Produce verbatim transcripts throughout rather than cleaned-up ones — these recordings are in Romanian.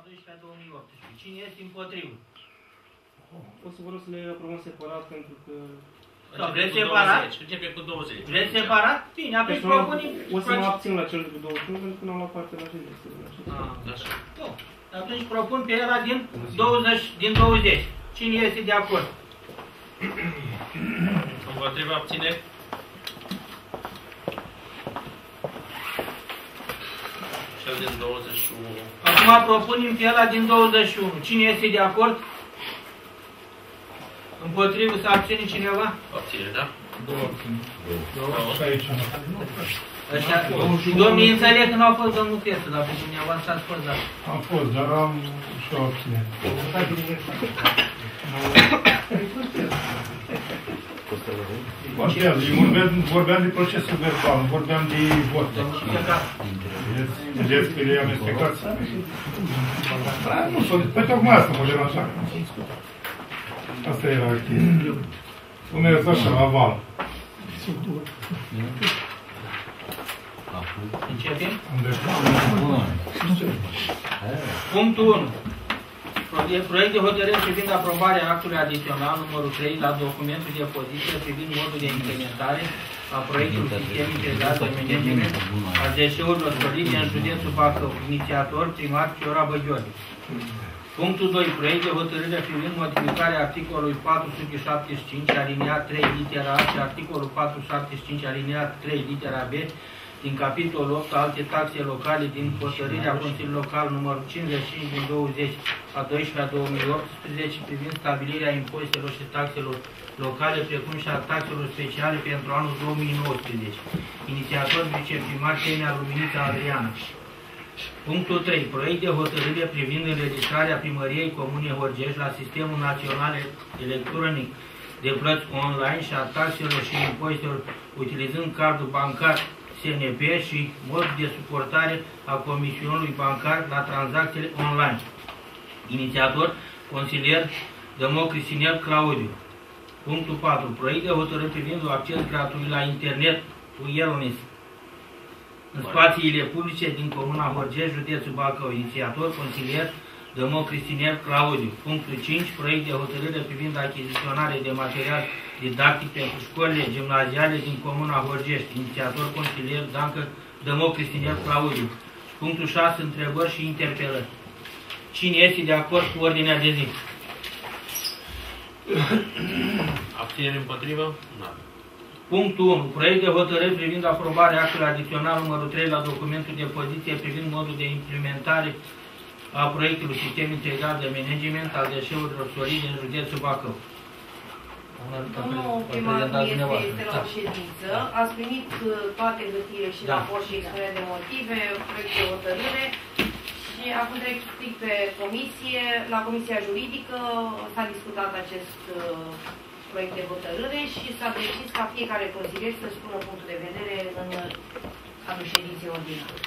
doisprezece două mii optsprezece. Cine este împotrivă? O să vă rog să le aprobăm separat pentru că... Sau vreți separat? Începe cu douăzeci. Vreți separat? Bine, atunci propunem... O să mă abțin la cel cu douăzeci și unu pentru că n-am luat parte la ședință. Așa. Bun. Atunci propun pe ăla din douăzeci, din douăzeci. Cine este de acord? Împotriva abțineri? Cel din douăzeci și unu. Acum propunem pe ăla din douăzeci și unu. Cine este de acord? Împotrivă să abține cineva? Abține, da? Două abține. Două. Și aici nu. Ăștia, domnii înțeleg că nu au fost domnul Crețu, dar pe dumneavoastră ați fost, dar... Am fost, dar am și o abține. Contează, eu vorbeam, vorbeam de procesul verbal, nu vorbeam de vot. Vedeți că le amestecați? Nu, pe tocmai asta mă deranjam. Asta era chestia. Puneți așa, la val. Începem? Punctul unu. Proiect de hotărâre privind aprobarea actului adițional numărul trei la documentul de poziție privind modul de implementare a proiectului sistem integrat de management a deșeurilor solide în județul Bacău, inițiator primar Ciora Băghiori. Punctul doi. Proiect de hotărâre privind modificarea articolului patru sute șaptezeci și cinci alineat trei litera A și articolul patru sute șaptezeci și cinci alineat trei litera B din capitolul opt alte taxe locale din hotărârea Consiliului Local numărul cincizeci și cinci din douăzeci a doisprezece două mii optsprezece privind stabilirea impozitelor și taxelor locale precum și a taxelor speciale pentru anul două mii nouăsprezece. Inițiator viceprimar Temea Luminița Adriana. Punctul trei. Proiect de hotărâre privind înregistrarea Primăriei Comunei Horgești la Sistemul Național Electronic de Plăți Online și a taxelor și impozitelor utilizând cardul bancar S N P și mod de suportare a comisionului bancar la tranzacțiile online. Inițiator, consilier Dămoc Cristinel Claudiu. Punctul patru. Proiect de hotărâre privind acces gratuit la internet cu wellness în spațiile publice din Comuna Horgești, județul Bacău. Inițiator, consilier Dămoc Cristinel Claudiu. Punctul cinci. Proiect de hotărâre privind achiziționare de material didactic pentru școlile gimnaziale din Comuna Horgești. Inițiator, consilier Dancă Dămoc Cristinel Claudiu. Punctul șase. Întrebări și interpelări. Cine este de acord cu ordinea de zi? Abținere împotrivă? Nu. Punctul unu. Proiect de hotărâre privind aprobarea actului adițional numărul trei la documentul de poziție privind modul de implementare a proiectului Sistem Integrat de Management al deșeurilor solide în județul Bacău. Domnul primarul este, este la o ședință, ați primit toate hârtiile și da. Raport și expunere de motive, proiect de hotărâre și acum trec strict pe comisie. La comisia juridică s-a discutat acest uh, proiect de hotărâre și s-a decis ca fiecare consilier să spună punctul de vedere în cadrul ședinței ordinare.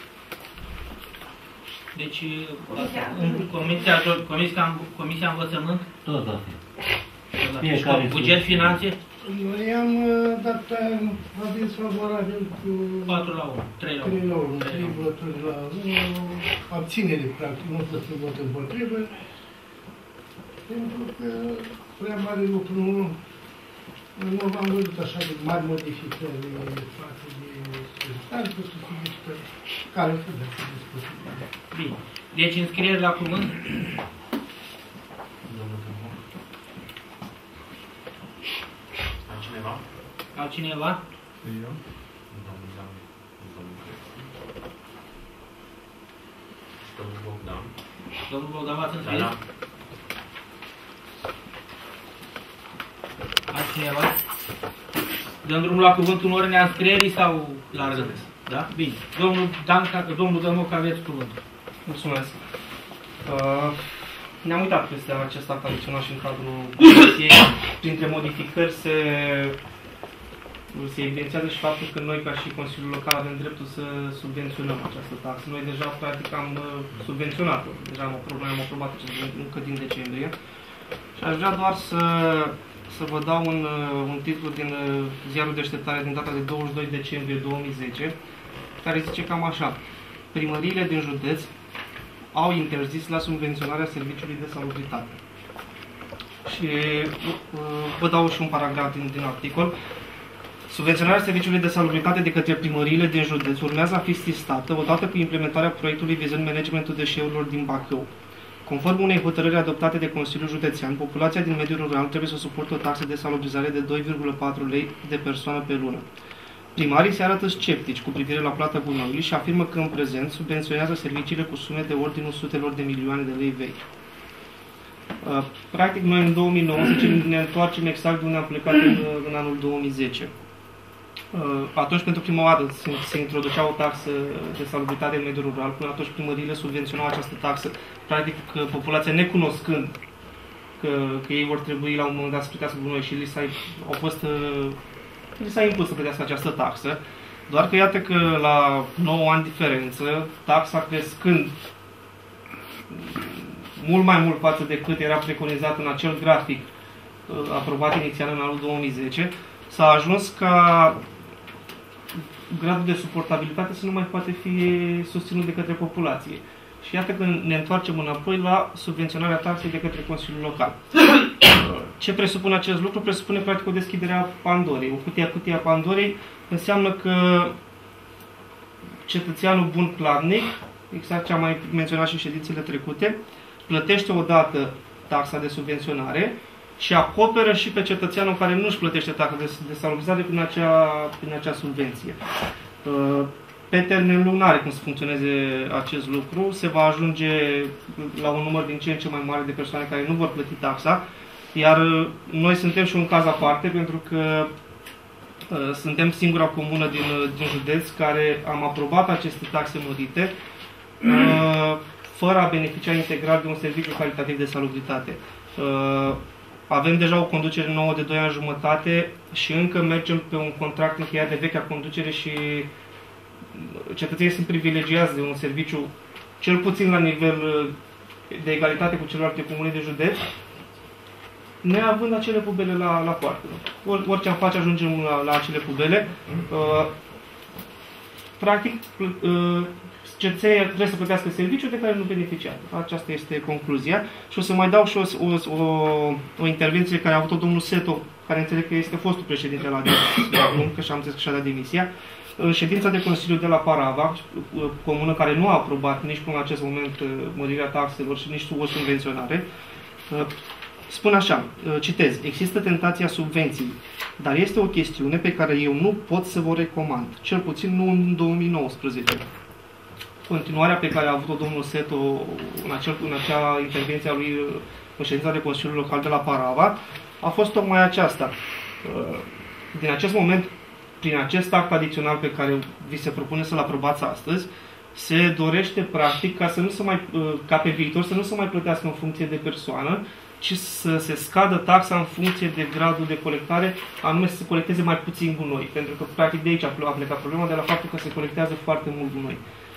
Deci, comisia, comisia, comisia, comisia învățământ? Tot, da. Buget, finanțe? Noi am dat aviz favorabil cu patru la unu, trei la unu. trei la unu, trei voturi la unu, abținere, practic, nu pot să vot împotrivă, pentru că prea mare lucru nu, nu am văzut așa de mari modificări față de rezultate, să se discută care să dea să discută. Bine. Deci înscrieri la cuvânt? Altcineva? Altcineva? Eu? Domnul Bogdan. Domnul Bogdan, v-ați înscris? Da, da. Altcineva? Dăm drumul la cuvântul în ordinea înscrierii sau la rând? Da? Bine. Domnul Danca, domnul Dămoc, aveți cuvântul. Mulțumesc. Uh, Ne-am uitat peste acest act adițional și în cadrul comisiei. Printre modificări se, se evidențiază și faptul că noi, ca și Consiliul Local, avem dreptul să subvenționăm această taxă. Noi deja, practic, am subvenționat-o. Deja am aprobat, am aprobat acest lucru încă din decembrie. Și aș vrea doar să, să vă dau un, un titlu din ziarul Deșteptare din data de douăzeci și doi decembrie două mii zece, care zice cam așa: primăriile din județ au interzis la subvenționarea serviciului de salubritate. Și uh, vă dau și un paragraf din, din articol. Subvenționarea serviciului de salubritate de către primăriile din județ urmează a fi sistată odată cu implementarea proiectului vizând managementul deșeurilor din Bacău. Conform unei hotărâri adoptate de Consiliul Județean, populația din mediul rural trebuie să suporte o taxă de salubrizare de doi virgulă patru lei de persoană pe lună. Primarii se arată sceptici cu privire la plata gunoiului și afirmă că în prezent subvenționează serviciile cu sume de ordinul sutelor de milioane de lei vechi. Practic, noi în două mii nouăsprezece ne întoarcem exact de unde am plecat în, în anul două mii zece. Atunci, pentru prima oară, se, se introducea o taxă de salubritate în mediul rural. Până atunci, primăriile subvenționau această taxă, practic, că populația necunoscând că, că ei vor trebui la un moment dat să plătească gunoi și li s-a, au fost, li s-a impus să plătească această taxă. Doar că iată că la nouă ani diferență, taxa crescând mult mai mult față de cât era preconizat în acel grafic aprobat inițial în anul două mii zece, s-a ajuns ca gradul de suportabilitate să nu mai poate fi susținut de către populație. Și iată că ne întoarcem înapoi la subvenționarea taxei de către Consiliul Local. Ce presupune acest lucru? Presupune practic o deschidere a Pandorei. O cutie a cutie a Pandorei înseamnă că cetățeanul bun platnic, exact ce am mai menționat și în ședințele trecute, plătește odată taxa de subvenționare și acoperă și pe cetățeanul care nu își plătește taxa de, de salubrizare prin acea, prin acea subvenție. Pe termen lung n-are cum să funcționeze acest lucru, se va ajunge la un număr din ce în ce mai mare de persoane care nu vor plăti taxa, iar noi suntem și un caz aparte pentru că uh, suntem singura comună din, din județ care am aprobat aceste taxe mărite uh, fără a beneficia integral de un serviciu calitativ de salubritate. Uh, Avem deja o conducere nouă de doi ani jumătate și încă mergem pe un contract încheiat de vechea conducere și cetățenii sunt privilegiați de un serviciu, cel puțin la nivel de egalitate cu celelalte comune de județ, neavând acele pubele la, la poartă. Or, orice am face, ajungem la, la acele pubele. Uh, practic, uh, cetățenii trebuie să plătească serviciul de care nu beneficiază. Aceasta este concluzia. Și o să mai dau și o, o, o, o intervenție care a avut-o domnul Seto, care înțeleg că este fostul președinte la acum, că și-am zis că și-a dat demisia. În ședința de Consiliu de la Parava, comună care nu a aprobat nici până în acest moment mărirea taxelor și nici o subvenționare, spune așa, citez, există tentația subvenției, dar este o chestiune pe care eu nu pot să vă recomand, cel puțin nu în două mii nouăsprezece. Continuarea pe care a avut-o domnul Seto în, acel, în acea intervenție a lui în ședința de Consiliu Local de la Parava a fost tocmai aceasta. Din acest moment, prin acest act adițional pe care vi se propune să-l aprobați astăzi, se dorește practic ca, să nu se mai, ca pe viitor să nu se mai plătească în funcție de persoană, ci să se scadă taxa în funcție de gradul de colectare, anume să se colecteze mai puțin gunoi. Pentru că practic de aici a plecat problema, de la faptul că se colectează foarte mult gunoi.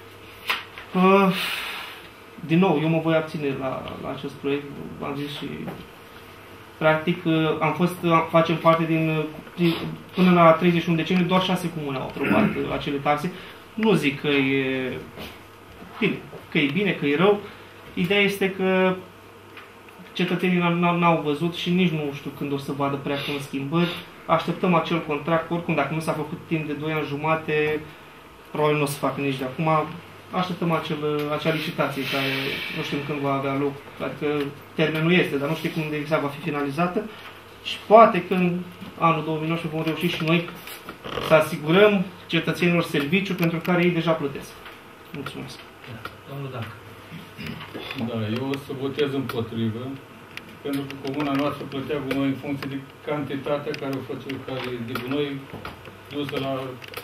Uh, din nou, eu mă voi abține la, la acest proiect, am zis și practic am fost, facem parte din, până la treizeci și unu decembrie, doar șase comune au aprobat acele taxe. Nu zic că e bine, că e bine, că e rău. Ideea este că cetățenii n-au văzut și nici nu știu când o să vadă prea când schimbări. Așteptăm acel contract, oricum dacă nu s-a făcut timp de doi ani jumate, probabil nu o să facă nici de acum. Așteptăm acel, acea licitație care nu știm când va avea loc, adică termenul este, dar nu știm când exact va fi finalizată și poate că în anul două mii nouăsprezece vom reuși și noi să asigurăm cetățenilor serviciu pentru care ei deja plătesc. Mulțumesc. Domnul Dan. Da, eu o să votez împotrivă, pentru că comuna noastră plătea gunoi în funcție de cantitatea care o face, care de gunoi dusă la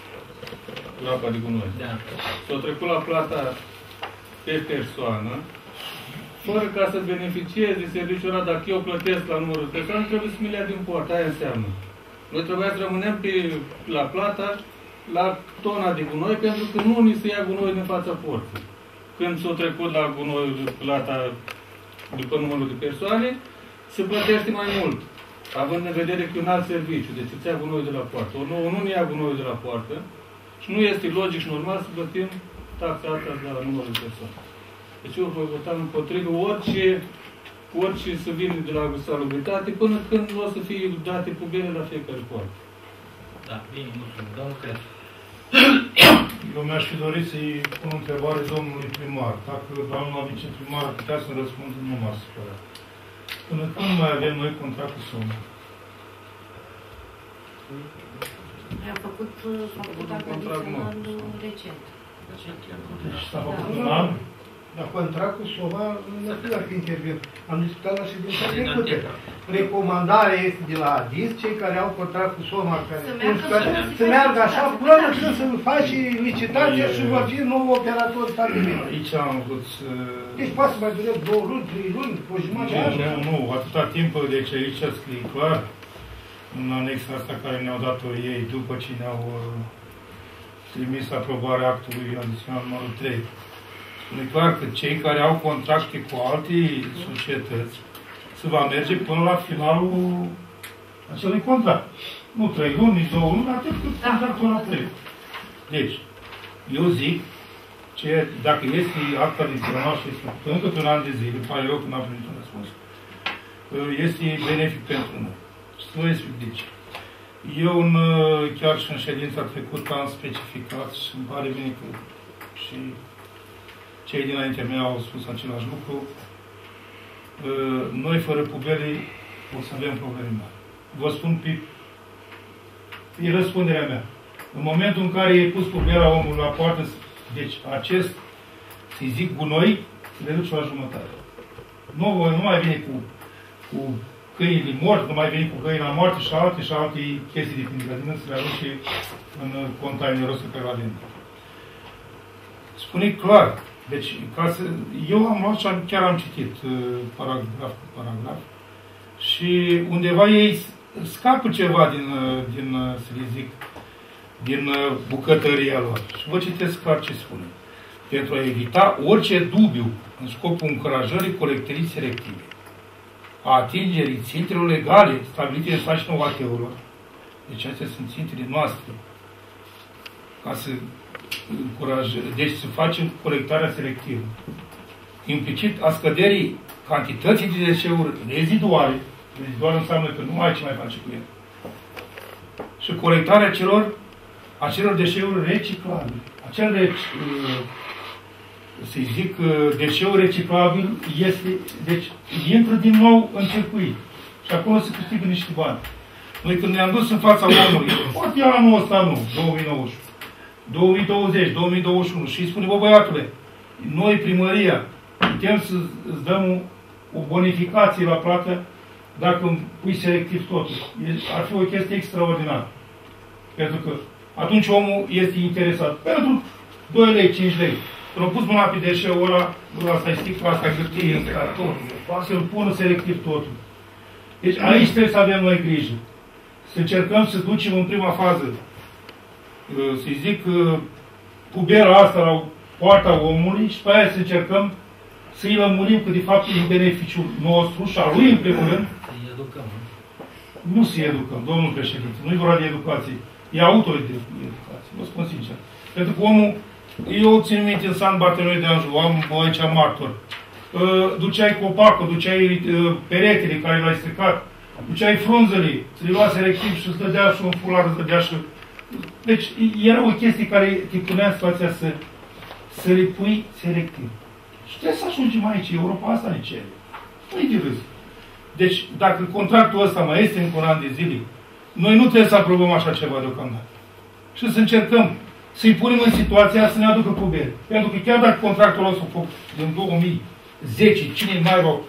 groapa de gunoi. Da. S-a trecut la plata pe persoană, fără ca să beneficieze de serviciul ăla, dacă eu plătesc la numărul de persoane, trebuie să mi le ia din poartă, aia înseamnă. Noi trebuia să rămânem pe, la plata, la tona de gunoi, pentru că nu ni se ia gunoi din fața porții. Când s-a trecut la gunoi, plata după numărul de persoane, se plătește mai mult, având în vedere că e un alt serviciu, deci îți ia gunoiul de la poartă. Ori nu, nu ne ia gunoiul de la poartă și nu este logic și normal să plătim taxa asta de la numărul de persoane. Deci eu voi vota împotrivă orice, orice să vină de la salubritate până când nu o să fie date pubele la fiecare poartă. Da, bine, mulțumim. Domnul Crețu. Eu mi-aș fi dorit să-i pun o întrebare domnului primar. Dacă doamna viceprimar ar putea să răspundă, nu m-ar supăra. Până când mai avem noi contract cu Soma? Am făcut, s-a făcut actul recent. Deci s-a făcut un an? Dar contractul Soma nu știu dacă intervin. Am discutat la ședința trecută. Recomandarea este de la ADIS, cei care au contract cu Soma, care să meargă așa până când să faci licitația și va fi nou operator stabilit. Aici am vrut să... Deci poate să mai dureze două luni, trei luni, o jumătate de an. Nu, nu, atâta timp, deci aici scrie clar, în anexa asta care ne-au dat-o ei după ce ne-au trimis aprobarea actului adițional numărul trei. Spune clar că cei care au contracte cu alte societăți se va merge până la finalul acelui contract. Nu trei luni, nici două luni, atât cât contractul la trei. Deci, eu zic, ce, dacă este act adițional și este încă un an de zile, pare rău că n-am primit un răspuns, este benefic pentru noi. Să vă explic de ce. Eu, în, chiar și în ședința trecută, am specificat și îmi pare bine că și cei dinaintea mea au spus același lucru. Noi, fără pubele, o să avem probleme mari. Vă spun pe, pe răspunderea mea. În momentul în care e pus pubela omului la poartă, deci acest, să-i zic, gunoi, se reduce la jumătate. Nu, nu mai vine cu, cu câinile morți, nu mai vine cu câina moarte și alte și alte chestii de prin grădină să le aduce în containerul ăsta pe la dentro. Spune clar. Deci, ca să, eu am luat și am, chiar am citit uh, paragraf cu paragraf și undeva ei scapă ceva din, uh, din uh, să le zic, din uh, bucătăria lor. Și vă citesc clar ce spune. Pentru a evita orice dubiu în scopul încurajării colectării selective, a atingerii țintelor legale stabilite în șaizeci și nouă A T-urilor, deci astea sunt țintele noastre, ca să încurajăm, deci să facem colectarea selectivă. Implicit a scăderii cantității de deșeuri reziduale, rezidual înseamnă că nu ai ce mai face cu el, și colectarea celor, acelor deșeuri reciclabile. Acel, reci, să-i zic, deșeul reciclabil este, deci, intră din nou în circuit. Și acolo se câștigă niște bani. Noi când ne-am dus în fața omului, poate anul ăsta nu, două mii nouăsprezece, două mii douăzeci, două mii douăzeci și unu, și îi spune, bă, băiatule, noi, primăria, putem să-ți dăm o bonificație la plată dacă îmi pui selectiv totul. Ar fi o chestie extraordinară. Pentru că atunci omul este interesat. Pentru doi lei, cinci lei. Când au pus mâna pe deșeul ăla, asta e sticla, asta e hârtie, în carton, să-l pună selectiv totul. Deci aici trebuie să avem noi grijă. Să încercăm să ducem în prima fază, să-i zic, pubera asta la poarta omului și pe aia să încercăm să-i lămurim că de fapt e în beneficiul nostru și al lui în primul rând. Să-i educăm. Nu să-i educăm, domnul președinte. Nu-i vorba de educație. E auto-educație, vă spun sincer. Pentru că omul, eu țin minte în San Bartolomeu de Anjou, am aici martor. Duceai copacul, duceai peretele care l-ai stricat, duceai frunzele, să le lua selectiv și îți dădea și un fular, îți dădea și... Deci era o chestie care te punea în situația să, să le pui selectiv. Și trebuie să ajungem aici, Europa asta ne cere. Nu-i de râs. Deci, dacă contractul ăsta mai este încă un an de zile, noi nu trebuie să aprobăm așa ceva deocamdată. Și să încercăm să-i punem în situația să ne aducă pubere. Pentru că chiar dacă contractul ăsta a fost din două mii zece, cine mai rău,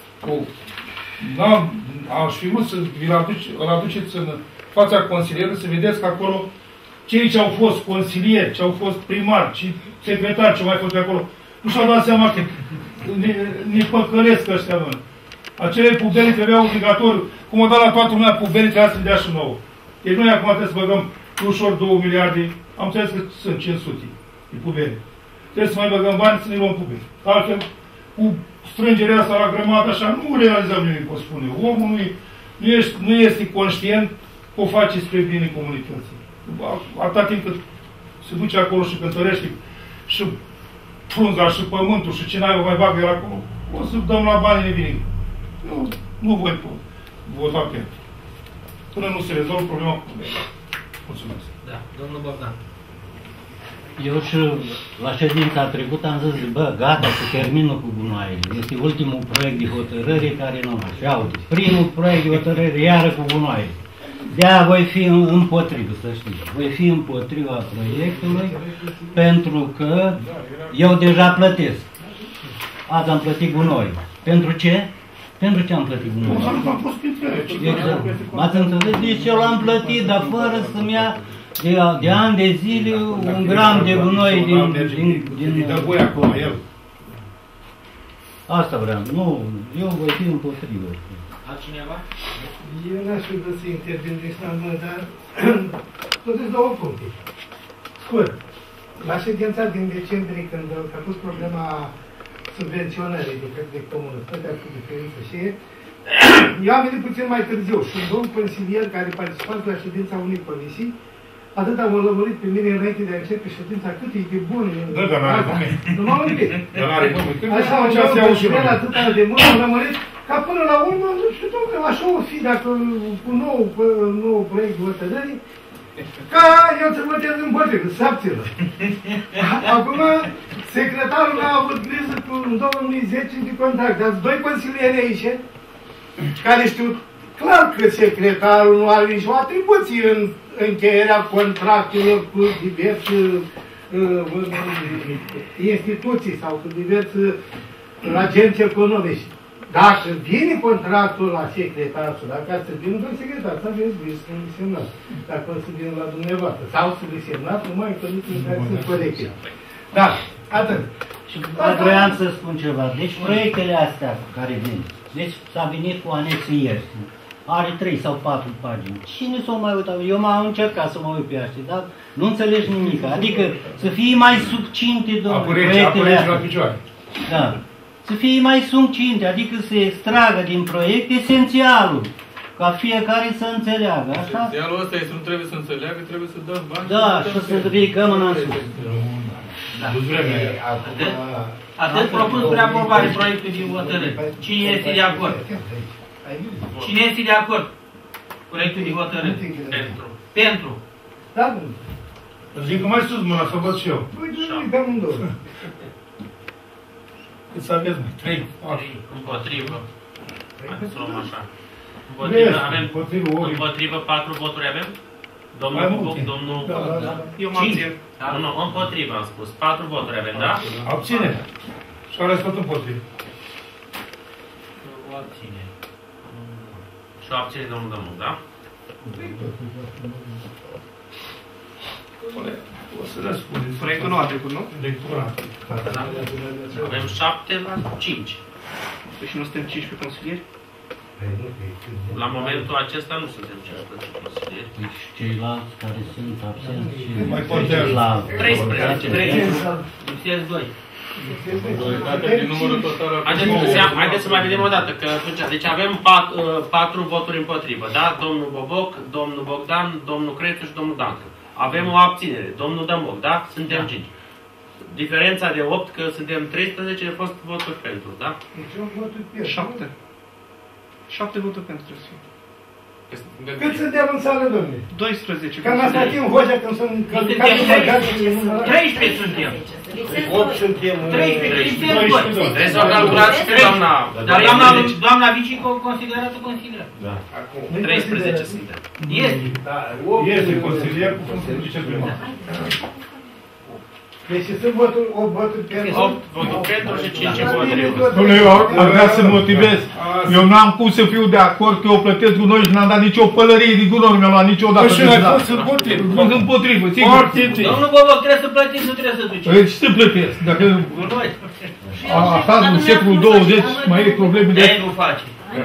aș fi vrut să vi-l aduce, aduceți în fața consilierului, să vedeți că acolo cei ce au fost consilieri, ce au fost primari, ce secretari, ce au mai fost de acolo, nu și-au dat seama că ne, ne păcălesc ăștia noi. Acele pubere trebuiau obligatoriu. Cum o dat la toată lumea pubere, trebuia să le dea și nouă. Deci noi acum trebuie să băgăm ușor două miliarde, am înțeles că sunt cinci sute de pubere. Trebuie să mai băgăm bani să ne luăm pubere. Altfel, cu strângerea asta la grămadă, așa, nu realizăm nimic, pot spune. Omul nu, e, nu, ești, nu este conștient că o face spre bine comunității. Atâta timp cât se duce acolo și cântărește și frunza și pământul și cine mai bagă el acolo, o să dăm la bani nevinic. Eu nu voi vota pentru. Până nu se rezolvă problema cu problema. Mulțumesc. Da, domnul Bogdan. Eu și la ședința trecută am zis, bă, gata, să termină cu gunoaiele. Este ultimul proiect de hotărâre care nu mai. Și aute, primul proiect de hotărâre iară cu gunoaiele. De-aia voi fi împotrivă, să știți. Voi fi împotriva proiectului pentru că eu deja plătesc. Azi am plătit gunoi. Pentru ce? Pentru ce am plătit gunoi? Exact. M-ați înțeles? Deci eu l-am plătit, dar fără să-mi ia de, de ani de zile un gram de gunoi din... din, din, din asta vreau. Nu, eu voi fi împotrivă. Altcineva? Eu n-aș fi vrut să intervin din stamă, dar totuși două puncte. Scurt, la ședința din decembrie, când a pus problema subvenționării de către comunități, a fost diferență și eu am venit puțin mai târziu și un domn consilier care participat la ședința unei comisii, atât am lămurit pe mine înainte de a începe ședința, cât e de bun. Da, dar n-are pomeni. Nu m-am uitit. Dar n-are pomeni. Așa, un domn consilier atât de mult am lămurit, ca până la urmă, nu știu, domnule, așa o fi, dacă cu nou, nou proiect de hotărâri, ca eu să votez împotrivă, să abțină. Acum, secretarul a avut grijă cu în două mii zece de contract, dar doi consilieri aici, care știu clar că secretarul nu are nicio atribuție în încheierea contractelor cu diverse uh, instituții sau cu diverse agenți economici. Dacă vine contractul la secretar, dacă să vină la secretar, să aveți grijă să nu semnați. Dacă o să vină la dumneavoastră. Sau să le semnați numai în condiții în care sunt corecte. Da, atât. Și vreau să spun ceva. Deci proiectele astea care vin, deci s-a venit cu anexe ieri. Are trei sau patru pagini. Cine s-o mai uitat? Eu m-am încercat să mă uit pe astea, dar nu înțelegi nimic. Adică să fie mai succinte, domnule, proiectele astea. Da. Să fie mai succinte, adică să extragă din proiect esențialul, ca fiecare să înțeleagă. Așa? Esențialul ăsta este, nu trebuie să înțeleagă, trebuie să dăm bani. Da, și să ridicăm în sus. Atât propus spre aprobare proiectul de hotărâre. Cine este de acord? Cine este de acord? Proiectul de hotărâre. Pentru. Pentru. Da, zic că mai sus mâna, să văd și eu. Păi, nu-i dăm în două. Cât să aveți, mai? Trei. Împotrivă. Haideți să luăm așa. Împotrivă avem, împotrivă patru voturi avem? Domnul Bubuc, domnul... Eu mă abțin. Nu, nu, împotrivă am spus. Patru voturi avem, da? Abține. Și care sunt împotrivă? O abține. Și o abține domnul Dămuc, da? O să răspundeți. Proiectul nu a trecut, nu? Lectura. Da. Avem șapte la cinci. Păi și nu suntem cincisprezece consilieri? La momentul acesta nu suntem cincisprezece consilieri. Deci ceilalți care sunt absenți și mai contează la... treisprezece. Lipsesc doi. Haideți să mai vedem o dată. Că atunci, deci avem pat, patru voturi împotrivă, da? Domnul Boboc, domnul Bogdan, domnul Crețu și domnul Dancă. Avem o abținere. Domnul Dămoc, da? Suntem cinci. Diferența de opt, că suntem treisprezece, a fost voturi pentru, da? șapte. șapte voturi pentru trebuie să fie. Cât suntem în sală, domnule? doisprezece. Cam asta timp Hojea când sunt călducat în băgați. treisprezece suntem. opt suntem. treisprezece. Trebuie să o calculați și pe doamna... Dar doamna Vici considerată consilieră. Da. treisprezece suntem. Este. Este consilier cu funcție viceprimar. Deci sunt voturi, opt voturi pentru... opt voturi pentru și cinci împotrivă. Dom'le, eu ar vrea să motivez. Eu n-am cum să fiu de acord că eu plătesc gunoi și n-am dat nicio pălărie de gunoi, nu mi-am luat niciodată. Păi și noi fost împotrivă. Sunt împotrivă, sigur. Domnul Boboc, trebuie să plătiți, nu trebuie să duci. Păi ce să plătesc? Dacă Gunoi. asta în secolul douăzeci mai e probleme de... De nu face.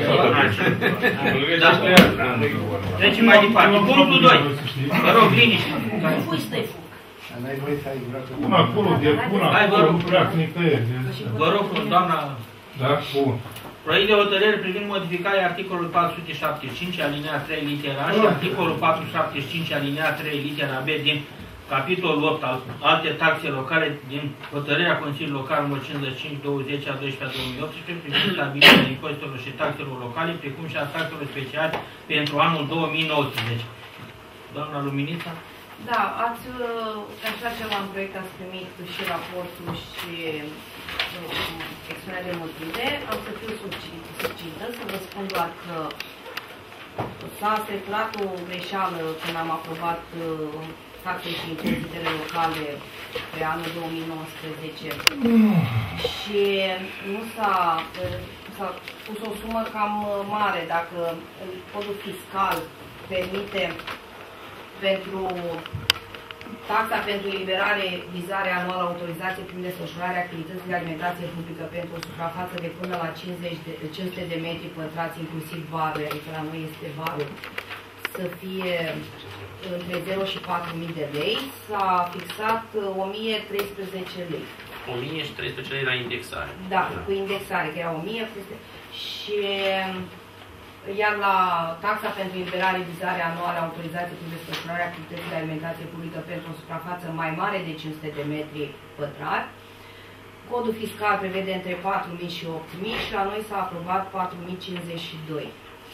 Trecem mai departe. Punctul doi. Vă rog, liniște. N-ai voie să ai Pun acolo, de pun acolo, practic, vă rog, doamna... Da, bun. Proiect de hotărâre privind modificarea articolului patru sute șaptezeci și cinci, alinea trei, litera A și articolul patru sute șaptezeci și cinci, alinea trei, litera B din capitolul opt al alte taxe locale din hotărârea Consiliului Local numărul cincizeci și cinci douăzeci a doisprezece două mii optsprezece privind stabilirea impozitelor și taxelor locale, precum și a taxelor speciale pentru anul două mii nouăsprezece. Doamna Luminița? Da, ați, așa ceva în proiect ați primit și raportul și expunerea de motive. Am să fiu succintă, să vă spun doar că s-a strecurat o greșeală când am aprobat taxele și impozitele locale pe anul două mii nouăsprezece și nu s-a pus o sumă cam mare. Dacă codul fiscal permite pentru taxa pentru eliberare, vizare anuală, autorizație prin desfășurarea activității de alimentație publică pentru o suprafață de până la cincizeci de, cinci sute de metri pătrați, inclusiv barul, adică la noi este barul, să fie între zero și patru mii de lei, s-a fixat o mie treisprezece lei. o mie și treisprezece lei la indexare. Da, cu indexare, că era o mie. Și iar la taxa pentru eliberare, vizare anuală, autorizație cu desfășurarea activității de alimentație publică pentru o suprafață mai mare de cinci sute de metri pătrați, codul fiscal prevede între patru mii și opt mii și la noi s-a aprobat patru mii cincizeci și doi.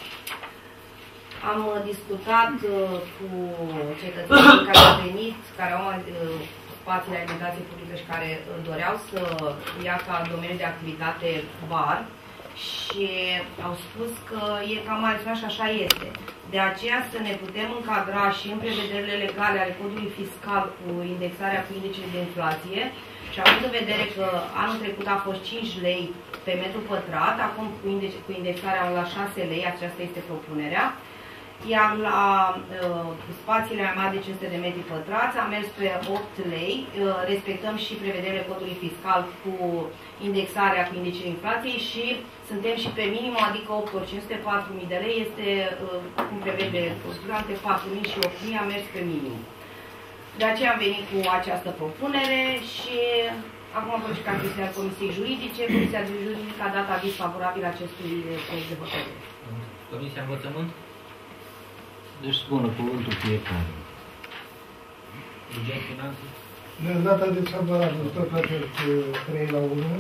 Am discutat cu cetățenii care au venit, care au spații de alimentație publică și care doreau să ia ca domeniu de activitate bar și au spus că e cam altceva și așa este. De aceea să ne putem încadra și în prevederile legale ale codului fiscal cu indexarea cu indicele de inflație și având în vedere că anul trecut a fost cinci lei pe metru pătrat, acum cu indexarea la șase lei, aceasta este propunerea. Iar la uh, spațiile mai mari de cinci sute de metri pătrați am mers pe opt lei, uh, respectăm și prevederile codului fiscal cu indexarea cu indicele inflației și suntem și pe minimum, adică opt ori cinci sute, patru mii de lei este, uh, cum prevede între patru mii și opt mii, am mers pe minimum. De aceea am venit cu această propunere și acum am fost ca chestia al Comisiei Juridice. Comisia Juridică a dat aviz favorabil acestui proiect de hotărâre. Comisia Învățământ? Deci spună cuvântul fiecare. Buget, finanțe? Ne-am dat de favorabil tot la trei la unu.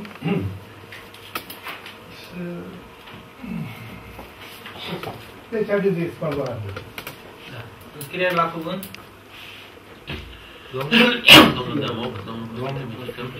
Deci aveți favorabil. Da. Înscriere la cuvânt? Domnul Dămoc, domnul Crețu.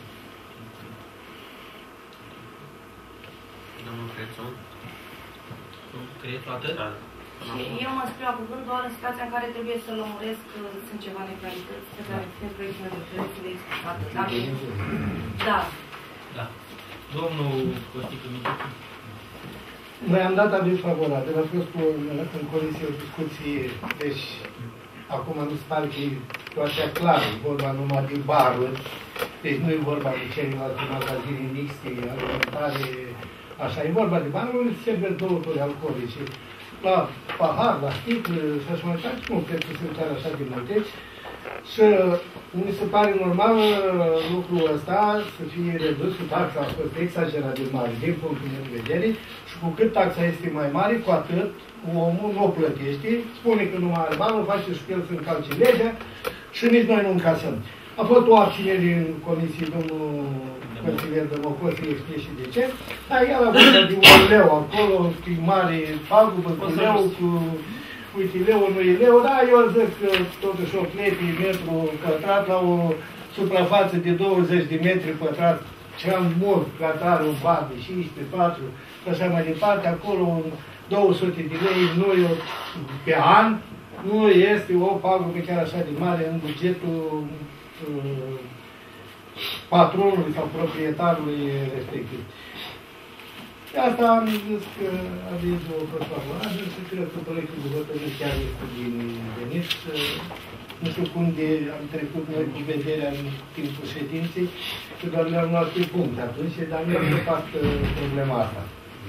Domnul Crețu. Crețu, atât? Da. Eu mă scriu la cuvânt doar în situația în care trebuie să lămuresc că sunt ceva neclarități pe care putem proiectul de trebuie să le explicate. Da. Da. Domnul Costică Miciu. Noi am dat aviz favorabil, a fost cu, în comisie o discuție, deci acum nu se pare că e situația clară, e vorba numai de baruri, deci nu e vorba de celelalte magazine mixte, alimentare, așa, e vorba de baruri unde se serve băuturi alcoolice. La pahar, la sticlă și așa mai departe, nu cred că sunt chiar așa de multe. Și mi se pare normal lucrul ăsta să fie redus, cu taxa a fost exagerat de mare din punctul meu de vedere și cu cât taxa este mai mare, cu atât omul nu o plătește, spune că nu mai are bani, o face și el să încalce legea și nici noi nu încasăm. A fost o abținere în comisie, domnul consilier Dămocos, să explice și de ce, dar el a vorbit de un leu acolo, cu mare pagubă, cu leu, cu uite, leu nu e leu, dar eu zic că totuși o clepie metru pătrat la o suprafață de douăzeci de metri pătrați, cel mult pătrat, un bar de cincisprezece, patru, și așa mai departe, acolo două sute de lei nu e pe an, nu este o pagubă chiar așa de mare în bugetul uh, patronului sau proprietarului respectiv. De asta am zis că avizul a fost favorabil și cred că proiectul de hotărâre chiar este binevenit. Nu știu cum de am trecut noi cu vederea în timpul ședinței, că doar le-am luat pe punct atunci, dar nu am fac problema asta.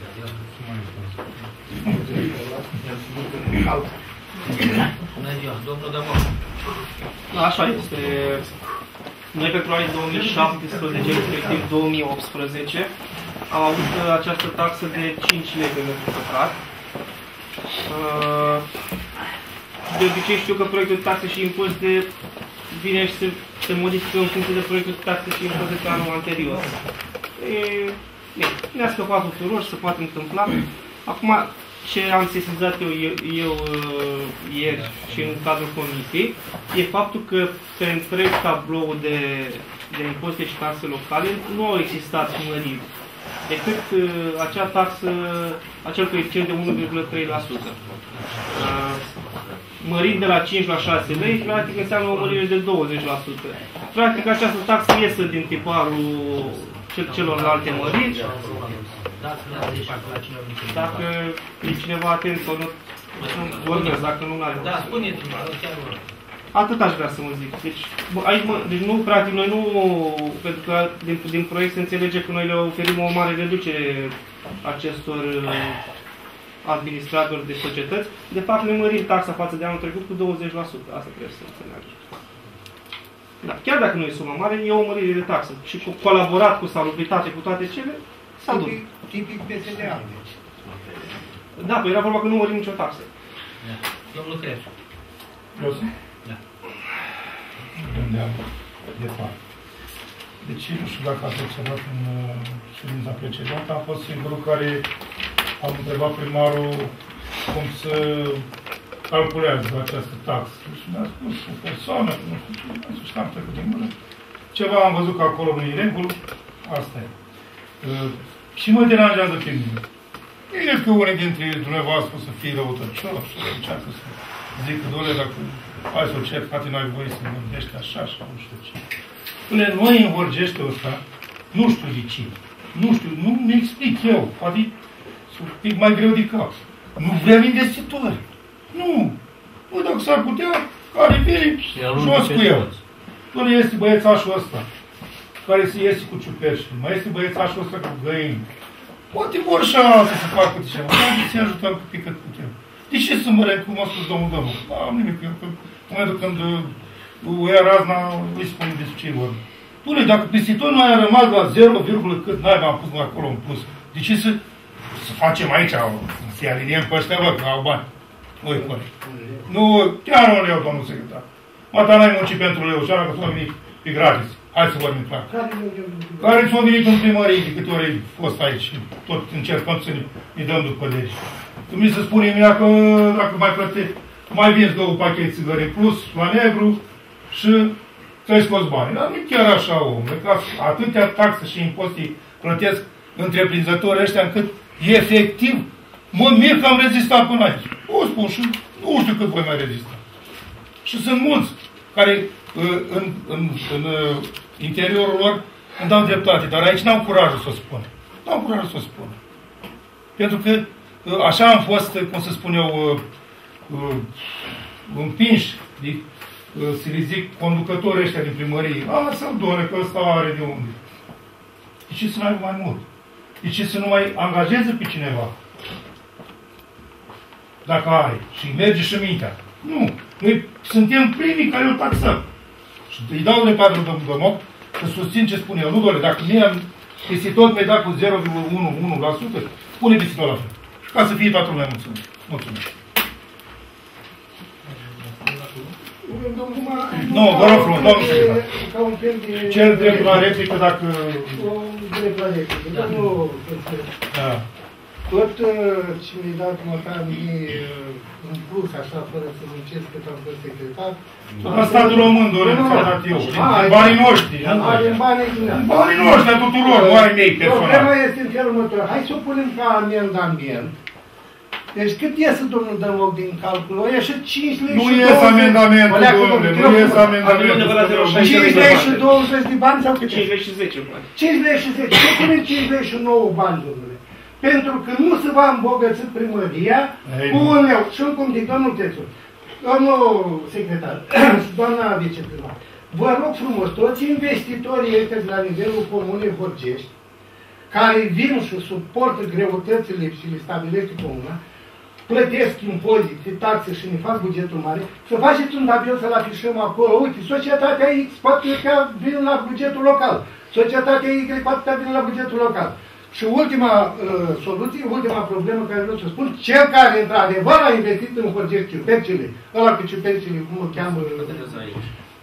Bună ziua, domnul Dămoc. Așa este. Noi pe proiect două mii șaptesprezece, respectiv două mii optsprezece, am avut această taxă de cinci lei pe metru pătrat. De obicei știu că proiectul de taxe și impozite vine și se, se modifică în funcție de proiectul de taxe și impozite pe anul anterior. E, bine, ne-a scăpat ușor și se poate întâmpla. Acum, ce am sesizat eu, eu, eu ieri și în cadrul comisiei, e faptul că pe întreg tablou de, de impozite și taxe locale nu au existat măriri, decât uh, acea taxă, acel coeficient de unu virgulă trei la sută. Uh, mărind de la cinci la șase lei, practic înseamnă o mărire de douăzeci la sută. Practic această taxă iese din tiparul cel, celorlalte măriri. Dacă e cineva atent sau nu, vorbesc, dacă nu are. Da, spuneți-mă, chiar vorbesc. Atât aș vrea să mă zic. Deci, aici, mă, deci nu, practic, noi nu, pentru că din, din proiect se înțelege că noi le oferim o mare reducere acestor administratori de societăți. De fapt, ne mărim taxa față de anul trecut cu douăzeci la sută. Asta trebuie să înțeleagem. Da, chiar dacă nu e sumă mare, e o mărire de taxă. Și cu colaborat cu salubritate, cu toate cele, s-a dus. Tipic P S D A. Da, păi era vorba că nu mărim nicio taxă. Da. Domnul Crețu. Vreau să? Da. Gândeam de fapt. Deci, nu știu dacă ați observat în ședința precedentă, am fost singurul care am întrebat primarul cum se calculează această taxă. Și mi-a spus o persoană, nu știu, nu știu, știu, am trecut din mână. Ceva am văzut că acolo nu e regulă, asta e. Uh, și mă deranjează pe mine. Bine că unii dintre dumneavoastră o să fie răutăcior și să încearcă să zic că, doamne, dacă hai să o cer, frate, n-ai voie să vorbești așa și nu știu ce. Până noi în Vorgește ăsta, nu știu de ce. Nu știu, nu mi explic eu. Poate e un pic mai greu de cap. Nu vrem investitori. Nu. Nu, dacă s-ar putea, care vine jos cu el. Doar este băiețașul ăsta, care se iese cu ciuperci. Mai este băiețașul ăsta cu găini. Poate vor și să se facă ceva. Dar să-i ajutăm cu pic cât putem. De ce să mărem, cum a spus domnul domnul? Am nimic. În momentul când o ia razna, îi spune despre ce vorba. Pune, dacă pisitor nu a rămas la zero, cât n-ai am pus acolo în plus. De ce să, să facem aici, să-i aliniem pe ăștia, bă, că au bani? Oi, corect. Nu, chiar un leu, domnul secretar. Mata n-ai muncit pentru leu, și că s-a venit pe gratis. Hai să vorbim clar. Care s-a venit în primărie, de câte ori ai fost aici și tot încercăm să ne, ne dăm după legi. Când mi se spune mie că dacă mai plătești, mai vinzi două pachete țigări plus la negru și ți-ai scos bani. Dar nu chiar așa, omule, că atâtea taxe și impozite plătesc întreprinzătorii ăștia încât efectiv mă mir că am rezistat până aici. O spun și nu știu cât voi mai rezista. Și sunt mulți care în, în, în interiorul lor îmi dau dreptate, dar aici n-au curajul să o spun. N-au curajul să o spun. Pentru că așa am fost, cum să spun eu, împinși, să le zic, conducătorii ăștia din primărie. A, să-l doare, că ăsta are de unde. De ce să nu ai mai mult? De ce să nu mai angajeze pe cineva? Dacă are. Și merge și mintea. Nu. Noi suntem primii care îl taxăm. Și îi dau dreptate lui domnul Domoc să susțin ce spune el. Nu, doamne, dacă mie am pisitot mi-ai dat cu zero virgulă unu unu la sută, pune pisitot la fel. Ca să fie toată lumea mulțumit. Mulțumesc. Nu, vă rog frumos, domnul secretar. Cer drept la replică dacă... Drept la replică. Domnul Da. Tot ce mi-ai dat măcar mie în plus, așa, fără să muncesc cât am fost secretar... La statul român, doamne, ți-am dat eu. În banii noștri. În banii În banii noștri, a tuturor, nu ai mei personal. Problema este în felul următor. Hai să o punem ca amendament. Deci cât iese domnul Dămoc din calcul? O ieșe cinci lei și douăzeci. Nu iese amendamentul, domnule, nu iese amendamentul. cinci lei și douăzeci de bani sau cât? cinci lei și zece bani. cinci lei și zece. Ce punem cinci lei și nouă bani, domnule? Pentru că nu se va îmbogăți primăria cu un leu. Și cum zic, domnul Tețu, domnul secretar, doamna viceprimar, vă rog frumos, toți investitorii ăștia de la nivelul comunei Horgești, care vin și suportă greutățile și le stabilește comuna, plătesc impozite, taxe și ne fac bugetul mare, să faceți un tabel să-l afișăm acolo. Uite, societatea X poate că vine la bugetul local, societatea Y poate că vine la bugetul local. Și ultima uh, soluție, ultima problemă care vreau să spun, cel care într-adevăr a investit în Horgești ciupercile, ăla cu ciupercile, cum îl cheamă,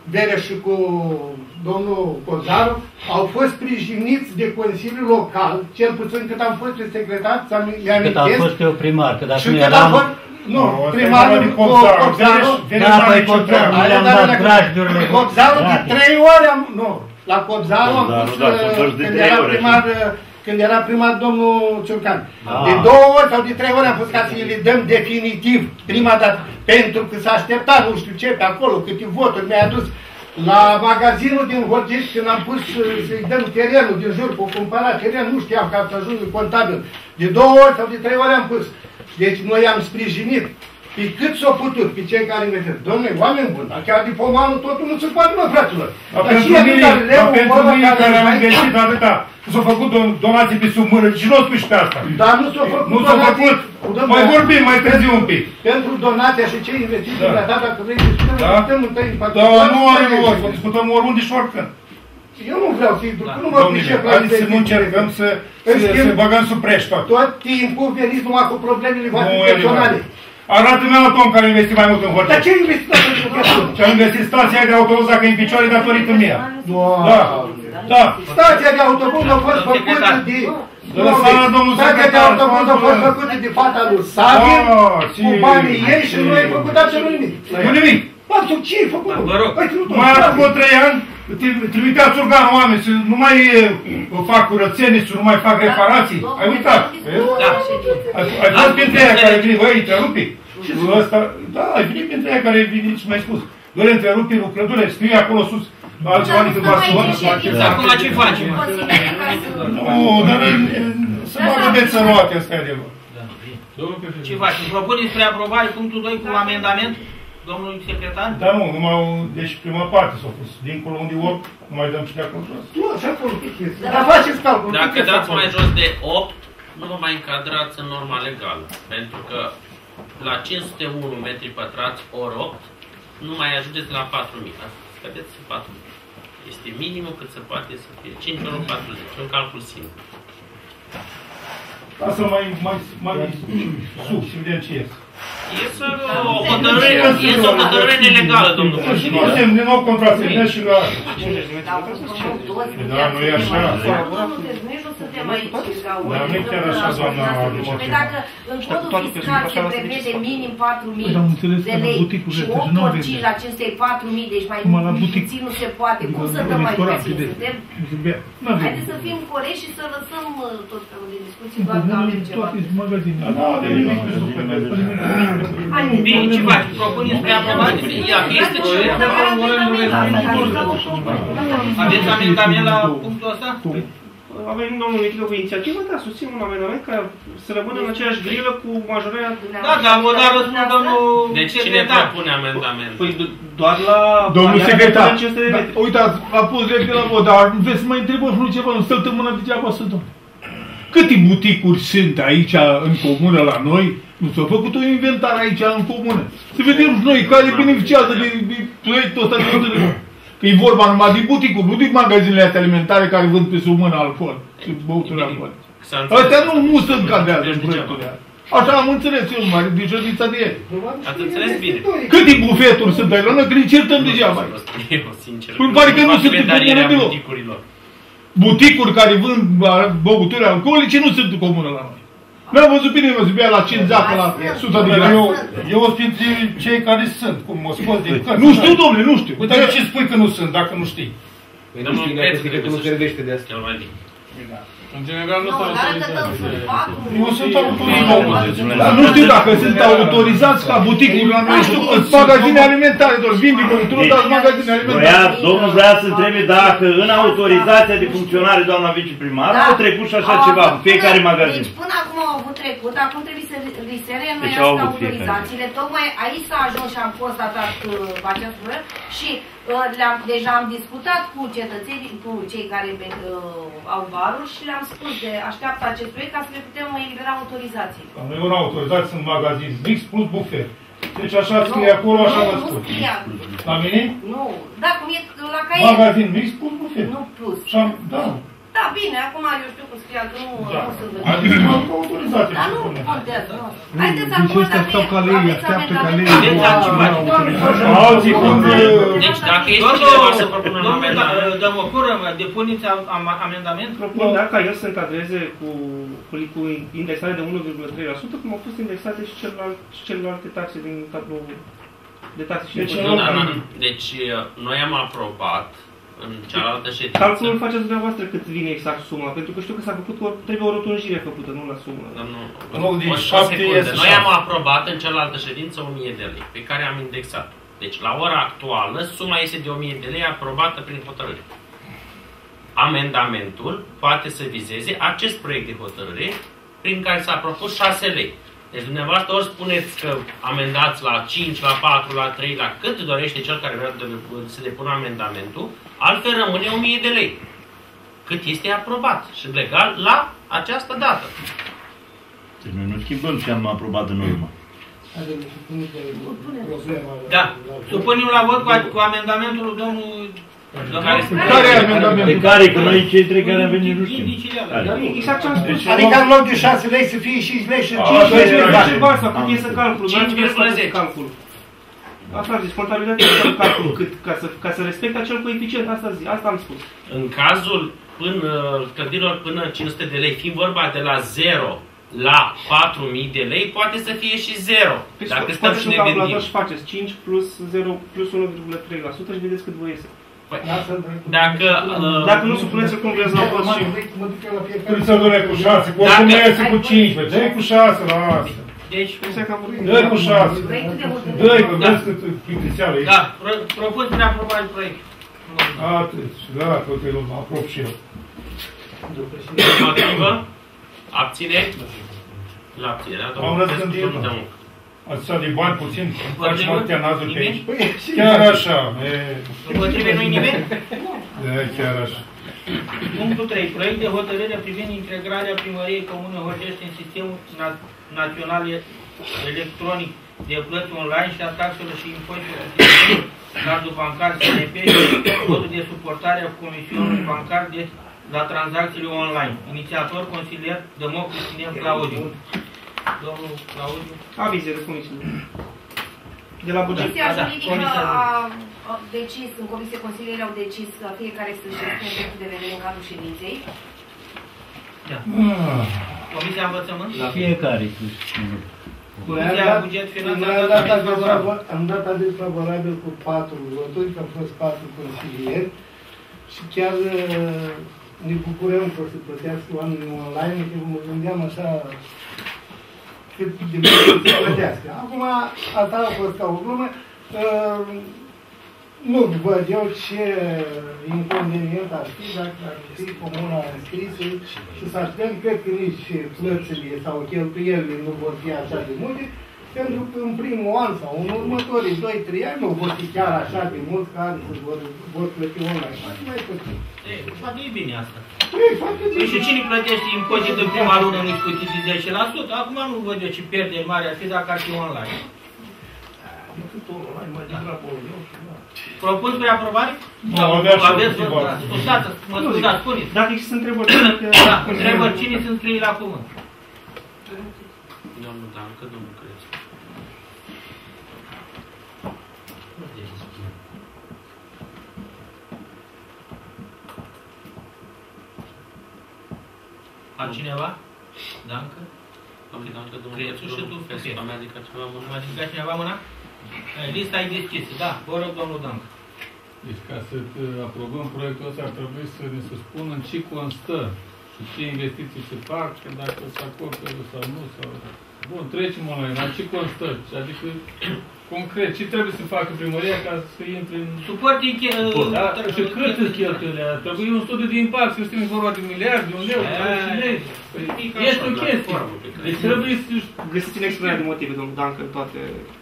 Berea și cu domnul Cozaru, au fost sprijiniți de Consiliul Local, cel puțin cât am fost secretar, ți-am Cât am fost eu primar, că dacă nu eram... eram... Nu, primarul Cobzaru, da, păi Cobzaru, nu le-am dat grajdurile. Cobzaru de trei ori am, nu, la Cobzaru am pus, când era primar, când era primar domnul Ciurcan. De două ori sau de trei ori am pus ca să le dăm definitiv, prima dată, pentru că s-a așteptat, nu știu ce, pe acolo, câte voturi mi-a adus. La magazinul din Horgești, când am pus să-i dăm terenul din jur, cu cumpărat teren, nu știam că să ajung contabil. De două ori sau de trei ori am pus. Deci noi am sprijinit pe cât s-a putut, pe cei care investiți. Dom'le, oameni buni, dar chiar de pomanul totul nu se poate, mă, fraților. Dar pentru mine care am investit atâta, s-au făcut donații pe sub mână și nu o spui și pe asta. Dar nu s-au făcut Nu s-au făcut. Mai vorbim, mai târziu un pic. Pentru donația și cei investiți, da, dacă vrei să discutăm, discutăm întâi în Da, nu are nevoie, discutăm oriunde și oricând. Eu nu vreau să-i duc, nu mă pricep la investiții. Să nu încercăm să băgăm sub preș tot. Tot timpul veniți numai cu problemele voastre personale. Arată-mi la Tom care a investit mai mult în Horgești. Dar ce investit la Horgești? Ce-a investit stația de autobuz dacă e în picioare datorită mea. Da, da. Stația de autobuz a fost făcută de... Stația de autobuz a fost făcută de fata lui Sabin, cu banii ei și nu ai făcut absolut nimic. Nu nimic. Absolut, ce ai făcut? Mai acum trei ani, trimitea Țurgan oameni să nu mai fac curățenii, să nu mai fac reparații. Ai uitat? Ai fost printre aia care vine, băi, întrerupi. Da, ai venit printre aia care vine și mi-ai spus. Doar întrerupi lucrătorile, scrie acolo sus. Altceva decât v-a spus. Acum ce facem? Nu, dar să mă vedeți să roate astea de lor. Ce facem? Propuneți spre aprobare punctul doi cu amendament? Domnului secretar? Da, nu, numai, deci prima parte s-a pus. Dincolo unde opt, nu mai dăm și de acolo jos. Nu, așa acolo, cât este? Dar faceți calcul. Dacă dați mai jos de opt, nu vă mai încadrați în norma legală. Pentru că la cinci sute unu metri pătrați ori opt, nu mai ajungeți la patru mii. Scădeți patru mii. Este minimul cât se poate să fie. cinci ori patruzeci. Un calcul simplu. Ca să mai, mai, mai sub și vedem ce ies. Este o hotărâre, este o hotărâre nelegală, domnul Și nu semn din nou contra semnă și la... Da, nu e așa. Nu suntem aici. Dar nu e chiar așa, doamna Păi dacă în codul fiscal se prevede minim patru mii de lei și opt ori cinci la acestei patru mii, deci mai puțin nu se poate, cum să dăm mai puțin? Suntem... Haideți să fim corecți și să lăsăm tot felul de discuții, doar că avem ceva. Bine, ce faci? Propuneți spre aprobare? Este ce? Aveți amendament la punctul ăsta? Avem domnul Mitilo cu inițiativă, dar susțin un amendament care să rămână în aceeași grilă cu majorarea... Da, dar vă da răspund domnul Deci cine propune amendament? Păi doar la... Domnul secretar, uitați, a pus direct la vot, dar vreți să mai întrebă nu ceva, nu săptămână degeaba să dăm. Câte buticuri sunt aici în comună la noi? Nu s-a făcut un inventar aici în comună. Să vedem noi care beneficiază de, de proiectul ăsta de hotărâre. Că e vorba numai de buticuri, nu de magazinele astea alimentare care vând pe sub mână alcool și băuturi alcool. Astea nu, nu se încadrează în proiectul ăla. Așa am înțeles eu numai, de ședința de ieri. Ați înțeles bine. Câte bufeturi sunt aici la noi, că ne certăm degeaba. Eu, sincer. Îmi pare că nu sunt în comună deloc. Buticuri care vând băuturi alcoolice nu sunt în comună la noi. Mi-am văzut bine, mă zubea la cincizeci, la sută de grade. Eu, eu sunt printre cei care sunt, cum mă scos din cărți. Nu știu, domnule, nu știu. Păi, dar de ce spui că nu sunt, dacă nu știi? Păi nu știi, că nu se credește de asta. Cel mai bine. În general nu s-au autorizat. Eu sunt autorizat. Dar nu știu dacă sunt autorizați ca buticuri la noi, știu, în magazine alimentare, doar vin din băutură, dar în magazine alimentare. Domnul vrea să întrebe dacă în autorizația de funcționare, doamna viceprimar, au trecut și așa ceva, în fiecare magazin. Deci până acum au avut trecut, acum trebuie să li se reînnoiască autorizațiile. Tocmai aici s-a ajuns și am constatat această problemă și le-am, deja am discutat cu cetățenii, cu cei care uh, au baruri și le-am spus de așteaptă acest proiect ca să le putem elibera autorizații. Noi nu autorizați în magazin mix plus bufet. Deci așa scrie acolo, așa vă spun. Nu scrie. La mine? Nu. Da, cum e la caiet. Magazin mix plus bufet. Nu plus. Da. Da, bine, acum eu știu cum scria că nu, Da. nu sunt Adică nu au autorizație. Dar nu contează, nu. Haideți acum, Deci ăsta dacă stau ca lei, aveți așteaptă ca amendament. lei. Vedeți altceva. Alții cum că... Deci dacă este cineva să propună un amendament, Dămocură, depuneți am- am- amendament? Propun da, ca el să încadreze cu, cu, cu indexare de unu virgulă trei la sută, cum au fost indexate și, celălalt, și celelalte taxe din tablou de taxe și Deci, de nu, da, nu, nu. Deci noi am aprobat în cealaltă ședință. calculul faceți dumneavoastră cât vine exact suma, pentru că știu că s-a făcut, o, trebuie o rotunjire făcută, nu la sumă. Domnul, În loc de o- o șapte secundă. este Noi am șase. aprobat în cealaltă ședință o mie de lei, pe care am indexat. Deci la ora actuală suma este de o mie de lei aprobată prin hotărâre. Amendamentul poate să vizeze acest proiect de hotărâre prin care s-a propus șase lei. Deci dumneavoastră ori spuneți că amendați la cinci, la patru, la trei, la cât dorește cel care vrea să depună amendamentul, altfel rămâne o mie de lei. Cât este aprobat și legal la această dată. Deci noi nu schimbăm ce am aprobat în urmă. Da. Supunem la vot cu, cu amendamentul lui domnul... Care e amendamentul? De care? Că noi cei trei care am venit nu știm. Exact ce am spus. Adică în loc de șase lei să fie cinci lei și A, cinci da, lei. da, cinci da. lei bani sau cât e să calculul. cinci virgulă zece. calculul. Asta zici, contabilitatea să calculul cât, ca să, ca să respecte acel coeficient, asta zi, asta am spus. În cazul până, clădirilor până cinci sute de lei, fiind vorba de la zero la patru mii de lei, poate să fie și zero. Deci Dacă stăm scoateți și un ne calculator gândim. și faceți cinci plus zero plus unu virgulă trei la sută și vedeți cât vă iese. Păi, dacă... Uh, Dacă nu supuneți cum vreți la vot și... Trebuie să dă cu șase, cu oricum nu iese cu cinci, bă. Dă-i cu șase la asta. Deci, Dă-i cu șase. Dă-i, că Da. vezi cât plictiseală e. da, pro- propun spre aprobare proiectul. Atât. Da, că te luăm, aprob și eu. Împotrivă? Abțineri? La abținere, da? Am Domnul răzgândit, Crescu, da. domnul Dămuc. Atâta de bani puțin, faci Împotrivă? noaptea nazul pe aici. Nimeni? Chiar așa, e... Împotrive nu-i nimeni? Da, chiar așa. Punctul trei. Proiect de hotărâre privind integrarea primăriei Comune Horgești în sistemul na- național electronic de plăți online și a taxelor și impozitelor cardul bancar S N P și codul de suportare a comisionului bancar de la tranzacțiile online. Inițiator, consilier Dămoclu Sinem Claudiu. Domnul Claudiu. Avize de comisie. De la buget. Comisia Da, da, juridică comisia a a decis, în comisie consilierii au decis că fiecare să-și expună punctul de vedere în cadrul ședinței. Da. Comisia Învățământ? La fiecare să spune. Comisia Buget Finanțe? Noi am dat aviz favorabil- am dat aviz favorabil cu patru voturi, că au fost patru consilieri și chiar uh, ne bucurăm că o să plătească oamenii online, că mă gândeam așa cât de mult să plătească. Acum, asta a fost ca o glumă. Uh, Nu văd eu ce inconvenient ar fi dacă ar fi comuna înscrisă și să așteptăm, cred că nici plățile sau cheltuielile nu vor fi așa de multe, pentru că în primul an sau în următorii doi trei ani nu vor fi chiar așa de mulți care se vor, vor plăti online. Poate mai puțin. Ei, poate e bine asta. Ei, foarte Păi bine. și cine plătește impozit în prima lună nu-i scutit de zece la sută? Acum nu văd eu ce pierderi mari ar fi dacă ar fi online. Propun spre aprobare? Nu, avea și Aveți, câteva. scuzați, mă scuzați, spuneți. Dacă există întrebări, Da, întrebări, cine se înscrie la cuvânt? Domnul Dancă, domnul Crescu. Altcineva? Dancă? Domnul Dancă, domnul Crețu și tu, Crescu. Crescu. Am adică ceva mult. Mai zic cineva mâna? Eh, Lista e deschisă, da. Vă rog, domnul Dancă. Deci ca să aprobăm proiectul ăsta ar trebui să ne se spună în ce constă și ce investiții se fac, că dacă se acoperă sau nu. Sau... Bun, trecem online, la ce constă? Adică, concret, ce trebuie să facă primăria ca să intre în... Suportii che- Da? Și cât sunt cheltuielile? Trebuie un studiu de impact, să știm vorba de miliarde, de un leu, de un lei. Păi, este o chestie. Deci trebuie să... găsiți în expunerea de motive, domnul Dancă, în toate...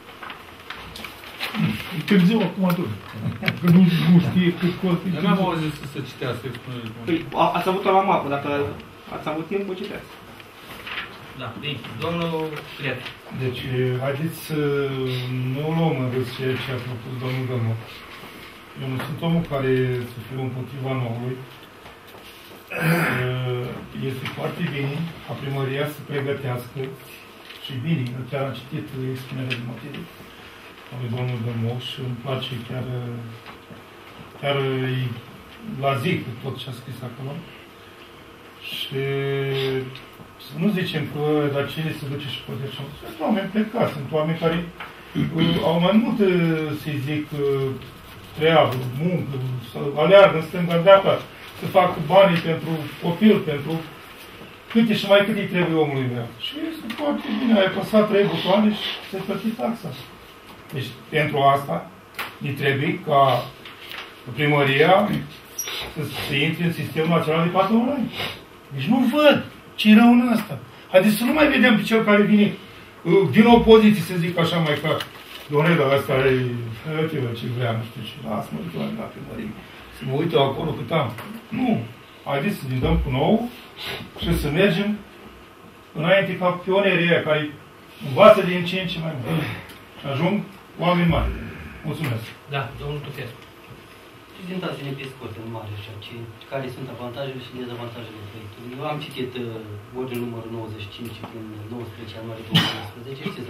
E târziu acum tot. Că nu, nu știe cât costă. Eu n-am auzit să se citească expunerea de Păi, a- ați avut-o la mapă, dacă ați avut timp, vă citeați. Da, bine. Domnul Crețu. Deci, haideți să nu luăm în râs ceea ce a propus domnul Dămoc. Eu nu sunt omul care să fiu împotriva noului. Este foarte bine ca primăria să pregătească și bine, chiar am citit expunerea de motive a lui domnul Dămoș și îmi place chiar, chiar la zi cu tot ce a scris acolo. Și să nu zicem că la cine se duce și poate așa. Sunt oameni plecați, sunt oameni care uh, au mai mult, să zic, uh, treabă, muncă, să aleargă în stânga-dreapta, să facă banii pentru copil, pentru câte și mai cât îi trebuie omului meu. Și este foarte bine, ai apăsat trei butoane și se plăti taxa. Deci, pentru asta, îi trebuie ca primăria să se intre în sistemul național de plată online. Deci nu văd ce rău în asta. Haideți să nu mai vedem pe cel care vine din opoziție, să zic așa mai clar. Doamne, dar asta e relativă ce vrea, nu știu ce. Lasă-mă, doamne, la primărie. Să mă uită acolo cât am. Nu. Haideți să ne dăm cu nou și să mergem înainte ca pionerii aia care învață din ce în ce mai mult. Și ajung oameni mari. Mulțumesc. Da, domnul Tufescu. Prezentați-ne pe scurt, în mare, așa, ce, care sunt avantajele și dezavantajele proiectului. Eu am citit uh, ordinul numărul nouăzeci și cinci din nouăsprezece ianuarie două mii nouăsprezece, știți,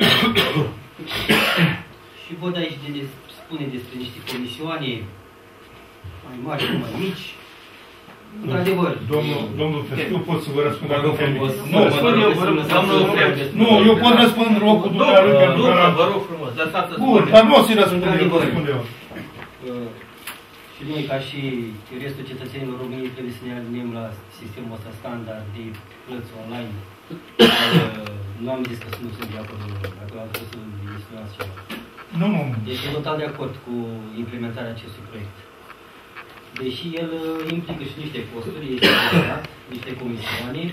și văd aici de, de, spune despre niște comisioane mai mari sau mai mici. Într-adevăr. Domnul, domnul Fescu, pot să vă răspund dacă nu frumos. Nu, nu, eu pot răspunde în locul dumneavoastră. Domnul, vă rog frumos, lăsați-să spune. Bun, dar nu o să-i răspund eu. Și noi, ca și restul cetățenilor României, trebuie să ne aliniem la sistemul ăsta standard de plăți online. Nu am zis că nu sunt de acord, dacă am fost să insinuați ceva. Nu, nu. Deci sunt total de acord cu implementarea acestui proiect. Deși el implică și niște costuri, este adevărat, niște comisioane.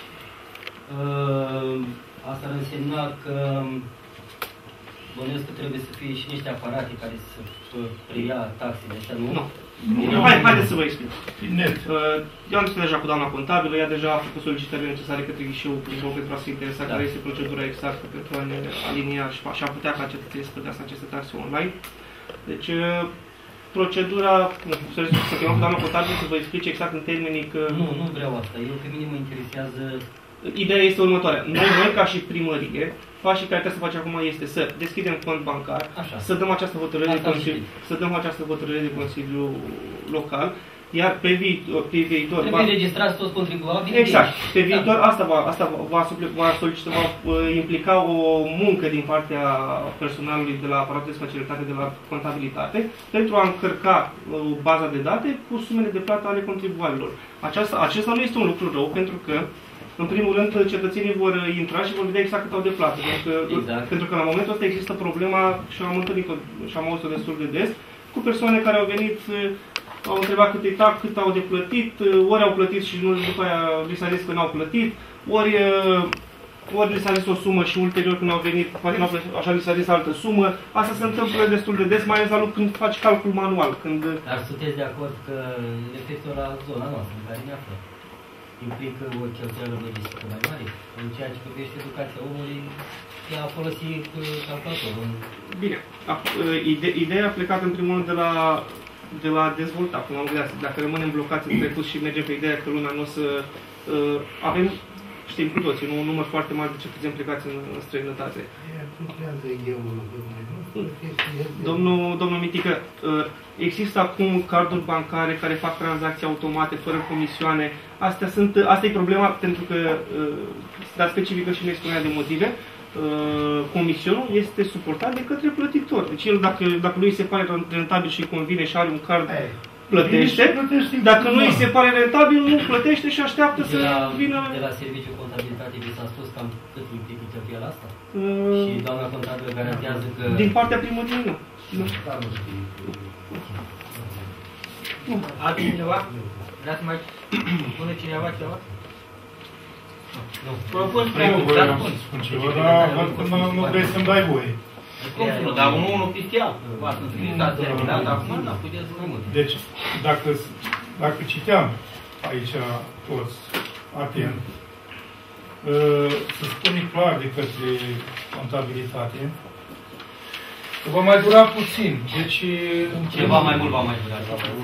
Asta ar însemna că bănuiesc că trebuie să fie și niște aparate care să preia taxele astea, nu? Nu. No. Hai, haideți să vă explic. Eu am discutat deja cu doamna contabilă, ea deja a făcut solicitările necesare către ghișeul pentru a se interesa care este procedura exactă pentru a ne alinia și a putea ca cetățenii să plătească aceste taxe online. Deci, procedura, nu, să chemăm cu doamna contabilă să vă explice exact în termenii că... Nu, nu vreau asta. Eu, pe mine mă interesează... Ideea este următoarea. Noi, noi ca și primărie, pașii care trebuie să facem acum este să deschidem cont bancar, așa, să dăm această hotărâre de Consiliu, să dăm această hotărâre de Consiliu Local, iar pe viitor, pe viitor trebuie va... registrați toți contribuabilii. Exact. Pe viitor da. asta va asta va, va solicita, va implica o muncă din partea personalului de la aparatul de specialitate de la contabilitate pentru a încărca uh, baza de date cu sumele de plată ale contribuabililor. Aceasta, acesta nu este un lucru rău, pentru că în primul rând, cetățenii vor intra și vor vedea exact cât au de plată. Pentru că, exact. pentru că la momentul ăsta există problema, și am întâlnit-o și am auzit-o destul de des, cu persoane care au venit, au întrebat cât e tax, cât au de plătit, ori au plătit și nu, după aia li s-a zis că n-au plătit, ori, ori li s-a zis o sumă și ulterior când au venit, poate n-au plătit, așa li s-a zis altă sumă. Asta se întâmplă destul de des, mai ales la lucru când faci calcul manual. Când... Dar sunteți de acord că efectul la zona noastră în care ne află implică o cheltuială logistică mai mare? În ceea ce privește educația omului, ea a folosit calculatorul. Bine. Ide ideea a plecat în primul rând de la, de la dezvolta, cum am gândit. Dacă rămânem blocați în trecut și mergem pe ideea că lumea nu o să... Uh, avem, știm cu toții, un număr foarte mare de cetățeni plecați în, în străinătate. Domnul, domnul Mitică, există acum carduri bancare care fac tranzacții automate, fără comisioane. Astea sunt, asta e problema, pentru că, dar specifică și ne spunea de motive, comisionul este suportat de către plătitor. Deci el, dacă, dacă lui se pare rentabil și îi convine și are un card, plătește. Dacă nu îi se pare rentabil, nu plătește și așteaptă să vină... De la serviciul contabilitate vi s-a spus cam cât implică cheltuiala asta? Și doamna contabilă garantează că... Din partea primăriei, nu. Nu. Altcineva? Vrea să mai spune cineva ceva? Nu. Propun să spun ceva, dar nu vrei să-mi dai voie. Cum să nu? Dar unul unul peste altul. V-ați înțeles terminat, acum, dar puteți mai mult. Deci, dacă, dacă citeam aici toți atent, se spune clar de către contabilitate Va mai dura puțin, deci... Ceva mai mult va mai dura.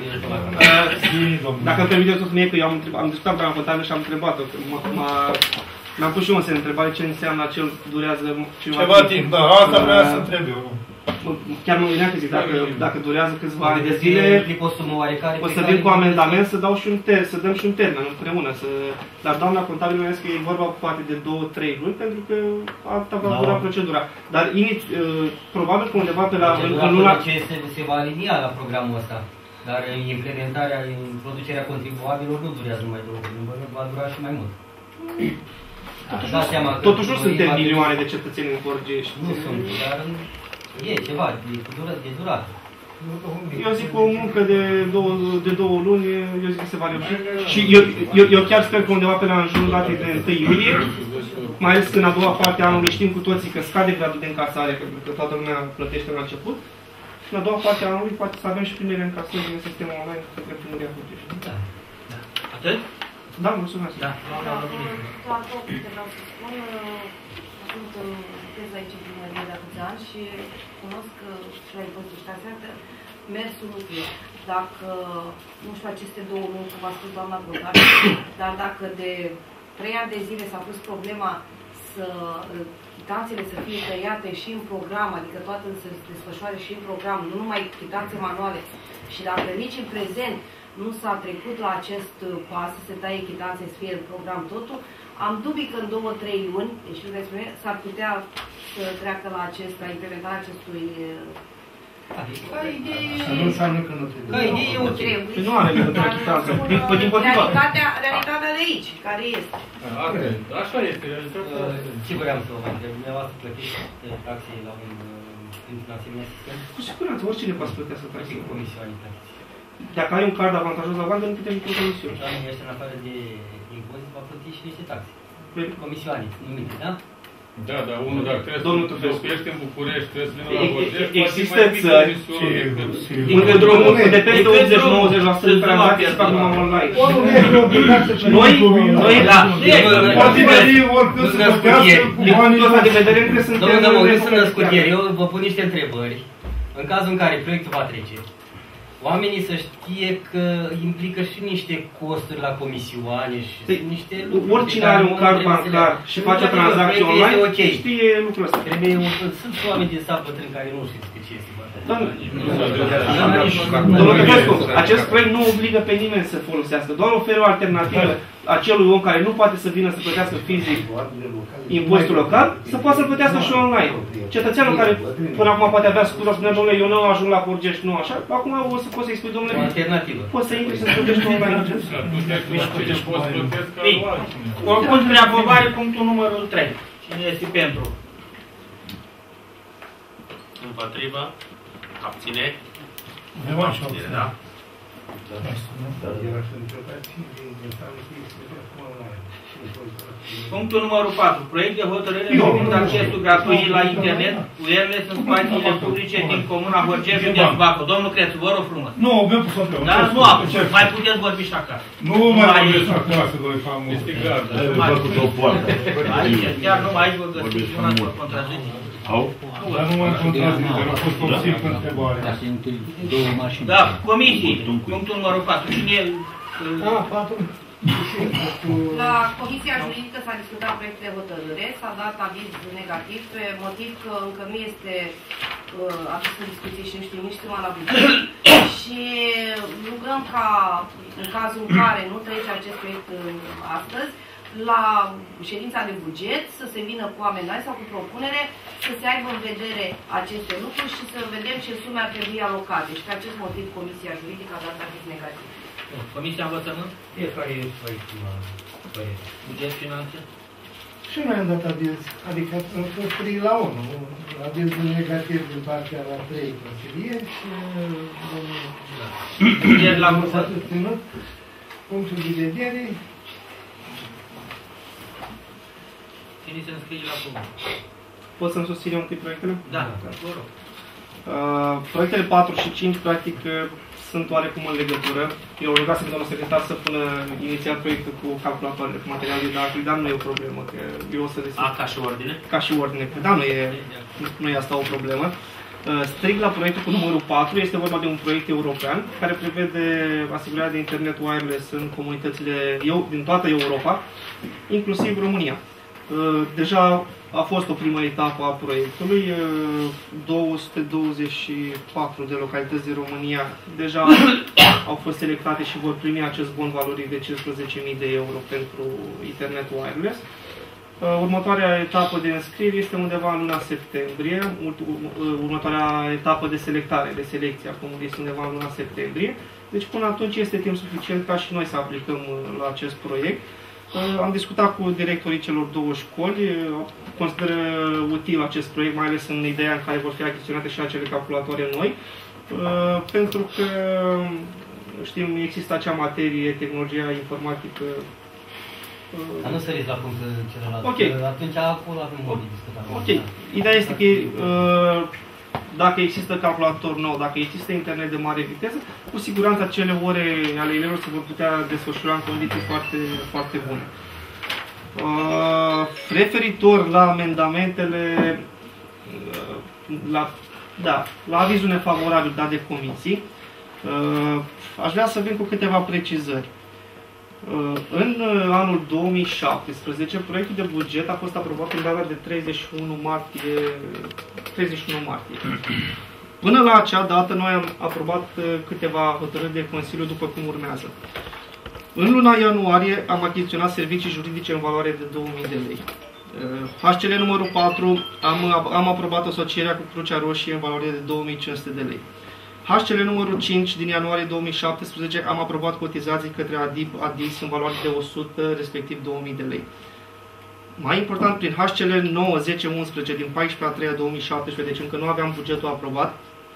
Dacă îmi permiteți să mie că eu am, întrebat, am discutat cu contabil și am întrebat-o. Mi-am pus și eu un semn de întrebare ce înseamnă acel durează ceva, ceva timp. Da, asta vreau să întreb eu. Chiar mă gândeam că zic, dacă, dacă durează câțiva ani de zile, o să vin cu amendament să dau și un ter, să dăm și un termen împreună. Să... Dar doamna contabil mi-a zis că e vorba poate de două trei luni, pentru că asta va dura procedura. Dar iniți, probabil că undeva pe la... În luna... Ce se, se va alinia la programul ăsta. Dar implementarea, producerea contribuabilor nu durează numai două luni, va dura și mai mult. Totuși, da, seama totuși nu suntem milioane de cetățeni în Forgești. Nu sunt, dar e ceva de, de durat. Eu zic o muncă de două, de două luni, eu zic că se va reuși. Și eu, eu, eu chiar sper că undeva pe la în jurul datei de întâi iulie, mai ales că în a doua parte a anului știm cu toții că scade gradul de încasare, pentru că toată lumea plătește la început. Și în a doua parte a anului poate să avem și primele încasări din sistemul online către primăria Forgești. Da. Atât? Da, mulțumesc. Da. Doar două puncte vreau să spun. Sunt lucrez aici în primărie de atâția ani și cunosc și la impozitul și taxarea mersul nu fie. Dacă, nu știu aceste două luni, cum a spus doamna Bogdan, dar dacă de trei ani de zile s-a pus problema să chitanțele să fie tăiate și în program, adică toate să se desfășoare și în program, nu numai chitanțe manuale, și dacă nici în prezent nu s-a trecut la acest pas să se taie chitanțe, să fie în program totul, am dubii că în două, trei luni, deci nu despre s-ar putea să treacă la acest, la implementarea acestui... Ca idee... Nu înseamnă că nu trebuie. Ca idee e ok. Nu are legătură chitanță. Realitatea, realitatea de aici, care este. Așa este, realitatea. Ce vreau să vă mai întreb? Dumneavoastră plătiți taxe la un asemenea sistem? Cu siguranță, oricine poate să plătească taxe. Comisioane plătiți. Dacă ai un card avantajos la bandă, nu putem nici o comisiune. Oamenii ăștia, în afară de impozit, va plăti și niște taxe. Comisioane, numite, da? Da, dar unul dacă trebuie să locuiești în București, trebuie să vină la Forgești, există țări unde drumul de peste optzeci la nouăzeci la sută de tranzacții se fac numai online. Noi, noi, da, poate veni oricând să plătească cu banii ăsta de vedere încă suntem... Domnul Dămău, eu sunt născutier, eu vă pun niște întrebări. În cazul în care proiectul va trece, oamenii să știe că implică și niște costuri la comisioane și păi, niște lucruri. Oricine are un card bancar și face o tranzacție online, okay. Știe lucrul ăsta. Trebuie un, sunt oameni din sat bătrâni care nu știu despre ce este. Domnul Tăpescu, acest proiect nu obligă pe nimeni să folosească, doar oferă o alternativă acelui om care nu poate să vină să plătească fizic impozitul local, să poată să plătească și online. Cetățeanul care până acum poate avea scuza, spunea, domnule, eu nu ajung la Forgești, nu așa, acum o să poți să-i spui, domnule, poți să intri să plătești online. Oricum, spre aprobare, punctul numărul trei. Cine este pentru? Împotrivă? Abțineri? Abținere, da? Punctul numărul patru. Proiect de hotărâre privind accesul gratuit la internet cu wireless în spațiile publice din Comuna Horgești, județul Bacău. Domnul Crețu, vă rog frumos. Nu, mi-am pus apel. Dar nu acum, mai puteți vorbi și acasă. Nu mai vorbesc acasă, doi famoși. Este gata. Aici, chiar numai aici vă găsiți una să vă contraziți. Dar nu m-am contrazit, dar a fost o simplă întrebare. Da, comisii. Punctul numărul patru. Cine e? Ah, patru. La Comisia Juridică s-a discutat proiectul de hotărâre, s-a dat aviz negativ, pe motiv că încă nu este uh, această discuție și nu știm nici suma la buget. Și rugăm ca, în cazul în care nu trece acest proiect astăzi, la ședința de buget să se vină cu amendare sau cu propunere, să se aibă în vedere aceste lucruri și să vedem ce sume ar trebui alocate. Și pe acest motiv Comisia Juridică a dat aviz negativ. Comisia Învățământ? Fiecare proiect la proiect. Buget, finanțe? Și noi am dat aviz, adică am fost trei la unu. Aviz negativ din partea la trei consilieri și buget la s-a susținut punctul de vedere. Cine se înscrie la punct? Pot să-mi susțin eu un pic proiectele? Da, vă rog. Uh, proiectele patru și cinci, practic, sunt oarecum în legătură. Eu rugasem pe domnul secretar să pună inițial proiectul cu calculatoarele, cu material didactic, dar nu e o problemă, că eu o să deschid. A, ca și ordine? Ca și ordine, da, nu e, nu e asta o problemă. Strict la proiectul cu numărul patru, este vorba de un proiect european care prevede asigurarea de internet wireless în comunitățile din toată Europa, inclusiv România. Deja a fost o primă etapă a proiectului, două sute douăzeci și patru de localități din România deja au fost selectate și vor primi acest bon valoric de cincisprezece mii de euro pentru internet wireless. Următoarea etapă de înscriere este undeva în luna septembrie, următoarea etapă de selectare, de selecție acum este undeva în luna septembrie. Deci până atunci este timp suficient ca și noi să aplicăm la acest proiect. Am discutat cu directorii celor două școli, consideră util acest proiect, mai ales în ideea în care vor fi achiziționate și acele calculatoare noi, pentru că știm, există acea materie, tehnologia informatică. Dar nu săriți la punctul celălalt, okay. Atunci acolo avem mult de discutat. Ok, ideea este că dacă există calculator nou, dacă există internet de mare viteză, cu siguranță acele ore ale elevilor se vor putea desfășura în condiții foarte, foarte bune. Uh, referitor la amendamentele, uh, la, da, la avizul nefavorabil dat de comisii, uh, aș vrea să vin cu câteva precizări. În anul două mii șaptesprezece, proiectul de buget a fost aprobat în data de treizeci și unu martie. treizeci și unu martie. Până la acea dată, noi am aprobat câteva hotărâri de Consiliu după cum urmează. În luna ianuarie am achiziționat servicii juridice în valoare de două mii de lei. H C L numărul patru am, am aprobat asocierea cu Crucea Roșie în valoare de două mii cinci sute de lei. H C L numărul cinci din ianuarie două mii șaptesprezece am aprobat cotizații către ADIP, ADIS în valoare de o sută, respectiv două mii de lei. Mai important, prin H C L nouă, zece, unsprezece din paisprezece a treia două mii șaptesprezece, deci încă nu aveam bugetul aprobat,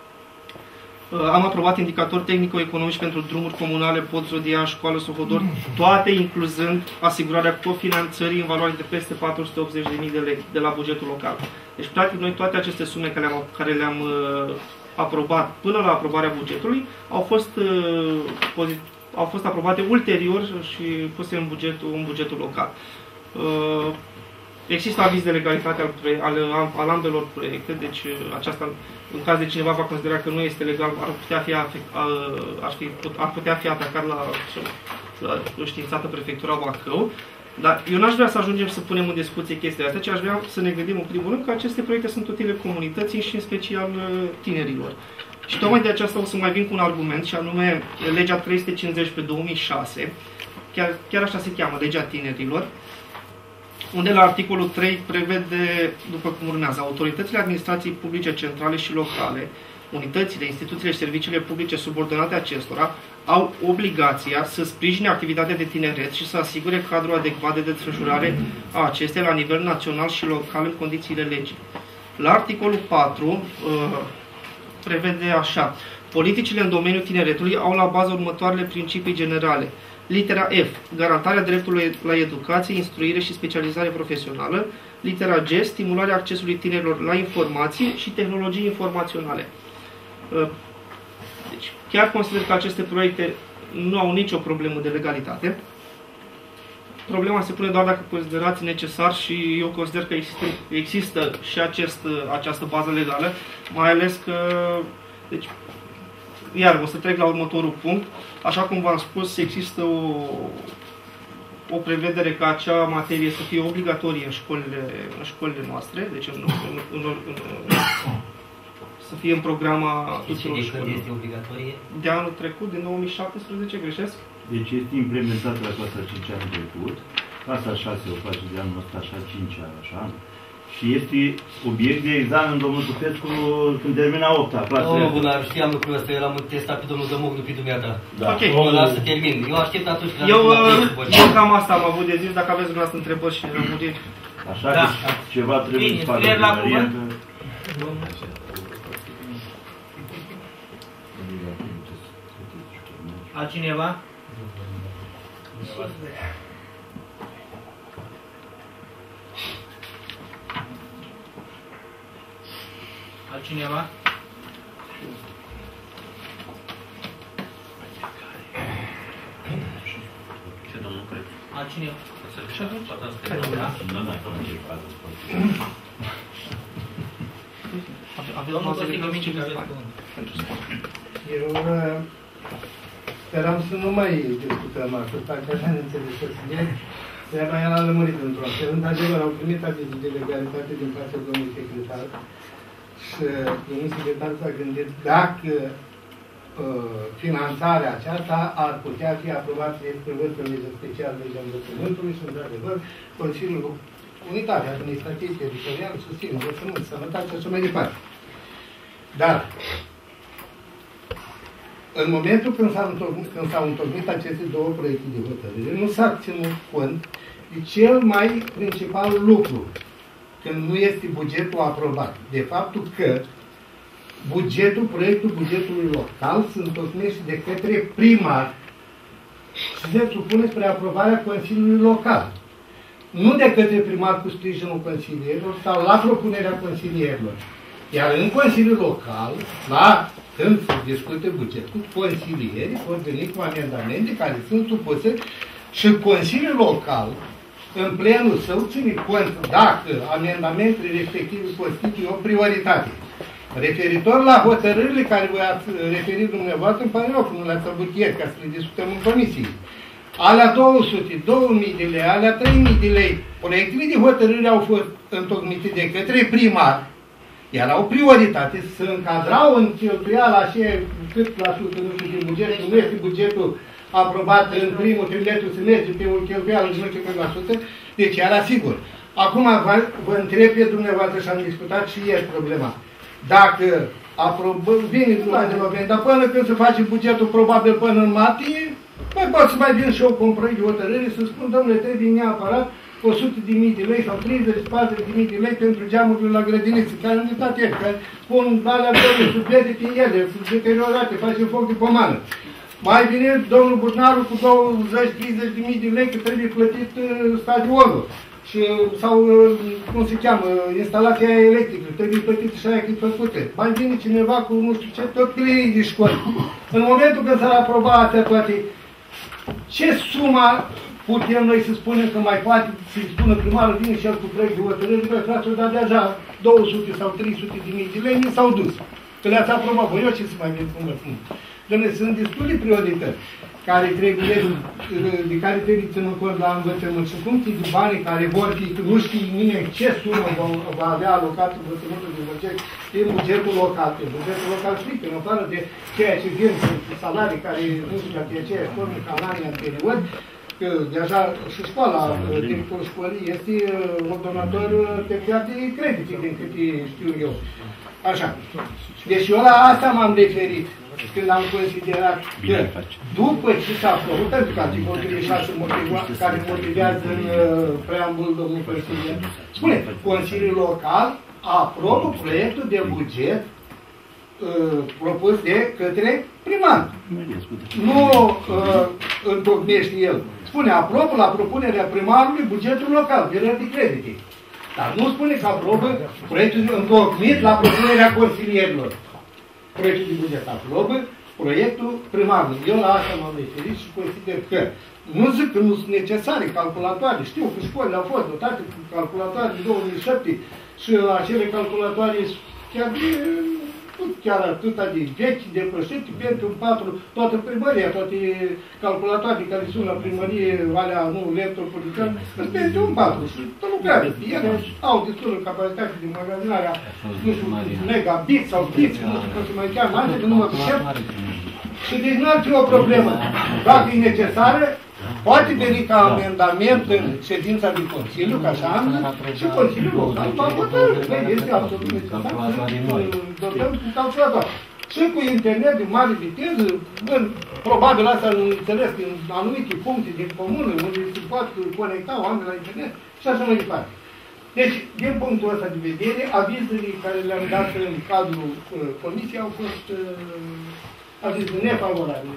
am aprobat indicatori tehnico-economici pentru drumuri comunale, Pod Zodia, școală Sohodor, toate incluzând asigurarea cofinanțării în valoare de peste patru sute optzeci de mii de lei de la bugetul local. Deci, practic, noi toate aceste sume care le-am care le-am aprobat până la aprobarea bugetului au fost, uh, au fost aprobate ulterior și puse în bugetul, în bugetul local. Uh, există aviz de legalitate al, al, al ambelor proiecte, deci uh, aceasta, în caz de cineva va considera că nu este legal, ar putea fi, afect, uh, ar fi, ar putea fi atacat la, la științată Prefectura Bacău. Dar eu n-aș vrea să ajungem să punem în discuție chestia asta, ci aș vrea să ne gândim în primul rând că aceste proiecte sunt utile comunității și în special tinerilor. Și tocmai de aceasta o să mai vin cu un argument, și anume legea trei sute cincizeci pe două mii șase, chiar, chiar așa se cheamă, legea tinerilor, unde la articolul trei prevede, după cum urmează, autoritățile administrației publice centrale și locale, unitățile, instituțiile și serviciile publice subordonate acestora, au obligația să sprijine activitatea de tineret și să asigure cadrul adecvat de desfășurare a acesteia la nivel național și local în condițiile legii. La articolul patru uh, prevede așa: politicile în domeniul tineretului au la bază următoarele principii generale. Litera F, garantarea dreptului la educație, instruire și specializare profesională. Litera G, stimularea accesului tinerilor la informații și tehnologii informaționale. Uh, Deci, chiar consider că aceste proiecte nu au nicio problemă de legalitate. Problema se pune doar dacă considerați necesar și eu consider că există, există și acest, această bază legală, mai ales că, deci, iar o să trec la următorul punct. Așa cum v-am spus, există o, o prevedere ca acea materie să fie obligatorie în școlile, în școlile noastre, deci în, în, în, în, în să fie în programa tuturor școlilor. De este obligatorie? De anul trecut, din două mii șaptesprezece, greșesc? Deci este implementată la clasa cinci anul trecut, clasa șase o face de anul ăsta, așa cinci ani, așa, și este obiect de examen, domnul Tupescu, când termina opta, clasa. Domnul Bunar, știam lucrul ăsta, eu l-am testat pe domnul Dămoglu, pe dumneata. Da. Ok. O las să termin. Eu aștept atunci când Eu, am eu cam asta am avut de zis, dacă aveți dumneavoastră întrebări și rămuriri. Așa Da. că ceva trebuie Bine, să facă. scrieri la cuvânt? Altcineva? Altcineva? Ce domnul Crețu? Altcineva? Și atunci? Da? Nu, nu, nu, avem Domnul bază Costin legală Dominic, și aveți bani cuvântul. pentru sport. Eu uh, speram să nu mai discutăm asta, că așa ne înțelegeți bine. Treaba aia l-a lămurit într-un fel. Într-adevăr, au primit avizul de legalitate din partea domnului secretar și domnul secretar s-a gândit dacă uh, finanțarea aceasta ar putea fi aprobată de prevăzută în legea specială de învățământului și, într-adevăr, Consiliul Unitate Administrativ Teritorial susține învățământ, sănătate și așa mai departe. Dar, în momentul când s-au întocmit, când s-au întocmit aceste două proiecte de hotărâre, nu s-a ținut cont de cel mai principal lucru, când nu este bugetul aprobat, de faptul că bugetul, proiectul bugetului local se întocmește de către primar și se supune spre aprobarea Consiliului Local. Nu de către primar cu sprijinul consilierilor sau la propunerea consilierilor. Iar în Consiliul Local, la când se discute bugetul, consilierii vor veni cu amendamente care sunt supuse și Consiliul Local, în plenul său, ține cont dacă amendamentele respective constituie o prioritate. Referitor la hotărârile care v-ați referit dumneavoastră, îmi pare rău că nu le-ați avut ieri, ca să le discutăm în comisie. Alea două sute, două mii de lei, alea trei mii de lei, proiectele de hotărâre au fost întocmite de către primar, iar au prioritate să încadrau în cheltuiala aceea cât la sută, nu știu, din buget, nu este bugetul aprobat în primul trimestru, se merge pe o cheltuială de nu știu cât la sută, deci era sigur. Acum vă, vă întreb pe dumneavoastră și am discutat și ieri problema. Dacă aprobăm, vine luna de novembrie, dar până când se face bugetul, probabil până în martie, mai pot să mai vin și eu cu un proiect de hotărâre să spun, domnule, trebuie neapărat o sută de mii de lei sau treizeci patruzeci de mii de lei pentru geamurile la grădiniță, care nu uitat el, care pun alea două, subleze pe ele, sunt deteriorate, face foc de pomană. Mai vine domnul Burnaru cu douăzeci treizeci de mii de lei că trebuie plătit uh, stadionul. Și, sau, uh, cum se cheamă, instalația electrică, trebuie plătit și aia cât făcute. Mai vine cineva cu nu știu ce, tot clienii de școli. În momentul când s-ar aproba astea toate, ce suma putem noi să spunem că mai poate să-i spună primarul, vine și el cu proiect de hotărâre, băi, fraților, dar deja două sute sau trei sute de mii de lei mi s-au dus. Că le-ați aprobat, băi, eu ce să mai vin cum vă spun? Doamne, sunt destule priorități care trebuie, de care trebuie ținut cont la învățământ și funcții de bani care vor fi, nu știe nimeni ce sumă va, va avea alocat învățământul de buget din bugetul local. Din bugetul local strict, în afară de ceea ce vin salarii care nu știu dacă e aceeași formă ca în anii anteriori, că deja și școala, directorul școlii este un donator terțiar de credite, din câte știu eu. Așa. Deci eu la asta m-am referit când am considerat că după ce s-a făcut, pentru că articolul treizeci și șase care motivează în preambul domnului consilier, spune, Consiliul Local aprobă proiectul de buget uh, propus de către primar. Nu uh, întocmește el. Spune, aprobă la propunerea primarului bugetul local, de de credite. Dar nu spune că aprobă proiectul întocmit la propunerea consilierilor. Proiectul de buget aprobă proiectul primarului. Eu la asta m-am referit și consider că nu zic că nu sunt necesare calculatoare. Știu că școlile au fost dotate cu calculatoare din două mii șapte și acele calculatoare chiar de, chiar atâta de vechi, de pășite, pentru patru, toată primăria, toate calculatoare care sunt la primărie, alea, nu, electropolitan, sunt pentru un patru și tot lucrează. Ele au destulă capacitate de magazinare, nu știu, megabit sau bit, nu știu cum se mai cheamă, alte de număr de și deci nu ar fi o problemă. Dacă e necesară, poate veni ca amendament în ședința de Consiliu, ca așa am, și Consiliul Local va hotărâ. Este absolut necesar să dotăm cu calculator. Și cu internet de mare viteză, în, probabil asta nu înțeles, în anumite puncte din comună, unde se poate conecta oameni la internet și așa mai departe. Deci, din punctul ăsta de vedere, avizele care le-am dat în cadrul uh, comisiei au fost uh, avize nefavorabile.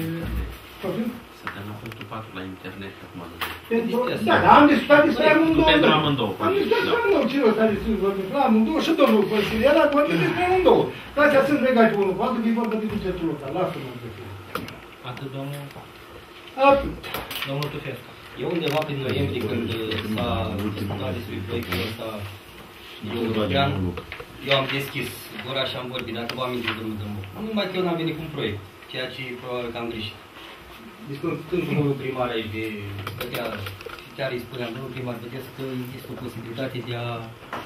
Să dăm la punctul patru la internet acum. Pentru, da, dar am discutat despre amândouă. Pentru amândouă. Am discutat despre amândouă. Cine ăsta de sus vorbim la amândouă și domnul consilier a vorbit despre amândouă. Astea sunt legate unul cu altul, că e vorba de bugetul local. Lasă-mă în bugetul. Atât, domnul? Atât. Domnul Tufescu. Eu undeva prin noiembrie, când s-a discutat despre proiectul ăsta, eu, eu am deschis Gora și am vorbit, dacă vă amintiți, domnul Dămoc. Numai că eu n-am venit cu un proiect, ceea ce probabil că am greșit. Discutând cu domnul primar aici de, vedea, chiar îi spuneam, domnul primar, vedeți că există o posibilitate de a,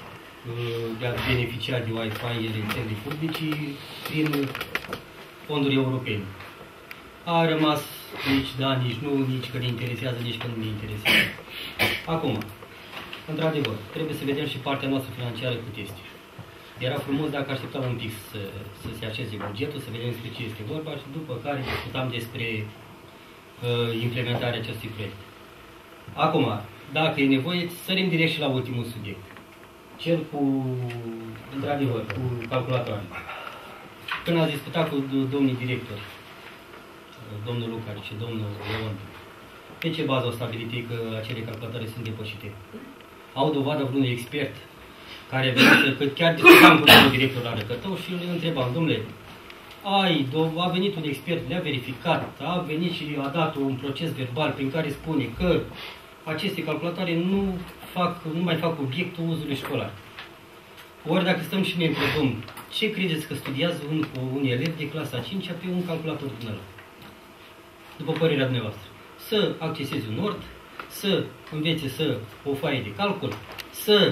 de a beneficia de Wi-Fi rețelei publice prin fonduri europene. A rămas nici da, nici nu, nici că ne interesează, nici că nu ne interesează. Acum, într-adevăr, trebuie să vedem și partea noastră financiară cât este. Era frumos dacă așteptam un pic să, să se așeze bugetul, să vedem despre ce este vorba și după care discutam despre uh, implementarea acestui proiect. Acum, dacă e nevoie, sărim direct și la ultimul subiect. Cel cu, într-adevăr, cu calculatoare. Când ați discutat cu domnii directori, domnul Lucari și domnul Leon, pe ce bază au stabilit că acele calculatoare sunt depășite? Au dovadă vreunui expert care venit, că chiar discutam cu domnul director la Răcătău și îl întrebam, domnule, ai, a venit un expert, le-a verificat, a venit și a dat un proces verbal prin care spune că aceste calculatoare nu, fac, nu mai fac obiectul uzului școlar. Ori dacă stăm și ne întrebăm, ce credeți că studiază un, un elev de clasa a cincea pe un calculator din ăla? După părerea dumneavoastră. Să acceseze un Word, să învețe să o foaie de calcul, să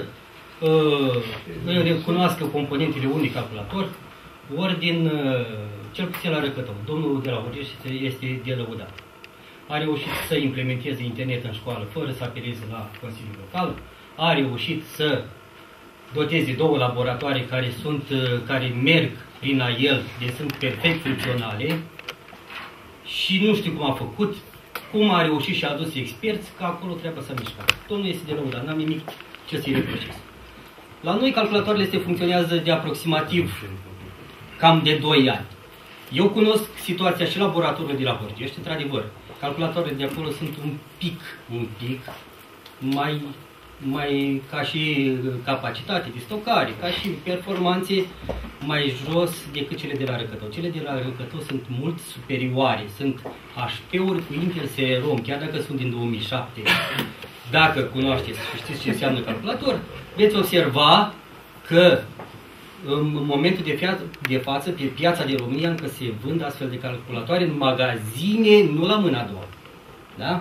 uh, recunoască componentele unui calculator, ori din, uh, cel puțin la Răcătău, domnul de la Horgeș este de lăudat. A reușit să implementeze internet în școală fără să apeleze la Consiliul Local, a reușit să doteze două laboratoare care, sunt, care merg prin a el, deci sunt perfect funcționale și nu știu cum a făcut, cum a reușit și a adus experți, că acolo treaba s-a mișcat. Domnul este de lăudat, n-am nimic ce să-i reproșez. La noi calculatoarele se funcționează de aproximativ cam de doi ani. Eu cunosc situația și laboratorilor de la Horgești, într-adevăr. Calculatoarele de acolo sunt un pic, un pic mai, mai ca și capacitate de stocare, ca și performanțe mai jos decât cele de la Răcătău. Cele de la Răcătău sunt mult superioare, sunt H P-uri cu Intel C R O M, chiar dacă sunt din două mii șapte. Dacă cunoașteți și știți ce înseamnă calculator, veți observa că în momentul de, fia, de față, pe piața de România, încă se vând astfel de calculatoare în magazine, nu la mâna a doua. Da?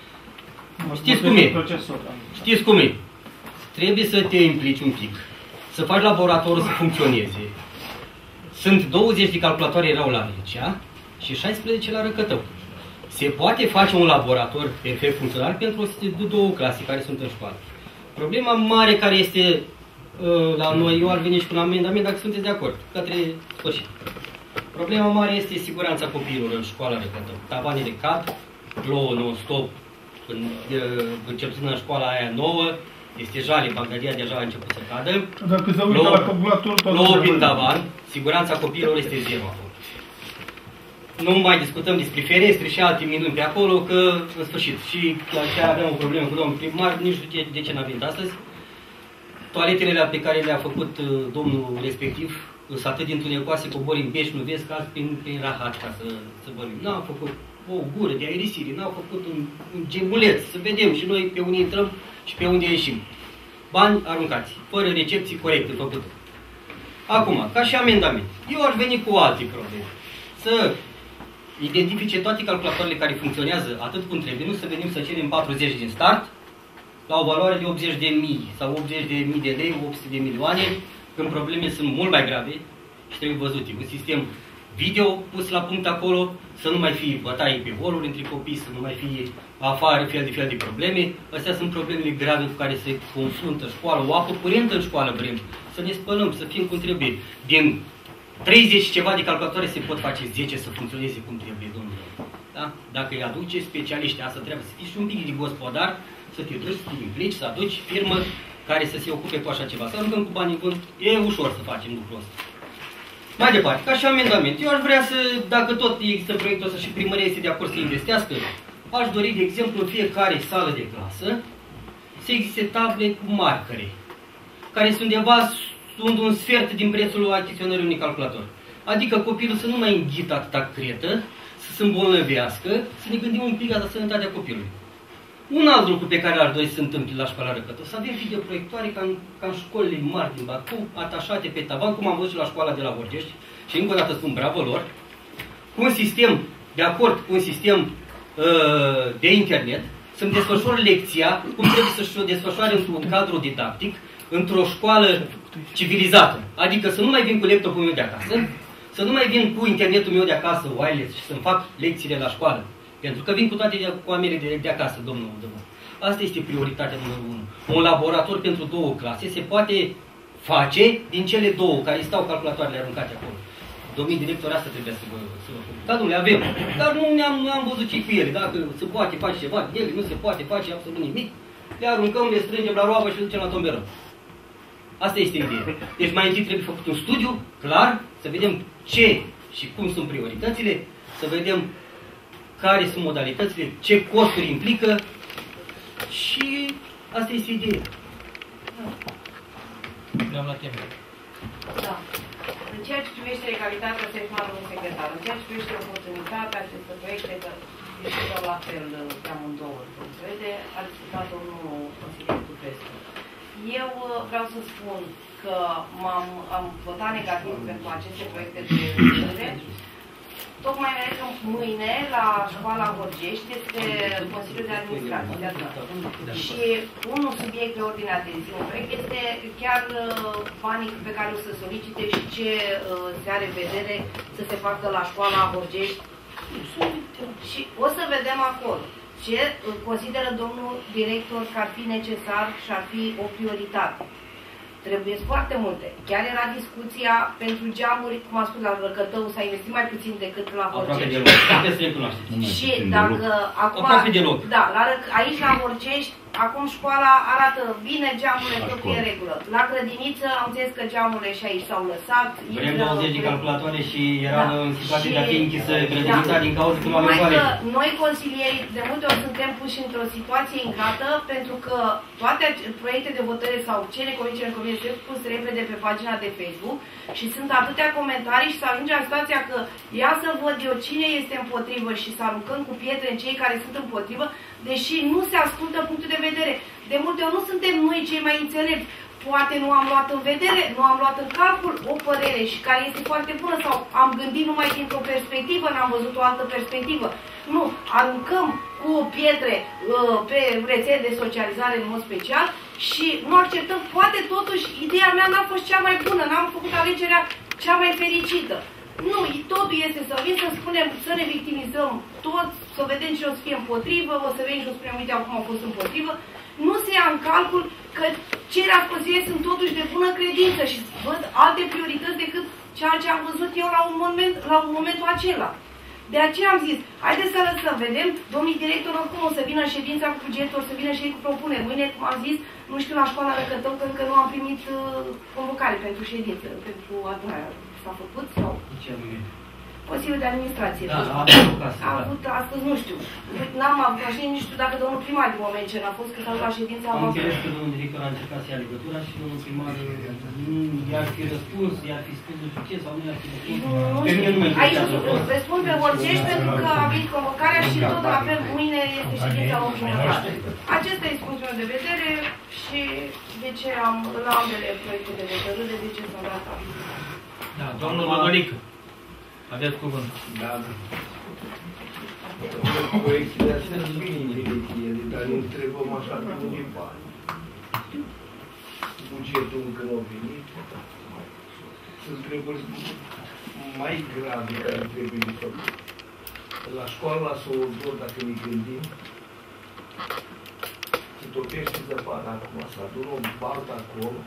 Știți cum e? Știți cum e? Trebuie să te implici un pic, să faci laboratorul să funcționeze. Sunt douăzeci de calculatoare erau la Mircea și șaisprezece la Răcătău. Se poate face un laborator perfect funcțional pentru două clase care sunt în școală. Problema mare care este la noi, eu ar veni și cu un amendament, dacă sunteți de acord, către sfârșit. Problema mare este siguranța copiilor în școala Răcătău. Tavanele cad, plouă non-stop, începând în școala aia nouă, este jale, Bagdadia deja a început să cadă. Dacă se uită la calculator, plouă prin tavan, siguranța copiilor este zero acolo. Nu mai discutăm despre ferestre și alte minuni pe acolo, că în sfârșit. Și chiar aveam o problemă cu domnul primar, nici nu știu de ce n-a venit astăzi. Toaletele pe care le-a făcut domnul respectiv sunt atât de întunecoase, cobori în beș, nu vezi, ca prin, prin rahat, ca să, să vorbim. N-a făcut o gură de aerisire, n-a făcut un, un gemuleț, să vedem și noi pe unde intrăm și pe unde ieșim. Bani aruncați, fără recepții corecte făcute. Acum, ca și amendament, eu aș veni cu alte probleme. Să identifice toate calculatoarele care funcționează atât cum trebuie, nu să venim să cerem patruzeci din start, la o valoare de optzeci de mii sau optzeci de mii de lei, opt sute de milioane, când problemele sunt mult mai grave și trebuie văzute. Un sistem video pus la punct acolo, să nu mai fie bătaie pe holuri între copii, să nu mai fie afară fel de fel de probleme. Astea sunt problemele grave cu care se confruntă școala, o apă curentă în școală vrem, să ne spălăm, să fim cum trebuie. Din treizeci ceva de calculatoare se pot face zece să funcționeze cum trebuie, domnule. Da? Dacă îi aduce specialiști, asta trebuie să fii și un pic de gospodar, să te duci, să te implici, să aduci firmă care să se ocupe cu așa ceva. Să aruncăm cu banii în vânt, e ușor să facem lucrul ăsta. Mai departe, ca și amendament, eu aș vrea să, dacă tot există proiectul ăsta și primăria este de acord să investească, aș dori, de exemplu, în fiecare sală de clasă să existe table cu marcare, care sunt undeva, sunt un sfert din prețul achiziționării unui calculator. Adică copilul să nu mai înghită atâta cretă, să se îmbolnăvească, să ne gândim un pic la sănătatea copilului. Un alt lucru pe care ar dori să se întâmple la școala Răcătău, să avem videoproiectoare ca în, ca în școlile mari din Bacău, atașate pe tavan, cum am văzut și la școala de la Vorgești, și încă o dată spun bravo lor, cu un sistem, de acord cu un sistem uh, de internet, să-mi desfășor lecția, cum trebuie să-și o desfășoare într-un cadru didactic, într-o școală civilizată. Adică să nu mai vin cu laptopul meu de acasă, să nu mai vin cu internetul meu de acasă, wireless, și să-mi fac lecțiile la școală. Pentru că vin cu toate de, cu amele de, de acasă, domnul Dămă. Asta este prioritatea numărul unu. Un laborator pentru două clase se poate face din cele două, care stau calculatoarele aruncate acolo. Domnul director, asta trebuie să vă, să vă fac. Da, domnule, avem. Dar nu ne-am nu am văzut ce cu ele. Dacă se poate face ceva, ele nu se poate face absolut nimic. Le aruncăm, le strângem la roabă și le ducem la tomberă. Asta este ideea. Deci mai întâi trebuie făcut un studiu clar, să vedem ce și cum sunt prioritățile, să vedem care sunt modalitățile, ce costuri implică și asta este ideea. Doamna Temă. Da. În ceea ce privește egalitatea sexuală în secretar, în ceea ce privește oportunitatea acestor proiecte, că discutăm la fel pe amândouă, se vede, a discutat domnul consilier Tutescu. Eu vreau să spun că m-am am votat negativ pentru aceste proiecte de hotărâre. Tocmai mergem mâine la școala Vorgești, este Consiliul de Administrație. De și unul subiect pe ordinea de zi, un proiect, este chiar banii pe care o să solicite și ce uh, se are vedere să se facă la școala Vorgești. Și o să vedem acolo ce consideră domnul director că ar fi necesar și ar fi o prioritate. Trebuie foarte multe. Chiar era discuția pentru geamuri, cum am spus, la Răcătău s-a investit mai puțin decât la Vorcești. Aproape de loc. Și dacă acum, da, la, aici la Vorcești, acum școala arată bine, geamurile tot e în regulă. La grădiniță am înțeles că geamurile și aici s-au lăsat. Vrem douăzeci de calculatoare și era da. în situație de a fi închisă grădinița da. din cauza că nu avem bani. Noi, consilierii, de multe ori suntem puși într-o situație ingrată, pentru că toate proiecte de hotărâre sau cele convingere în comisie se pus repede pe pagina de Facebook și sunt atâtea comentarii și să ajunge la situația că ia să văd eu cine este împotrivă și să aruncăm cu pietre în cei care sunt împotrivă, deși nu se ascultă punctul de vedere. De multe ori nu suntem noi cei mai înțelepți. Poate nu am luat în vedere, nu am luat în calcul o părere și care este foarte bună sau am gândit numai dintr-o perspectivă, n-am văzut o altă perspectivă. Nu, aruncăm cu pietre uh, pe rețele de socializare în mod special și nu acceptăm. Poate totuși ideea mea n-a fost cea mai bună, n-am făcut alegerea cea mai fericită. Nu, totul este să vin să spunem, să ne victimizăm toți, să vedem ce o să fie împotrivă, o să vedem și o să spunem, uite, acum au fost împotrivă. Nu se ia în calcul că ceilalți consilieri sunt totuși de bună credință și văd alte priorități decât ceea ce am văzut eu la un moment, la un momentul acela. De aceea am zis, haideți să lăsăm, vedem, domnul director oricum o să vină în ședința cu bugetul, o să vină și ei cu propuneri. Mâine, cum am zis, nu știu la școala Răcătău, că încă nu am primit uh, convocare pentru ședință, pentru adunarea. S-a făcut sau? Consiliul de Administrație. Da, a avut astăzi, nu știu. N-am avut așa, nici știu dacă domnul primar din moment ce n-a fost, că s-a luat la ședință. Am înțeles că domnul director a încercat să ia legătura și domnul primar i-ar fi răspuns, i-ar fi spus nu știu ce sau nu i-ar fi răspuns. Pe mine nu mă interesează. Aici răspund pe Vorcești pentru că a venit convocarea și tot la fel mâine este ședința ordinară. Acesta este punctul meu de vedere și de ce am la ambele proiecte de hotărâre, de ce s-au dat aviz. Da, domnul Mădălică. Aveți cuvânt. Da, da. Proiectele astea sunt bine ele, dar ne întrebăm așa de unde bani. Bugetul încă nu a venit. Sunt întrebări mai grave care trebuie de făcut. La școală, la Sovodor, dacă ne gândim, se topește zăpada acum, să adună o baltă acolo.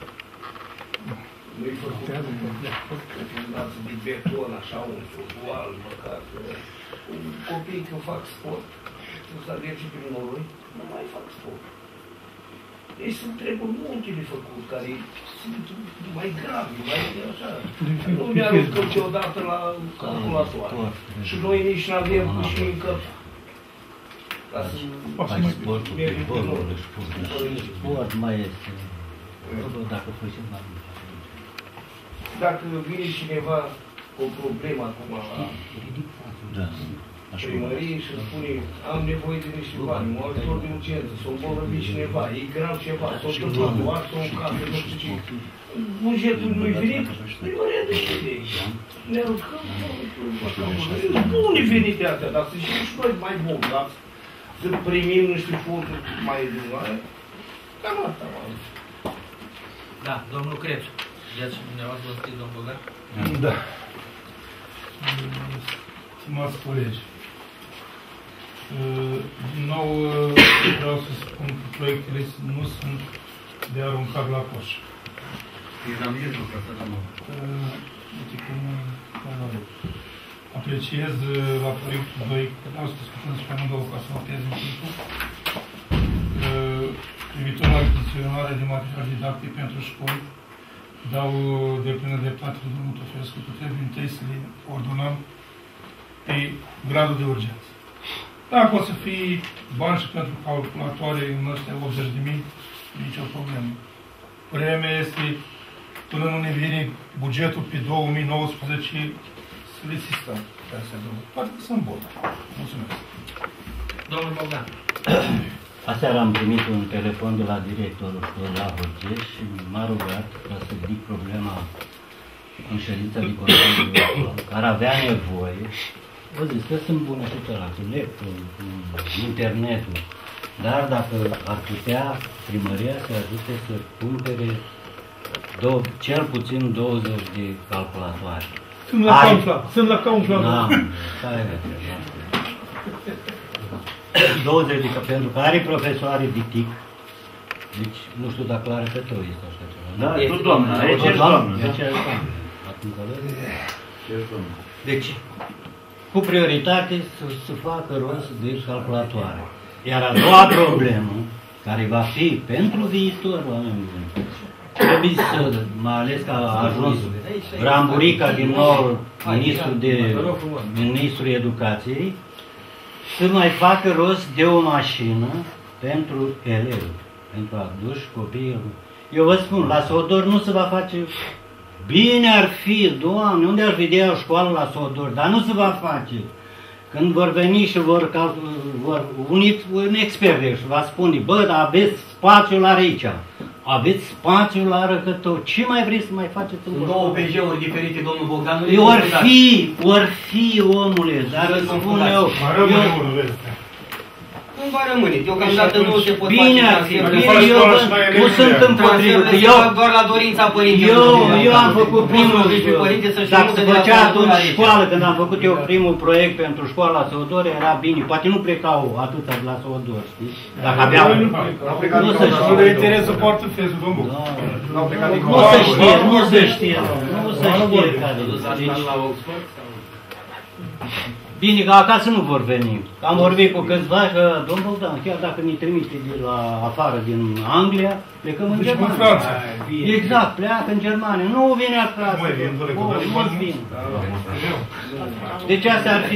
Nu-i făcut un laț de beton, așa, un fotbal, măcar. Copiii când fac sport, când s-a merge prin noroi, nu mai fac sport. Deci sunt treburi multe de făcut, care sunt mai grave, mai așa. Nu mi-aruncăm deodată la calculatoare. Și noi nici nu avem și încă ca să mergem prin noroi. Sport mai este. Dacă facem la Dacă vine cineva cu o problemă acum la... Da. primăriei și spune am nevoie de niște bani, mă ajutor de urgență, s-o îmbolnăvit cineva, e grav ceva, s-o întâmplat, o artă, un café, nu știu ce. Bugetul nu-i venit, primăria de ce de aici? Ne rugăm, nu ne venit de astea, dar să știm și noi mai bogați, să primim niște fonduri mai mari. Cam asta am zis. Da, domnul Crețu. Deci, dumneavoastră vă scris, domnul Bogdan? Da. Stimați colegi, din nou vreau să spun că proiectele nu sunt de aruncat la coș. Apreciez la proiectul doi, că vreau să discutăm despre amândouă ca să mă pierd în timpul, privitor la achiziționarea de material didactic pentru școli, dau de plină dreptate lui domnul Tofescu că trebuie întâi să le ordonăm pe gradul de urgență. Dacă o să fie bani și pentru calculatoare în ăștia optzeci de mii, nicio problemă. Părerea mea este, până nu ne vine bugetul pe două mii nouăsprezece, să le sistăm pe astea două. Poate că sunt bune. Mulțumesc. Domnul Bogdan. Aseară am primit un telefon de la directorul școlii la Horgeș și m-a rugat ca să ridic problema în ședința de Consiliu care avea nevoie. Vă zic că sunt bune și ăla, cu laptop, cu internetul, dar dacă ar putea primăria să ajute să cumpere două, cel puțin douăzeci de calculatoare. Sunt la caumflat, sunt la caumflat. Da, stai de douăzeci de, pentru că are profesoare de T I C, deci nu știu dacă la repetău este așa ceva. Da, tot doamnă, aici ești doamnă. Deci, cu prioritate să, să facă rost de calculatoare. Iar a doua problemă, care va fi pentru viitor, oameni buni, trebuie să, mai ales că a ajuns Bramburica din nou ministrul, de, ministrul educației, să mai facă rost de o mașină pentru elevi, pentru aduși copiii. Eu vă spun, la Sodor nu se va face. Bine ar fi, Doamne, unde ar vedea o școală la Sodor, dar nu se va face. Când vor veni și vor, vor un, un expert și va spune, bă, dar aveți spațiul la aici, aveți spațiul la Răcătău, ce mai vreți să mai faceți în Sunt două P G-uri diferite, domnul Bogdan. Ori fi, ori fi, omule, dar îți spun eu. Cum va rămâne? Deocamdată nu se pot bine face bine, eu nu sunt împotrivă. Eu, doar la dorința părintelor. Eu, eu am făcut primul, dacă se făcea atunci școală, când am făcut eu primul proiect pentru școala Săudor, era bine. Poate nu plecau atâta de la Săudor, știi? Dacă aveau... Nu se știe. Interesul foarte fesul, domnul. Nu se știe, nu se știe. Nu se știe care. Bine, că acasă nu vor veni. Am vorbit cu câțiva că, domnul Bogdan, chiar dacă ne trimite de la afară din Anglia, plecăm în Germania. Franța. Exact, pleacă în Germania. Nu vine acasă. Nu vin. Deci astea ar fi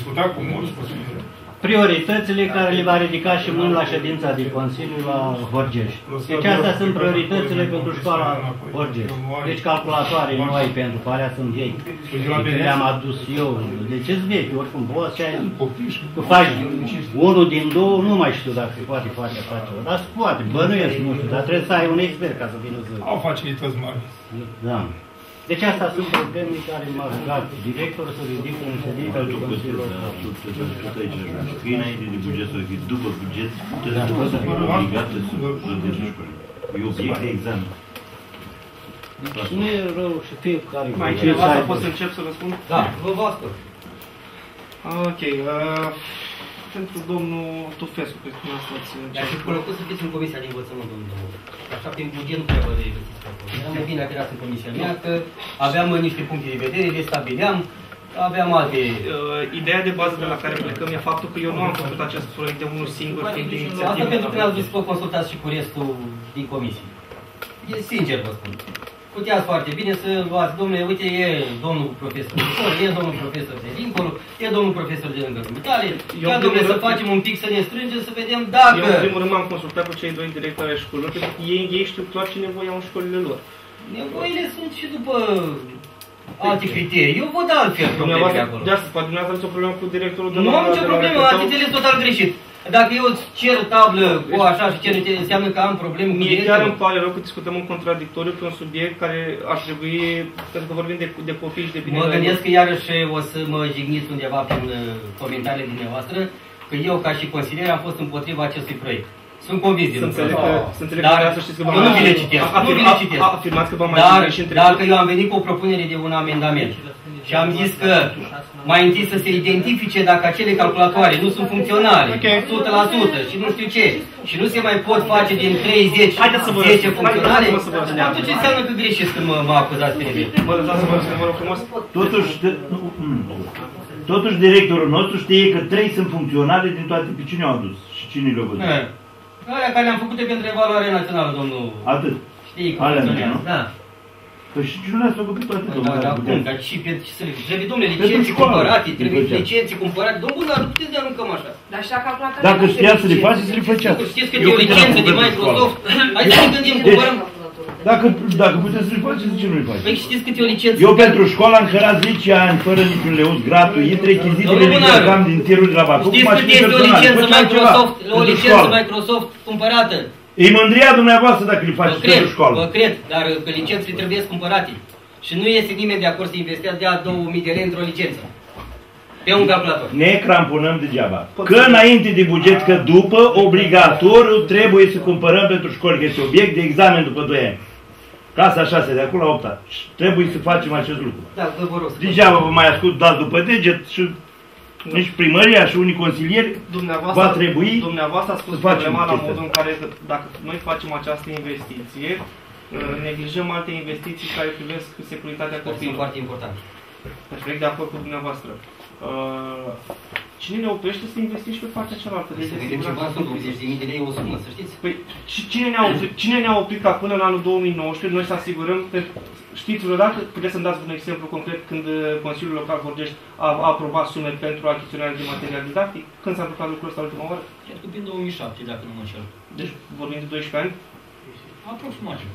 prioritățile care le va ridica și mâini la ședința de Consiliu la Horgeș. Deci astea sunt prioritățile pentru școala Horgeș. Deci calculatoare noi pentru că alea sunt vechi. Deci le-am adus eu. Deci sunt vechi, oricum poți și aia. Că faci unul din două, nu mai știu dacă se poate face așa ceva. Dar se poate, bănuiesc, nu știu, dar trebuie să ai un expert ca să vină să... Au facilități mari. Da. Deci astea sunt probleme care m-a rugat directorul să ridică în ședința de Consiliu. Fie înainte de buget sau după buget, trebuie să fie obligată să plătești școală. E obiect de examen. Deci nu e rău și fiecare... Mai cineva să pot să încep să răspund? Da, vă vă ascult. Ok. Pentru domnul Tufescu, cred că nu ați încep. Dar și plăcut să fiți în Comisia de Învățământ, domnul domnul. Așa, prin buget nu trebuie de găsiți pe acolo. Eram bine atras în comisia mea, că aveam niște puncte de vedere, le stabileam, aveam alte... Uh, ideea de bază de la care plecăm e faptul că eu nu am făcut acest proiect de unul singur, fiind de inițiativă. Asta pentru că mi-au zis că consultați și cu restul din comisie. E sincer vă spun. Puteați foarte bine să luați, domnule, uite, e domnul profesor e domnul profesor de dincolo, e domnul profesor de lângă Dumitale, ia, domnule, să facem un pic, să ne strângem, să vedem dacă... Eu, în primul rând, m-am consultat cu cei doi directori ai școlilor, pentru că ei, ei știu clar ce nevoie au în școlile lor. Nevoile sunt și după alte criterii. Eu văd altfel probleme acolo. De asta, poate dumneavoastră aveți o problemă cu directorul de la... Nu am nicio problemă, ați înțeles total greșit. Dacă eu îți cer tablă cu așa și cer, înseamnă că am probleme cu directorul. Mie chiar îmi pare rău că discutăm în contradictoriu pe un subiect care ar trebui, pentru că vorbim de, de copii și de bine. Mă gândesc că iarăși o să mă jigniți undeva prin comentariile dumneavoastră, că eu ca și consilier am fost împotriva acestui proiect. Sunt convins din lucrul ăsta. Dar nu vi le citesc. Nu vi le citesc. Afirmați că v-am mai Dar și dacă eu am venit cu o propunere de un amendament și am zis că mai întâi să se identifice dacă acele calculatoare nu sunt funcționale, o sută la sută și nu știu ce, și nu se mai pot face din treizeci, zece funcționale, atunci înseamnă că greșiți când mă acuzați pe nimeni. Mă lăsați să vă rog frumos. Totuși, totuși directorul nostru știe că trei sunt funcționale din toate. Pe cine au adus și cine le-au văzut? Alea care le-am făcut pentru evaluare națională, domnul. Atât. Știi cum funcționează, da. Păi și nu le-ați făcut pe toate, domnule? Da, cum, ca și pe... Trebuie, domnule, licenții cumpărate, trebuie licenții cumpărate. Domnule, dar nu puteți să aruncăm așa. Dar și dacă calculatoare... Dacă știați să le faceți, le făceați. Știți că e o licență de Microsoft? Hai să ne gândim, cumpărăm... Dacă, dacă puteți să le faceți, de ce nu le faceți? Păi știți cât e o licență? Eu pentru școală am cărat zece ani fără niciun leuț gratuit, rechizitele le cărcam din tirul de la Bacău. Știți cât este o licență Microsoft, o licență Microsoft cumpărată? E mândria dumneavoastră dacă le faceți pentru școală. Vă cred, dar că licențele trebuie cumpărate. Și nu este nimeni de acord să investească de a două mii de lei într-o licență. Pe un calculator. Ne cramponăm degeaba. Că înainte de buget, că după, obligatoriu trebuie să cumpărăm pentru școli, că este obiect de examen după doi ani. Clasa șase, de acolo la opt. Trebuie să facem acest lucru. Da, vă rog. Degeaba vă mai ascult dați după deget și nici primăria și unii consilieri va trebui dumneavoastră a spus problema la modul în care dacă noi facem această investiție, neglijăm alte investiții care privesc securitatea copiilor. Sunt foarte importante. Deci plec de acord cu dumneavoastră. Cine ne oprește să investim și pe partea cealaltă? Să vedem ce bani sunt, optzeci de mii de lei o sumă, să știți. Păi, cine ne-a oprit, cine ne-a oprit ca până în anul două mii nouăsprezece noi să asigurăm, știți vreodată, puteți să-mi dați un exemplu concret când Consiliul Local Horgești a, a aprobat sume pentru achiziționarea de material didactic? Când s-a întâmplat lucrul ăsta ultima oară? Cred că prin două mii șapte, dacă nu mă înșel. Deci vorbim de doisprezece ani? Aproximativ.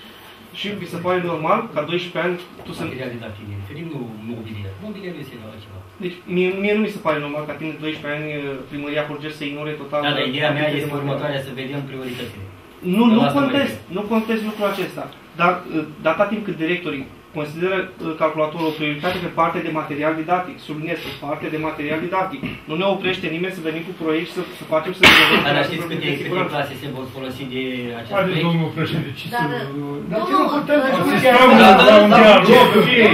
Și vi se pare normal ca doisprezece ani tu să... Material didactic, ne referim nu mobilier. Mobilierul este altceva. Deci mie, mie nu mi se pare normal ca timp de doisprezece ani primăria Horgești să ignore total... Da, dar ideea mea este următoarea, să vedem prioritățile. Nu, nu contest, nu contest lucrul acesta. Dar data timp cât directorii consideră calculatorul o prioritate pe partea de material didactic, subliniez pe partea de material didactic, nu ne oprește nimeni să venim cu proiect și să, să facem să... Dar știți câte clase se vor folosi de acest proiect? Haideți, domnul președinte, ce să... Dar ce nu putem discuția la un dialog?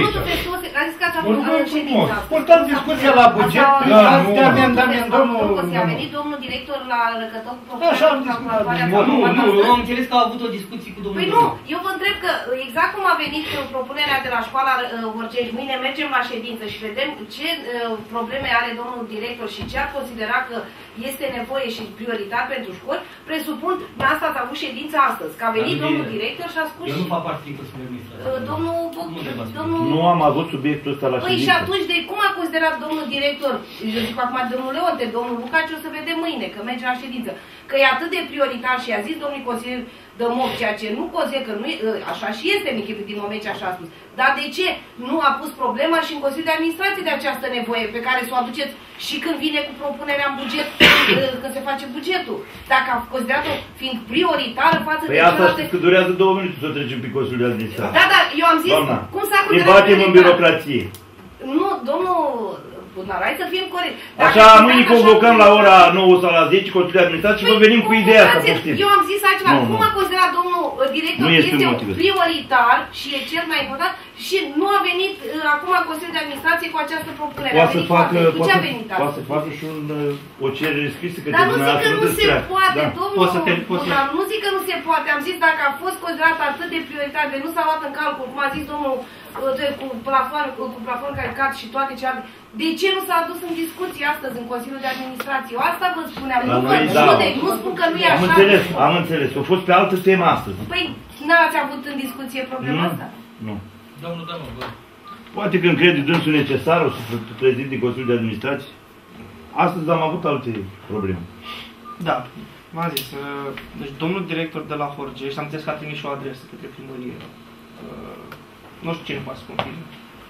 A zis că ați avut în ședința. Purtăm discuția la buget, ați de amendament, domnul... A venit domnul director la Răcător cu Așa am discutat. Nu, nu, eu am înțeles că a avut o discuție cu domnul. Păi nu, eu vă întreb că exact cum a venit propunerea de la școala Horgești, mâine mergem la ședință și vedem ce probleme are domnul director și ce ar considera că este nevoie și prioritar pentru școli, presupun, de asta ați avut ședința astăzi, că a venit domnul director și a spus... Eu nu fac parte din Consiliul Administrativ. Domnul... domnul... Nu am avut subiectul ăsta la ședință. Păi și atunci, de cum a considerat domnul director, eu zic acum domnul Leonte, domnul Bucaci, o să vedem mâine, că merge la ședință, că e atât de prioritar și a zis domnul consilier Dămoc, ceea ce nu consider că nu e, așa și este în echipă din moment ce așa a spus. Dar de ce nu a pus problema și în Consiliul de Administrație de această nevoie pe care să o aduceți și când vine cu propunerea în buget, când se face bugetul? Dacă a considerat-o fiind prioritară față păi de asta celelalte... știți că durează două minute să trecem pe Consiliul de Administrație. Da, da, eu am zis, doamna, cum s-a considerat ne batem în birocrație. Nu, domnul... Dar hai să fim corect. Așa, mâine convocăm la ora nouă sau la zece Consiliul de Administrație și vă venim cu ideea asta, poftim. Eu am zis altceva. Nu, cum nu. a considerat domnul director că este, este prioritar și e cel mai important și nu a venit uh, acum Consiliul de Administrație cu această propunere. Poate să facă, cu ce a venit asta? Poate să facă și un, o cerere scrisă că dar nu zic că nu se poate, da. domnul. Dar nu zic că nu se poate. Am zis dacă a fost considerat atât de prioritar, de nu s-a luat în calcul, cum a zis domnul cu plafon, cu plafon caricat și toate celelalte. De ce nu s-a adus în discuție astăzi în Consiliul de Administrație? Eu asta vă spuneam, nu vă judec, nu spun că nu e așa. Am înțeles, am înțeles. A fost pe altă temă astăzi. Păi, n-ați avut în discuție problema nu? asta? Nu. Domnul Dămăr, vă. Poate când crede dânsul necesar o să prezinte Consiliul de Administrație. Astăzi am avut alte probleme. Da, v-am zis. Deci domnul director de la Horgești, am înțeles că a trimis și o adresă către primărie. Nu știu cine poate să confirme.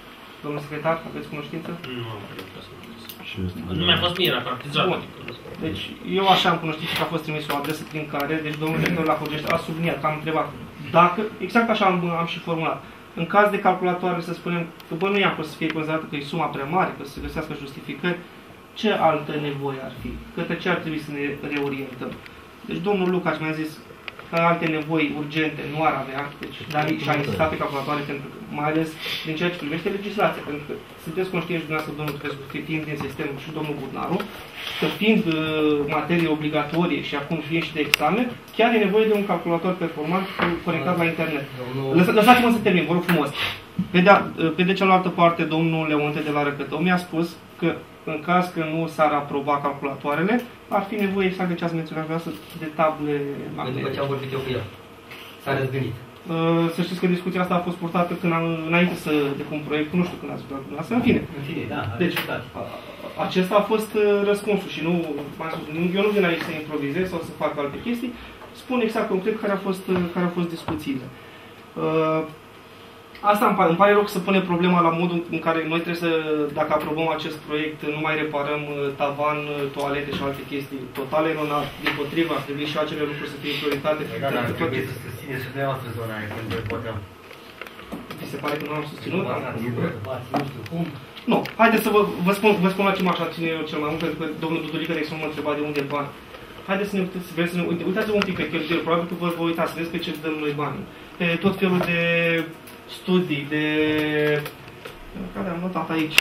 Domnul secretar, aveți cunoștință? Nu am Nu mi-a fost mie la partizat. Deci, eu așa am cunoștință că a fost trimis o adresă prin care, deci domnul director la Forgești a subliniat, că am întrebat dacă, exact așa am, am și formulat, în caz de calculatoare să spunem că bă, nu i-a fost să fie considerată că e suma prea mare, că să se găsească justificări, ce altă nevoie ar fi? Către ce ar trebui să ne reorientăm? Deci domnul Lucaci mi-a zis că alte nevoi urgente nu ar avea, deci, dar și-a insistat pe calculatoare, pentru că, mai ales din ceea ce privește legislația, pentru că sunteți conștienți și dumneavoastră, domnul Trescu, fiind din sistem și domnul Budnaru, că fiind uh, materie obligatorie și acum fiind și de examen, chiar e nevoie de un calculator performant conectat la internet. Lăsați-mă să termin, vă rog frumos. Pe de, pe de cealaltă parte, domnul Leonte de la Răcătău mi-a spus că în caz că nu s-ar aproba calculatoarele, ar fi nevoie, exact de ce ați menționat vreau să de table magnetice. După ce am vorbit eu cu el, s-a răzgândit. Uh, să știți că discuția asta a fost purtată când am, înainte să depun proiectul, nu știu când ați vorbit dumneavoastră, în fine. În fine, da. Deci, a, acesta a fost uh, răspunsul și nu, m-am spus, eu nu vin aici să improvizez sau să fac alte chestii, spun exact concret care, a fost, uh, care au fost discuțiile. Uh, Asta îmi pare, îmi pare rău să pune problema la modul în care noi trebuie să, dacă aprobăm acest proiect, nu mai reparăm tavan, toalete și alte chestii. Total eronat, dimpotrivă, ar trebui și acele lucruri să fie prioritate. Da, dar ar trebui să susțineți și dumneavoastră zona aia când votăm. Vi se pare că nu am susținut? Nu știu cum. Nu, haideți să vă, vă, spun, vă spun la ce m-aș abține eu cel mai mult, pentru că domnul Dudulică, de exemplu, mă întreba de unde bani. Haideți să ne uitați, să ne, uitați-vă un pic pe cheltuieli, probabil că vă, vă uitați, să vedeți pe ce dăm noi bani. Pe tot felul de studii, de... care am notat aici?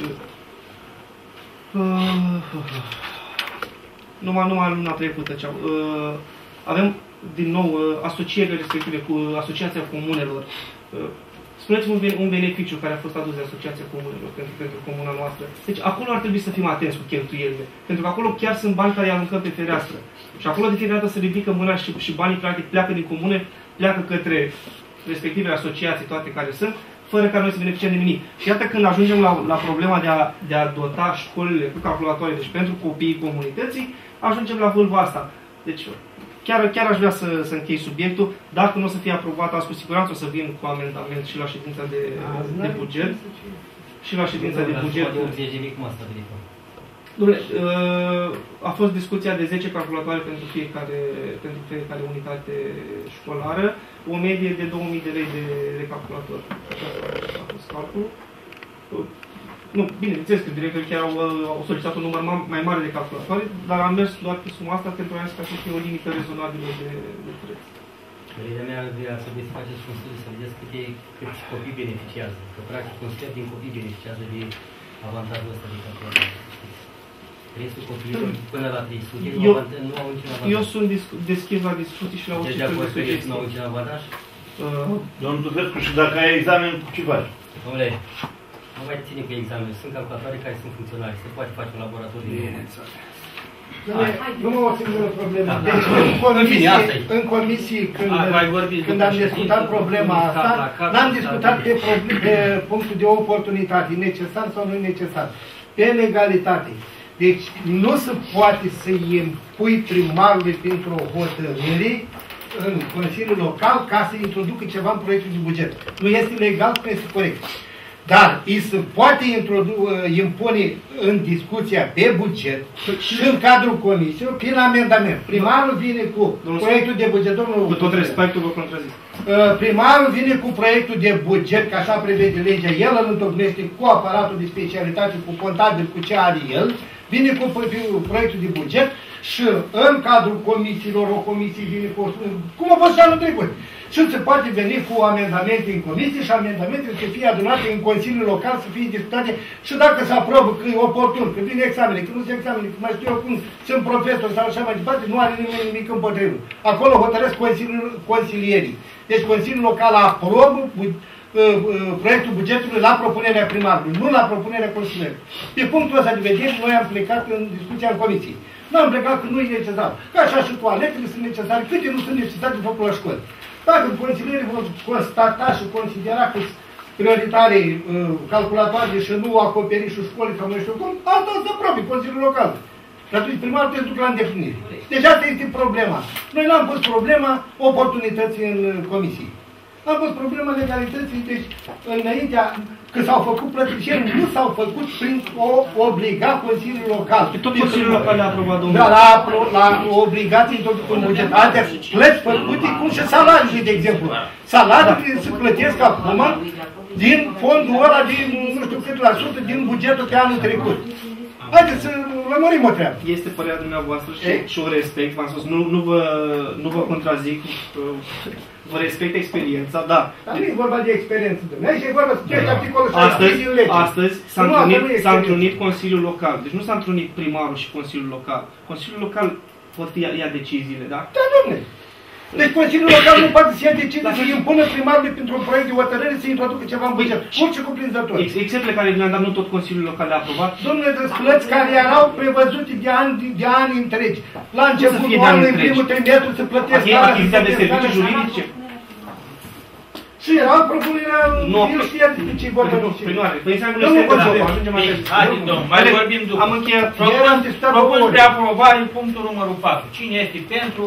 Uh, numai, numai luna trecută. Uh, avem, din nou, uh, asocierile respective cu Asociația Comunelor. Uh, Spuneți-mi un, un beneficiu care a fost adus de Asociația Comunelor pentru, pentru comuna noastră. Deci acolo ar trebui să fim atenți cu cheltuielile. Pentru că acolo chiar sunt bani care îi aruncăm pe fereastră. Și acolo de fiecare dată se ridică mâna și, și banii practic pleacă din comune, pleacă către respectivele asociații, toate care sunt, fără ca noi să beneficiem de nimic. Și iată când ajungem la, la problema de a, de a dota școlile cu calculatoare, deci pentru copiii comunității, ajungem la vâlva asta. Deci chiar, chiar aș vrea să, să închei subiectul. Dacă nu o să fie aprobat, azi cu siguranță o să vin cu amendament și la ședința de, de buget. Și la ședința de buget. Dom'le, a fost discuția de zece calculatoare pentru fiecare, pentru fiecare unitate școlară, o medie de două mii de lei de, de calculator. Așa a fost calculul. Nu, bine, înțeles că directorii chiar au, au solicitat un număr mai mare de calculatoare, dar am mers doar pe suma asta pentru a ca să fie o limită rezonabilă de, de preț. Părerea mea ar trebui să faceți un studiu să vedeți câte, câți copii beneficiază. Că practic un sfert din copii beneficiază de avantajul ăsta de calculator. Restul copiilor până la trei sute nu, eu, nu au niciun avantaj. Eu sunt deschis la discuții și la o deci de acord că nu au niciun avantaj? Uh, Domnul Dudescu, și dacă ai examen, ce faci? Dom'le, nu mai ține cu examen. Sunt calculatoare care sunt funcționale. Se poate face un laborator de Nu o singură problemă. Deci, în comisii, în comisii când, când am discutat problema asta, n-am discutat pe, pe punctul de oportunitate, necesar sau nu necesar, pe legalitate. Deci nu se poate să îi impui primarului printr-o hotărâre în Consiliul Local ca să introducă ceva în proiectul de buget. Nu este legal, nu este corect. Dar îi se poate impune în discuția pe buget și în cadrul comisiei prin amendament. Primarul vine cu proiectul de buget, domnul... Cu tot respectul vă contrazic. Primarul vine cu proiectul de buget, că așa prevede legea, el îl întocmește cu aparatul de specialitate, cu contabil, cu ce are el, vine cu proiectul de buget și în cadrul comisiilor, o comisie vine cu... Cum a fost și anul trecut? Și se poate veni cu amendamente în comisie și amendamentele să fie adunate în Consiliul Local, să fie discutate și dacă se aprobă că e oportun, că vine examene, că nu se examene, că mai știu eu cum sunt profesor sau așa mai departe, nu are nimeni nimic împotrivă. Acolo hotărăsc consilierii. Deci Consiliul Local aprobă proiectul bugetului la propunerea primarului, nu la propunerea consilierului. Pe punctul ăsta de vedere, noi am plecat în discuția în comisie. Nu am plecat că nu e necesar. Că așa și toaletele sunt necesare, câte nu sunt necesare de făcut la școli. Dacă consilierii vor constata și considera că prioritare uh, calculatoare și nu acoperișul școlii sau nu știu cum, asta se aprobe Consiliul Local. Și atunci primarul trebuie să ducă la îndeplinire. Deci asta este problema. Noi n-am pus problema oportunității în comisie. Am pus problema legalității, deci înaintea, că s-au făcut plăticeri, nu s-au făcut prin o obliga Consiliul Local. Tot Consiliul Local le-a aprobat, domnule. Da, la, la obligații tot în buget. Alte plăți făcute, cum și salariile, de exemplu. Salariile se plătesc acum din fondul ăla, din nu știu cât la sută, din bugetul pe anul trecut. Haideți să lămurim o treabă. Este părerea dumneavoastră și, și o respect, v-am spus, nu, nu, vă, nu vă contrazic, vă respect experiența, da. Dar nu e vorba de experiență, domnule. Aici e vorba de articolul Astăzi, astăzi s-a întrunit, s-a întrunit Consiliul Local. Deci nu s-a întrunit primarul și Consiliul Local. Consiliul Local poate ia, ia deciziile, da? Da, domnule. Deci Consiliul Local nu poate să ia decizii să impună primarului pentru un proiect de hotărâre să introducă ceva în buget. Orice cuprinzător. Exemple care le-am dat, nu tot Consiliul Local le-a aprobat? Domnule, de plăți care erau prevăzute de ani, de ani întregi. La începutul anului, primul trimestru, se plătesc la achiziția de servicii juridice. Și era propunerea nu știa de ce vorba nu știu. Păi înseamnă că nu concepem, ajungem așa. Haideți, domnule, mai vorbim după. Am încheiat. Propun spre aprobare punctul numărul patru. Cine este pentru?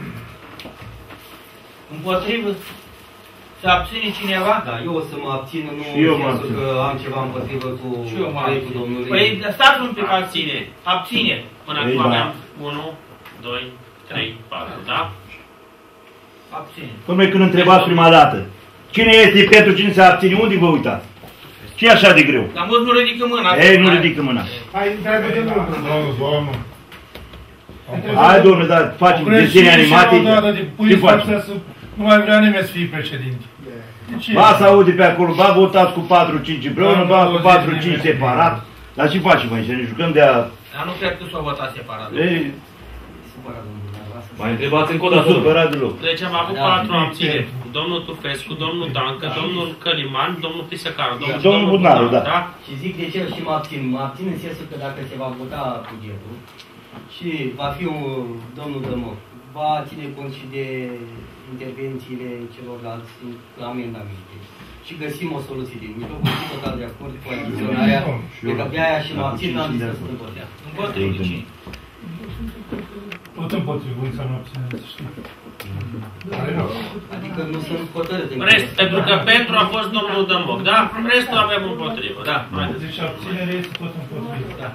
Împotrivă? Se abține cineva? Da, eu o să mă abțin, nu eu în sensul că am ceva împotrivă cu proiectul domnului. Păi stați un pic abține. Abține. Până acum aveam unu, doi, trei, patru, da? Abține. Dom'le, când întrebați prima dată, cine este pentru, cine se abține, unde vă uitați? Ce e așa de greu? Dar mulți nu ridică mâna. Ei, nu ridică mâna. Hai, întreabă de lucru. Doamnă. Hai, domnule, dar facem desene animate. Ce facem? Nu mai vrea nimeni să fie președinte. Ba să aude pe acolo, ba votați cu patru cinci împreună, ba cu patru cinci separat. Dar ce facem aici? Ne jucăm de a... Dar nu cred că s-o votat separat. Ei... Mai întrebați încă o dată. Nu supărat deloc. Deci am avut patru abțineri. Domnul Tufescu, domnul Dancă, domnul Căliman, domnul Pisăcaru, domnul, domnul Budnaru, da. da. Și zic de ce și mă abțin. Mă abțin în sensul că dacă se va vota bugetul și va fi un domnul Dămoc, va ține cont și de intervențiile celorlalți la amendamente. Și găsim o soluție de mijloc, sunt total de acord cu adiționarea, de că pe aia și mă abțin, n-am zis că sunt împotriva. Împotriva cine? Tot împotriva să nu abțineți, știi. Adică nu sunt hotărât. Rest, pentru că pentru a fost domnul Dămoc, da? Restul avem împotrivă, da. Deci abținere este tot împotriva. Da.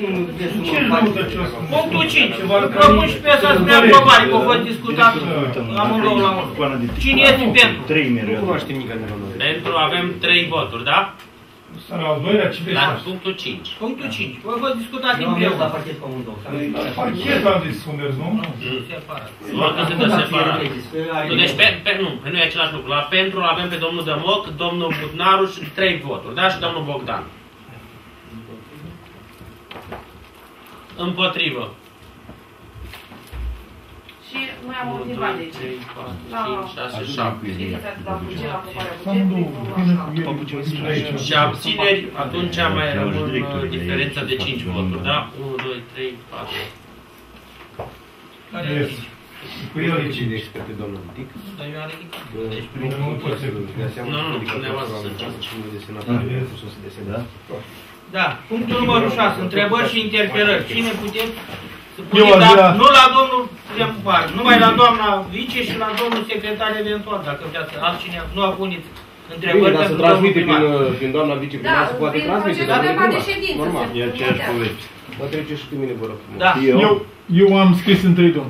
Punctul cinci. Propun și pe asta spre aprobare, că a fost discutat amândouă la unul. Cine este pentru? Nu cunoaștem nici pentru avem trei voturi, da? La punctul cinci. Punctul cinci. Vă fost discutat din primul. la pachet cu amândouă. Pachet am zis, spuneți, nu? Separat. Votul se dă separat. Deci pe, pe, nu, nu e același lucru. La pentru avem pe domnul Dămoc, domnul Budnaru și trei voturi, da? Și domnul Bogdan. Împotrivă. Și noi am motivat, deci, la și abțineri, atunci mai rămân diferența de cinci voturi, da? unu, doi, trei, patru. Cu el e cine ești pe domnul Dic? Dar eu am ridicat. Deci primul nu poate să Nu, nu, dumneavoastră să înceapă. Da, punctul numărul șase, întrebări și interpelări. Cine puteți să puneți, dar nu la domnul primar, numai la doamna vice și la domnul secretar eventual, dacă vreați, altcineva, nu puneți întrebări pentru domnul transmite primar. prin doamna viceprimar, se poate transmite. Da, prin procedura de ședință. Normal. E aceeași poveste. Mă trece și pe mine, vă rog. Da. Eu, eu am scris întâi, domnul.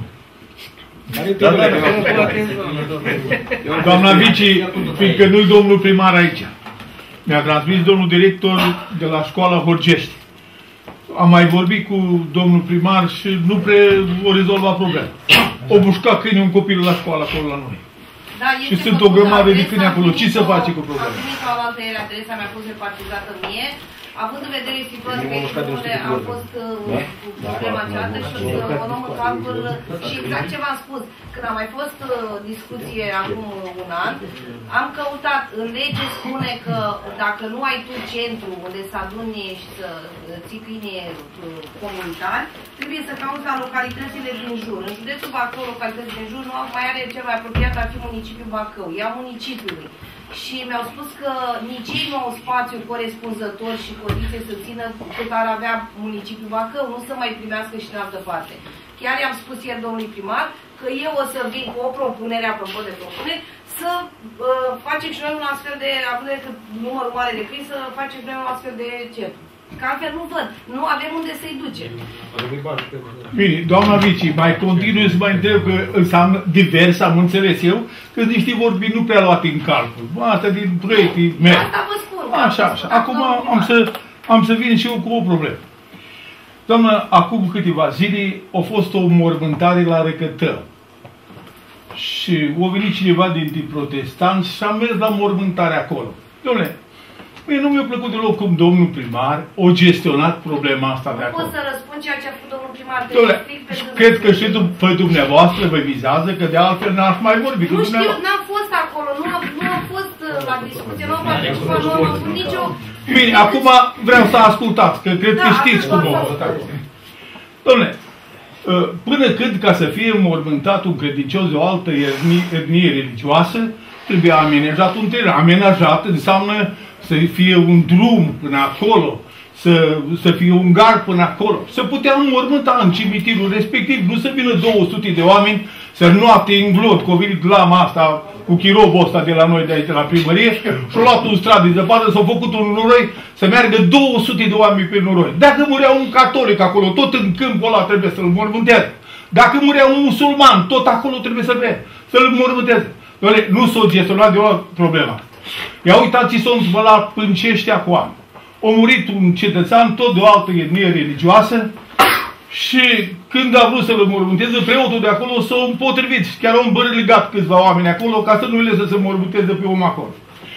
Doamna vice, fiindcă nu-i domnul primar aici, mi-a transmis domnul director de la școala Horgești. Am mai vorbit cu domnul primar și nu prea o rezolva problema. O bușca câine un copil la școală acolo la noi. Da, și sunt o grămadă de câini acolo. Ce să face cu problema? Am primit o altă ieri, adresa mi-a fost repartizată mie. Având în vedere situația că a fost problema cealaltă și o luăm în calcul și exact ce v-am spus. Când a mai fost discuție acum un an, am căutat, în lege spune că dacă nu ai tu centru unde să aduni și să ții câini comunitari, trebuie să cauți la localitățile din jur. În județul Bacău, localitățile din jur, nu mai are cel mai apropiat ar fi municipiul Bacău, ia municipiului. Și mi-au spus că nici ei nu au spațiu corespunzător și condiții să țină cât ar avea municipiul Bacău, nu să mai primească și în altă parte. Chiar i-am spus ieri domnului primar că eu o să vin cu o propunere, apropo de propunere, să uh, facem și noi un astfel de, având de numărul mare de căi, să facem și noi un astfel de centru. Că altfel nu văd, nu avem unde să-i ducem. Bine, doamna Vici, mai continui să mai întreb că înseamnă divers, am înțeles eu, că niște vorbi nu prea luate în calcul. Asta din proiectii mele. Asta vă spun. Așa, așa. Acum am să, am să vin și eu cu o problemă. Doamnă, acum câteva zile a fost o mormântare la Răcătă. Și a venit cineva dintre protestanți și a mers la mormântare acolo. Dom'le, mie nu mi-a plăcut deloc cum domnul primar a gestionat problema asta de acolo. Nu pot să răspund ceea ce a făcut domnul primar. Dom'le, cred că și pe dumneavoastră vă vizează, că de altfel n-aș mai vorbi. Nu știu, n-am fost acolo, nu am, nu am fost la discuție, nu am participat, nu am avut nicio... Bine, acum vreau să ascultați, că cred că știți cum o văd. Dom'le, până când, ca să fie înmormântat un credincios de o altă etnie, etnie religioasă, trebuie amenajat un teren. Amenajat înseamnă să fie un drum până acolo, să, să fie un gard până acolo. Să putea înmormânta în cimitirul respectiv, nu să vină două sute de oameni să noapte în glod, că a venit lama asta cu chirobul ăsta de la noi de aici, de la primărie, și-a luat un strat de zăpadă, s-a făcut un noroi, să meargă două sute de oameni pe noroi. Dacă murea un catolic acolo, tot în câmpul ăla trebuie să-l mormânteze. Dacă murea un musulman, tot acolo trebuie să vrea, să-l mormânteze. Doamne, nu s-o gestionat de o problemă. Ia uitați-i s-o învălat Pâncești acum. A murit un cetățean tot de o altă etnie religioasă și când a vrut să-l mormânteze, preotul de acolo s-a împotrivit. Chiar au îmbărligat câțiva oameni acolo ca să nu le să se mormânteze pe om acolo.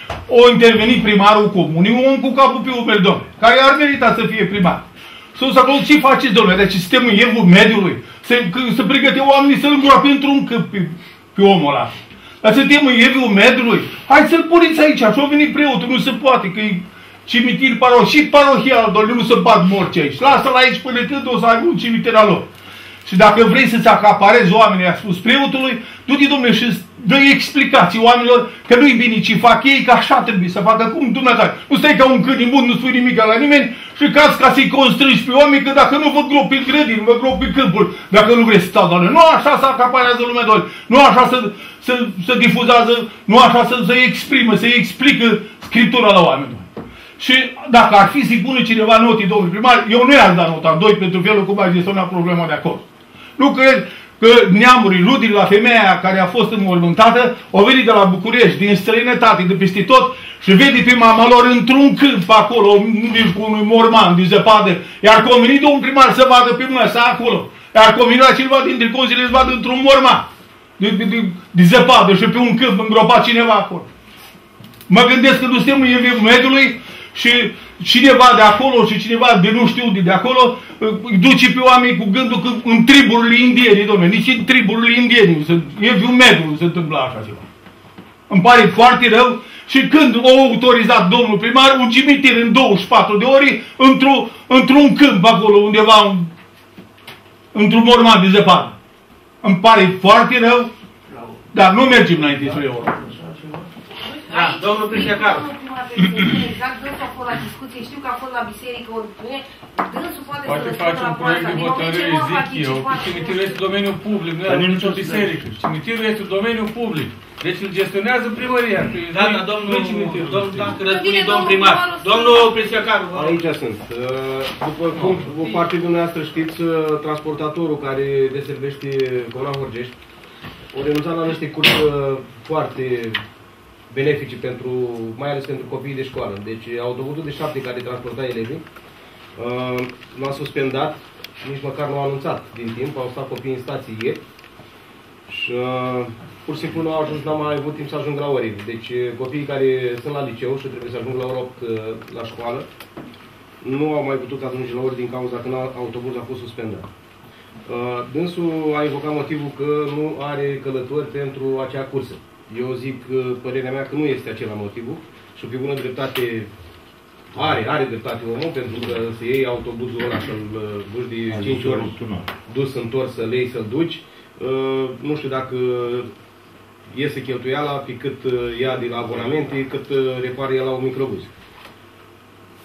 O intervenit primarul comunii, un om cu capul pe umeri, domnule, care ar merita să fie primar. S-a acolo, ce faceți, domnule? Deci suntem în evul mediului, să, să pregăte oamenii să-l îngroape într-un câmp pe, pe omul ăla. Dar suntem în evul mediului. Hai să-l puneți aici. Și-a venit preotul, nu se poate, că e cimitir parohial. Și parohial, doamne, nu se bat morți aici. Lasă-l aici până când o să aibă un cimitir al lor. Și dacă vrei să-ți acaparezi oamenii, a spus preotului, du-te, domnule, și dă explicații oamenilor că nu-i bine ce fac ei, că așa trebuie să facă. Cum Dumnezeu? Nu stai ca un câine imund, nu spui nimic la nimeni și cazi ca să-i constrângi pe oameni, că dacă nu vă grop pe grădini, vă grop pe câmpuri, dacă nu vrei să stau, doamne. Nu așa să acaparează lumea, doamne. Nu așa să, să, să difuzează, nu așa să se exprimă, să explică Scriptura la oameni. Și dacă ar fi să-i pune cineva notii, domnul primar, eu nu i-aș da nota doi pentru felul cum a gestionat problema de acolo. Nu cred că neamurii, rudii la femeia care a fost înmormântată, au venit de la București, din străinătate, de peste tot, și vede pe mama lor într-un câmp acolo, cu unui morman de zăpadă, iar convenit domnul primar să vadă pe măsa acolo, iar convenit la cineva dintre consilieri să vadă într-un morman de, de, de, de zăpadă și pe un câmp îngropat cineva acolo. Mă gândesc că nu suntem în evul mediului și cineva de acolo și cineva de nu știu de, de acolo duce pe oameni cu gândul că în triburile indiene, domnule, nici în triburile indiene, evul mediului se întâmplă așa ceva. Îmi pare foarte rău și când a autorizat domnul primar un cimitir în douăzeci și patru de ore într-un într câmp acolo undeva, într-un morman de zăpadă. Îmi pare foarte rău, dar nu mergem înainte spre Europa. Da, domnul Cristiacaru. Exact, dânsul a fost la discuție, știu că a fost la biserică, ori dânsul poate, poate să face un proiect de hotărâre, zic eu, că cimitirul este domeniul public, nu are nicio biserică. Cimitirul este domeniul public. Deci îl gestionează primăria. Da, da, domnul, domnul, dacă răspune domnul primar. Domnul Cristiacaru. Aici sunt. După cum o parte dumneavoastră știți, transportatorul care deservește Comuna Horgești o renunțat la niște curse foarte benefice pentru, mai ales pentru copiii de școală. Deci autobuzul de șapte care transporta elevii uh, l-a suspendat, nici măcar nu a anunțat din timp, au stat copiii în stație ieri și uh, pur și simplu nu au ajuns, n-am mai avut timp să ajung la ore. Deci copiii care sunt la liceu și trebuie să ajung la ora opt la școală nu au mai putut ajunge la ore din cauza că autobuzul a fost suspendat. Uh, dânsul a invocat motivul că nu are călători pentru acea cursă. Eu zic, părerea mea, că nu este acela motivul și pe bună dreptate are, are dreptate omul, pentru că să iei autobuzul ăla să-l duci de cinci ori dus, întors, să-l iei, să-l duci. Nu știu dacă iese cheltuiala pe cât ia de la abonamente, cât repară el la un microbuz.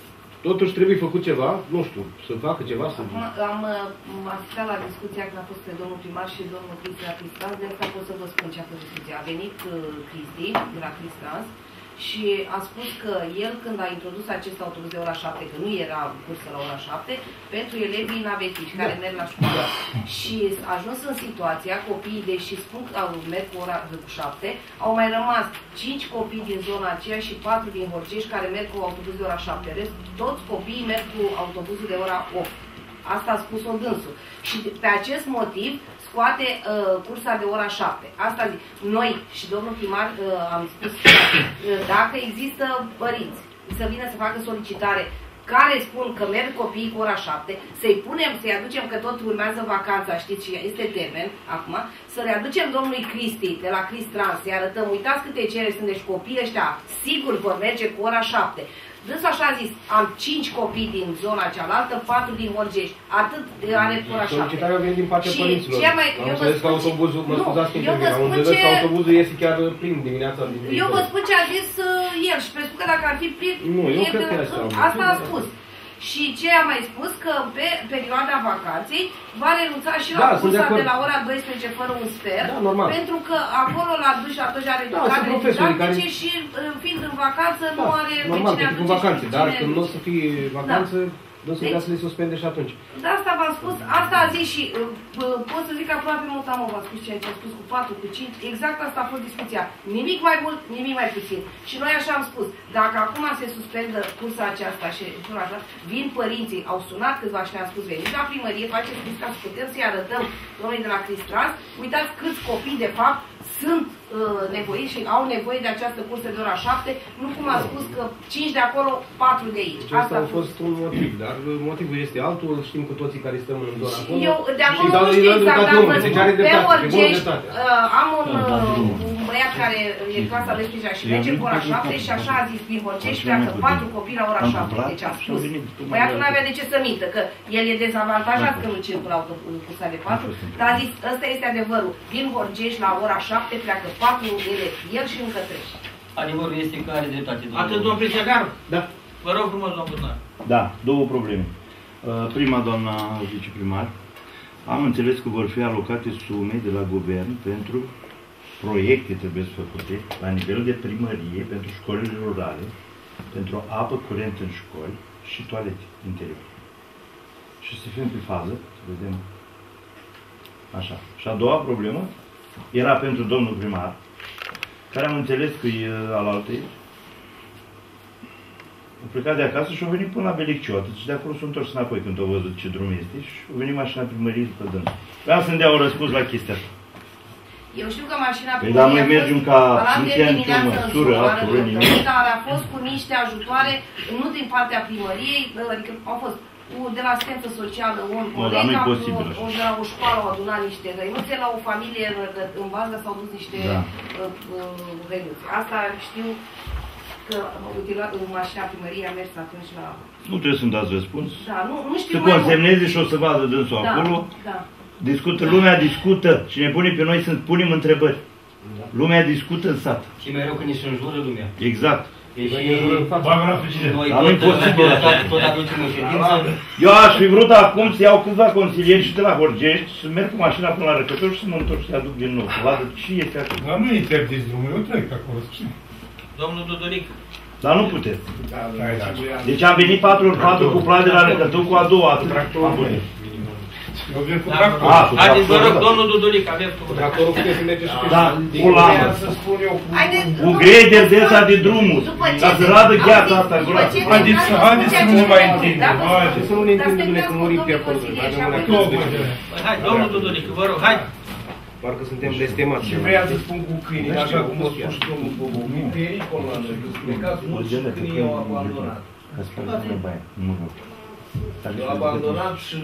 totuși trebuie făcut ceva, nu știu, să facă ceva. Să... Acum am asistat la discuția când a fost pe domnul primar și domnul Cristi la Cristrans, de asta pot să vă spun ce a fost discuția. A venit Cristi de la Cristrans și a spus că el, când a introdus acest autobuz de ora șapte, că nu era cursă la ora șapte, pentru elevii navetiști care merg la școală. Și a ajuns în situația, copiii, deși spun că au merg cu ora șapte, au mai rămas cinci copii din zona aceea și patru din Horgești care merg cu autobuz de ora șapte. Rest, toți copiii merg cu autobuzul de ora opt. Asta a spus-o dânsul. Și pe acest motiv scoate uh, cursa de ora șapte. Asta zic. Noi și domnul primar uh, am spus că uh, dacă există părinți să vină să facă solicitare care spun că merg copiii cu ora șapte, să-i punem, să-i aducem, că tot urmează vacanța, știți, și este termen acum, să le aducem domnului Cristi de la Cristrans, să-i arătăm, uitați câte cereri sunt, deci copiii ăștia sigur vor merge cu ora șapte. Dânsul așa a zis, am cinci copii din zona cealaltă, patru din Horgești, atât are cu ora șapte. Solicitarea vine din partea părinților. Mai, am înțeles că autobuzul, mă scuzați că intervin, am înțeles că autobuzul iese chiar plin dimineața. Eu vă spun ce a zis uh, el și presupun că dacă ar fi plin, nu, eu e, cred că asta, asta a spus. Și ce a mai spus, că pe perioada vacanței va renunța și la da, cursa de, de la ora douăsprezece fără un sfert, da, normal. Pentru că acolo la duș atunci are da, cadre didactice care... și fiind în vacanță da, nu are normal, pe cine aduce vacanțe, dar când nu o să fie vacanță, da. Nu să deci, să le suspende și atunci. De asta v-am spus, asta a zis și uh, pot să zic aproape mult am v-am spus ceea ce a spus cu patru, cu cinci, exact asta a fost discuția. Nimic mai mult, nimic mai puțin. Și noi așa am spus, dacă acum se suspendă cursa aceasta și așa, vin părinții, au sunat câțiva și ne-am spus, veniți la primărie, faceți lista să putem să-i arătăm domnului de la Cristrans, uitați câți copii de fapt sunt uh, nevoiți și au nevoie de această cursă de ora șapte, nu cum a spus că cinci de acolo, patru de aici. Deci asta a fost un motiv, dar motivul este altul, știm cu toții care stăm în zona acolo. Eu de acolo nu știu exact, dar vă spun, pe Horgești uh, am un, uh, un băiat care e clasa doisprezecea și merge cu ora șapte și așa a zis, din Horgești pleacă patru copii la ora șapte, deci a spus. Băiatul nu avea de ce să mintă, că el e dezavantajat că nu circulă autobusa de patru, dar a zis, ăsta este adevărul, din Horgești la ora șapte pleacă patru elevi, el și încă trei. Adevărul este că are dreptate. Atât, domnul Prițegaru? Da. Vă rog frumos, domnul Bârnar. Da, două probleme. Prima, doamna viceprimar, am înțeles că vor fi alocate sume de la guvern pentru proiecte trebuie să făcute la nivel de primărie pentru școlile rurale, pentru apă curentă în școli și toalete interior. Și să fim pe fază, să vedem. Așa. Și a doua problemă era pentru domnul primar, care am înțeles că e alaltă ieri. Au plecat de acasă și au venit până la Belicioată și de acolo s-au întors înapoi când au văzut ce drum este și au venit mașina primăriei după dânsul. Vreau să-mi dea un răspuns la chestia asta. Eu știu că mașina păi dar noi mergem ca nu știa nicio măsură, acolo, nimic. Dar a fost cu niște ajutoare, nu din partea primăriei, adică au fost de la asistență socială, un coleg, de la o școală au adunat niște răinuțe, la o familie în bază s-au dus niște da. răinuțe. Asta știu că mașina primăriei a mers atunci la... Nu trebuie să-mi dați răspuns. Da, nu, nu știu să consemneze și o să vadă dânsul da, acolo. Da. Discută, lumea discută și ne pune pe noi să punem întrebări. Da. Lumea discută în sat. Și mereu când ne înjură lumea. Exact. Noi tot aducem în ședință. Eu aș fi vrut acum să iau câțiva consilieri și de la Horgești, să merg cu mașina până la Răcător și să mă întorc și să aduc din nou. Să vadă ce este acolo. Dar nu interdis drumul, eu trec acolo. Domnul Duduric. Dar nu puteți. Deci am venit patru ori patru cu plan de la Răcător cu a doua. Eu vin cu tractor. Haideți, vă rog, domnul Dudulic, aveți cu tractorul puteți să mergeți și pe da, cu lamă. Cu greder de ăsta de drumuri. Ca să radă gheața asta groasă. Haideți să nu ne mai întindem. Să nu ne întindem că murim pe acolo. Hai, domnul Dudulic, vă rog, hai. Parcă suntem blestemați. Și vreau să spun cu câinii, așa cum a spus domnul Bobo. E pericol la noi, că spunecați mulți câinii au abandonat. Eu abandonat și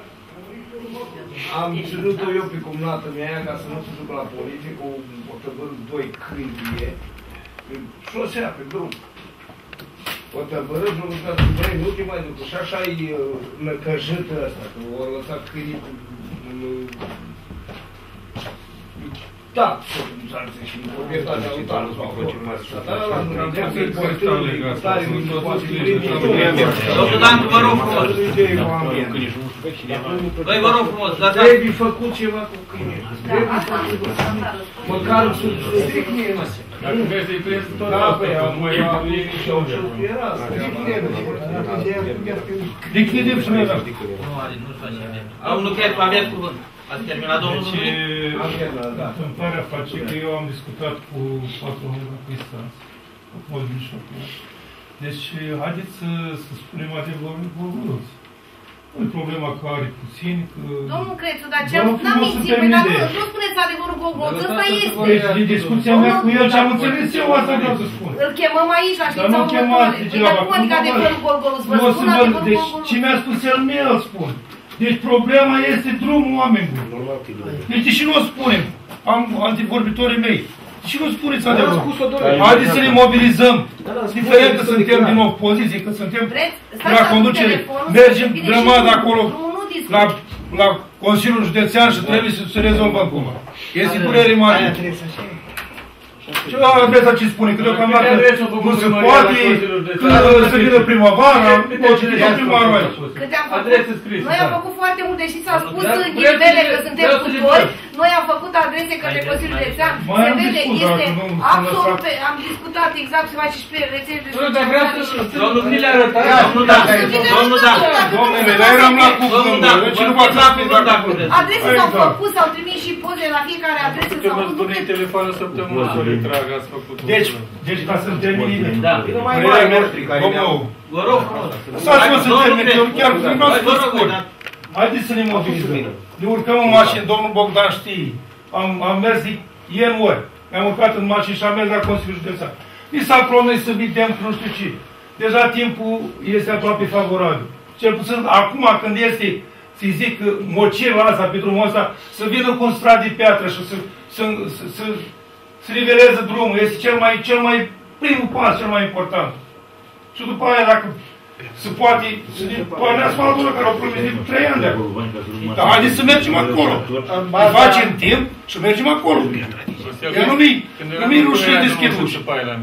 am ținut-o eu pe cumnată mea ca să nu se ducă la poliție, cu o tăbără doi câini vie, pe șosea, pe drum. O tăbără, nu lucrat cu vrei, nu te mai ducă. Și așa e năcăjită asta, că o lăsat câinii Da, să și proprietatea totală sau facem asta. Dar ăla nu ne trebuie să-i poate stare, nu se poate primi. Domnul Dancu, vă rog frumos. Băi, vă rog frumos, dați asta. Trebuie făcut ceva cu câine. Trebuie făcut. Măcar să stricnie. Dacă vrei să-i prezi tot da, asta, păi, nu mai au ei nici o era asta. Lichidem și noi. Nu are, nu-și face avem. Domnul Chercu, aveți cuvânt. Ați terminat, domnul Dumnezeu? Îmi pare a face că eu am discutat cu patronul la instanță, cu Moldin și acum. Deci, haideți să, să spunem adevărul vorburos. Nu e problema că are puțin, că... Domnul Crețu, dar ce n-am mințit, păi, dar nu, nu spuneți adevărul vorburos, ăsta este. Deci, din discuția mea cu el, ce am înțeles eu, asta vreau să spun. Îl chemăm aici, la știința următoare. Păi, dar cum adică adevărul vorburos? Vă spun adevărul Deci, vorburos. ce mi-a spus el, mie îl spun. Deci problema este drumul oamenilor. Deci deși nu o spunem, am antivorbitorii mei, deși nu spuneți adevărul. Haideți să ne mobilizăm, diferent că suntem din opoziție, că suntem la conducere, mergem grămadă acolo la, la Consiliul Județean și trebuie să se rezolvăm cum. Este durere mare. Ce la adresa ce spune? Că deocamdată nu se poate, că să vină primăvara, o citiți primarul aici. Câte am făcut? Noi am făcut foarte mult, deși s-a spus în ghilivele că suntem tutori, noi am făcut adrese către Consiliul Județean, se vede, este absolut, am discutat exact ce face și pe rețelele sociale. Domnul mi le-a arătat, domnul Dancu, domnul Dancu. Domnule, dar eram la cuvânt, ce nu v-ați aflat? Adrese s-au făcut, s-au trimis și poze la fiecare adresă, s-au făcut. Putem să telefonul săptămână să le trag, ați făcut. Deci, deci ca să-mi termine. Da. Mai mari noștri care ne-au... Vă rog frumos. Lăsați-mă să termin, eu chiar vreau să vă spun. Haideți să ne mobilizăm. Ne urcăm în mașină, domnul Bogdan știe. Am, am mers ieri ori. Mi-am urcat în mașină și am mers la Consiliul Județean. Mi s-a promis să vedem nu știu ce. Deja timpul este aproape favorabil. Cel puțin acum când este, să-i zic, mocirul ăsta pe drumul ăsta, să vină cu un strat de piatră și să, să, să, să, să niveleze drumul. Este cel mai, cel mai primul pas, cel mai important. Și după aia, dacă se poate, să ne poate asfaltul care au promis de trei ani de acolo. Dar haideți să mergem acolo. Facem timp și mergem acolo. Eu nu-mi rușine deschid ușa.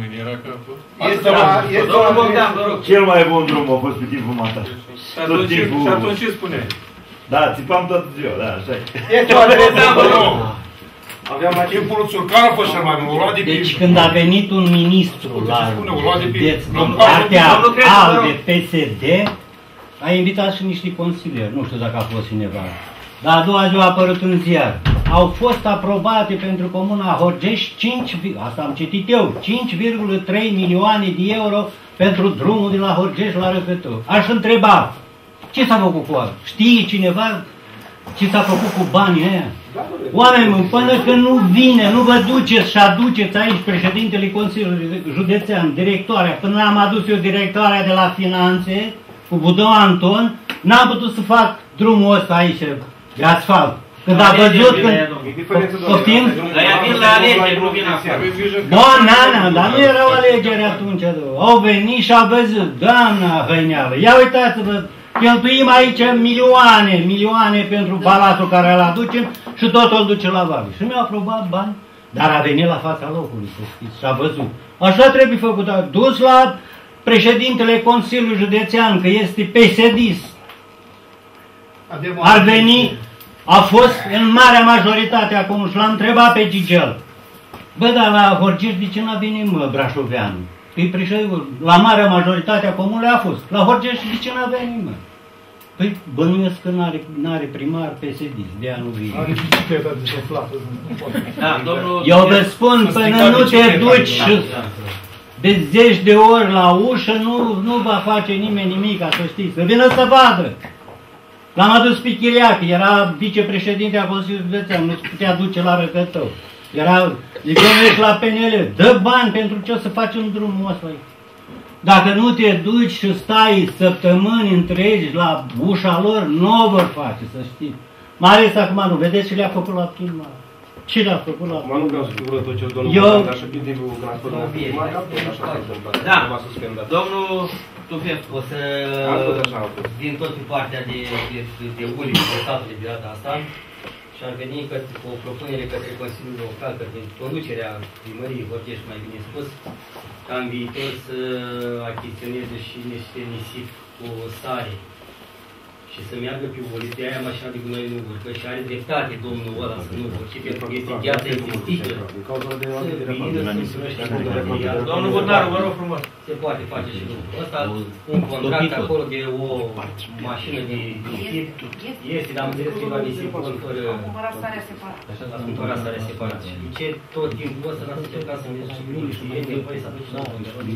Domnul Bogdan, vă rog. Cel mai bun drum a fost pe timpul mata. Și atunci ce spune? Da, țipam toată ziua, da, așa e. Este o adresă, vă rog. Aveam la timpul Țurcan a fost cel mai bun. Deci când a venit un ministru la județ din partea A de P S D, a invitat și niște consilieri, nu știu dacă a fost cineva. Dar a doua zi a apărut în ziar. Au fost aprobate pentru Comuna Horgești cinci, asta am citit eu, cinci virgulă trei milioane de euro pentru drumul de la Horgești la Răcătău. Aș întreba, ce s-a făcut cu asta? Știe cineva ce s-a făcut cu banii ăia? Oameni, până când nu vine, nu vă duceți și aduceți aici președintele Consiliului Județean, directoarea, până am adus eu directoarea de la Finanțe, cu Budău Anton, n-am putut să fac drumul ăsta aici, de asfalt. Când a văzut, când... Poftim? Dar ea vin la alegeri, nu vin acum. Bun, Nana, dar nu erau alegeri atunci. Au venit și au văzut, doamna Hăineală, ia uitați-vă, cheltuim aici milioane, milioane pentru palatul care îl aducem și tot îl duce la Vavi. Și mi-au aprobat bani, dar a venit la fața locului, să știți, și a văzut. Așa trebuie făcut, a dus la președintele Consiliului Județean, că este P S D-ist. Ar veni, a fost în marea majoritate acum și l-am întrebat pe Gigel. Bă, dar la Horgești de ce n-a venit, mă, Brașoveanu? Păi președinte, la marea majoritate a comunului a fost. La Horgești de ce n-a venit, mă? Păi bănuiesc că n-are primar P S D-ist, de anul vine. Are bicicleta desuflată. Da, domnul... Eu vă spun, până nu te duci de zeci de ori la ușă, nu, nu va face nimeni nimic, ca să știți. Să vină să vadă. L-am adus pe Chiriac, era vicepreședinte a Consiliului Județean, nu se putea duce la Răcătău. Era, ești la P N L, dă bani pentru ce o să faci în drumul ăsta. Dacă nu te duci și stai săptămâni întregi la ușa lor, nu o vor face, să știi. Mai ales acum, nu vedeți ce le-a făcut la prima. Ce le-a făcut la prima? Acum nu vreau să figură tot ce domnul Eu... Bogdan, dar și din timpul când a fost la prima, așa s-a întâmplat. Da, suspendat. domnul Tufef, O să, din tot pe partea de, de, de ulici de statului de data asta și ar veni către, cu o propunere către Consiliul Local, către conducerea primăriei Horgești, mai bine spus, ca în viitor să achiziționeze și niște nisip cu sare și să meargă pe uliță, de aia mașina de gunoi nu urcă și are dreptate domnul ăla să nu urce, pentru că este gheața existită. Domnul Budnaru, vă rog frumos. Se poate face și lucrul ăsta, un contract acolo de o mașină de nisip, este, dar am înțeles că e la nisip fără... A cumpărat sarea separat. A cumpărat sarea separat. Și ce tot timpul ăsta n-ați încercat să vedeți și bine și e nevoie să aduci la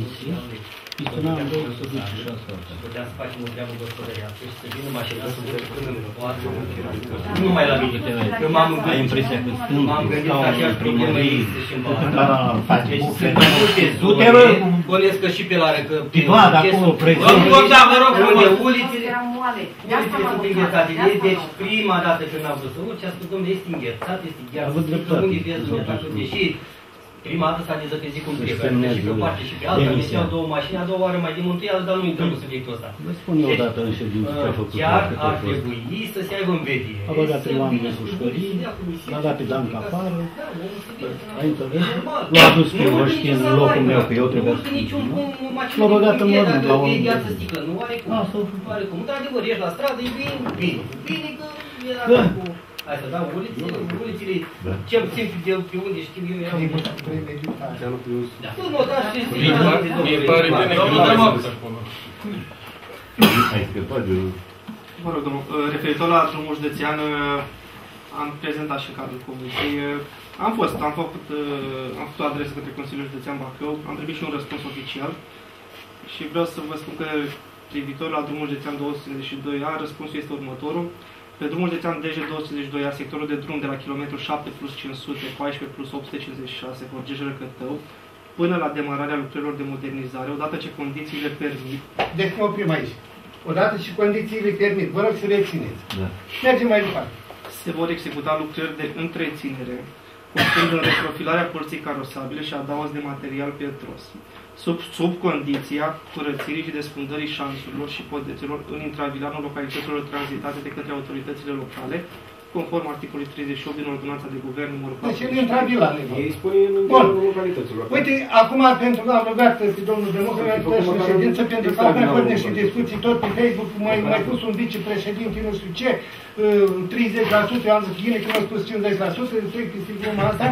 putea să facem o treabă gospodărească și să vină mașina să ducă până în poartă. Nu numai la mine, că m-am gândit că aceeași problemă există și în poartă. Deci sunt multe zone, bănesc că și pe la răcă, prin orchesul, vă rog frumos. Ulițele sunt înghețate. Deci prima dată când am vrut să urc, a spus, domnule, este înghețat, este gheață, unii vezi dumneavoastră, deși prima dată s-a dezăpezit cum trebuie, și pe o parte și pe alta, mergeau două mașini, a doua oară mai din mântuială, dar nu intrăm în subiectul ăsta. Vă spun eu odată în ședință ce a făcut. Chiar ar trebui să se aibă în vedere. A băgat trei oameni în pușcării, l-a dat pe Danca afară, ai înțeles? L-a dus pe Oștin în locul meu, că eu trebuia să fiu. L-a băgat în mormânt la unul. Nu are cum, nu are cum. Într-adevăr, ești la stradă, e bine, bine. Bine că era cu... Hai să dau ulițele, ulițele, cel puțin de pe unde știu eu, erau... Da. Nu notați și zic, domnul Dămoc. Mă rog, domnul, referitor la drumul județean, am prezentat și în cadrul comisiei. Am fost, am făcut, am făcut o adresă către Consiliul Județean Bacău, am primit și un răspuns oficial și vreau să vă spun că privitor la drumul județean două sute cincizeci și doi A, răspunsul este următorul. Pe drumul județean D J două sute cincizeci și doi A, sectorul de drum de la kilometru șapte plus cinci sute, paisprezece plus opt sute cincizeci și șase, Horgești-Răcătău, până la demararea lucrărilor de modernizare, odată ce condițiile permit. Deci mă oprim aici. Odată ce condițiile permit, vă rog să rețineți. Da. Mergem mai departe. Se vor executa lucrări de întreținere, constând în reprofilarea porții carosabile și adaos de material pe tros, sub, sub condiția curățirii și desfundării șanțurilor și podețelor în intravilanul localităților tranzitate de către autoritățile locale, conform articolului treizeci și opt din Ordonanța de Guvern numărul patru. Deci în intravilan. Ei spune în interiorul localităților. Uite, acum pentru că am rugat pe domnul Dămoc să în ședință, pentru că am mai fost niște discuții tot pe Facebook, mai, mai pus un vicepreședinte, nu știu ce, treizeci la sută, eu am zis bine că mi-a spus cincizeci la sută, trec pe sigurul asta,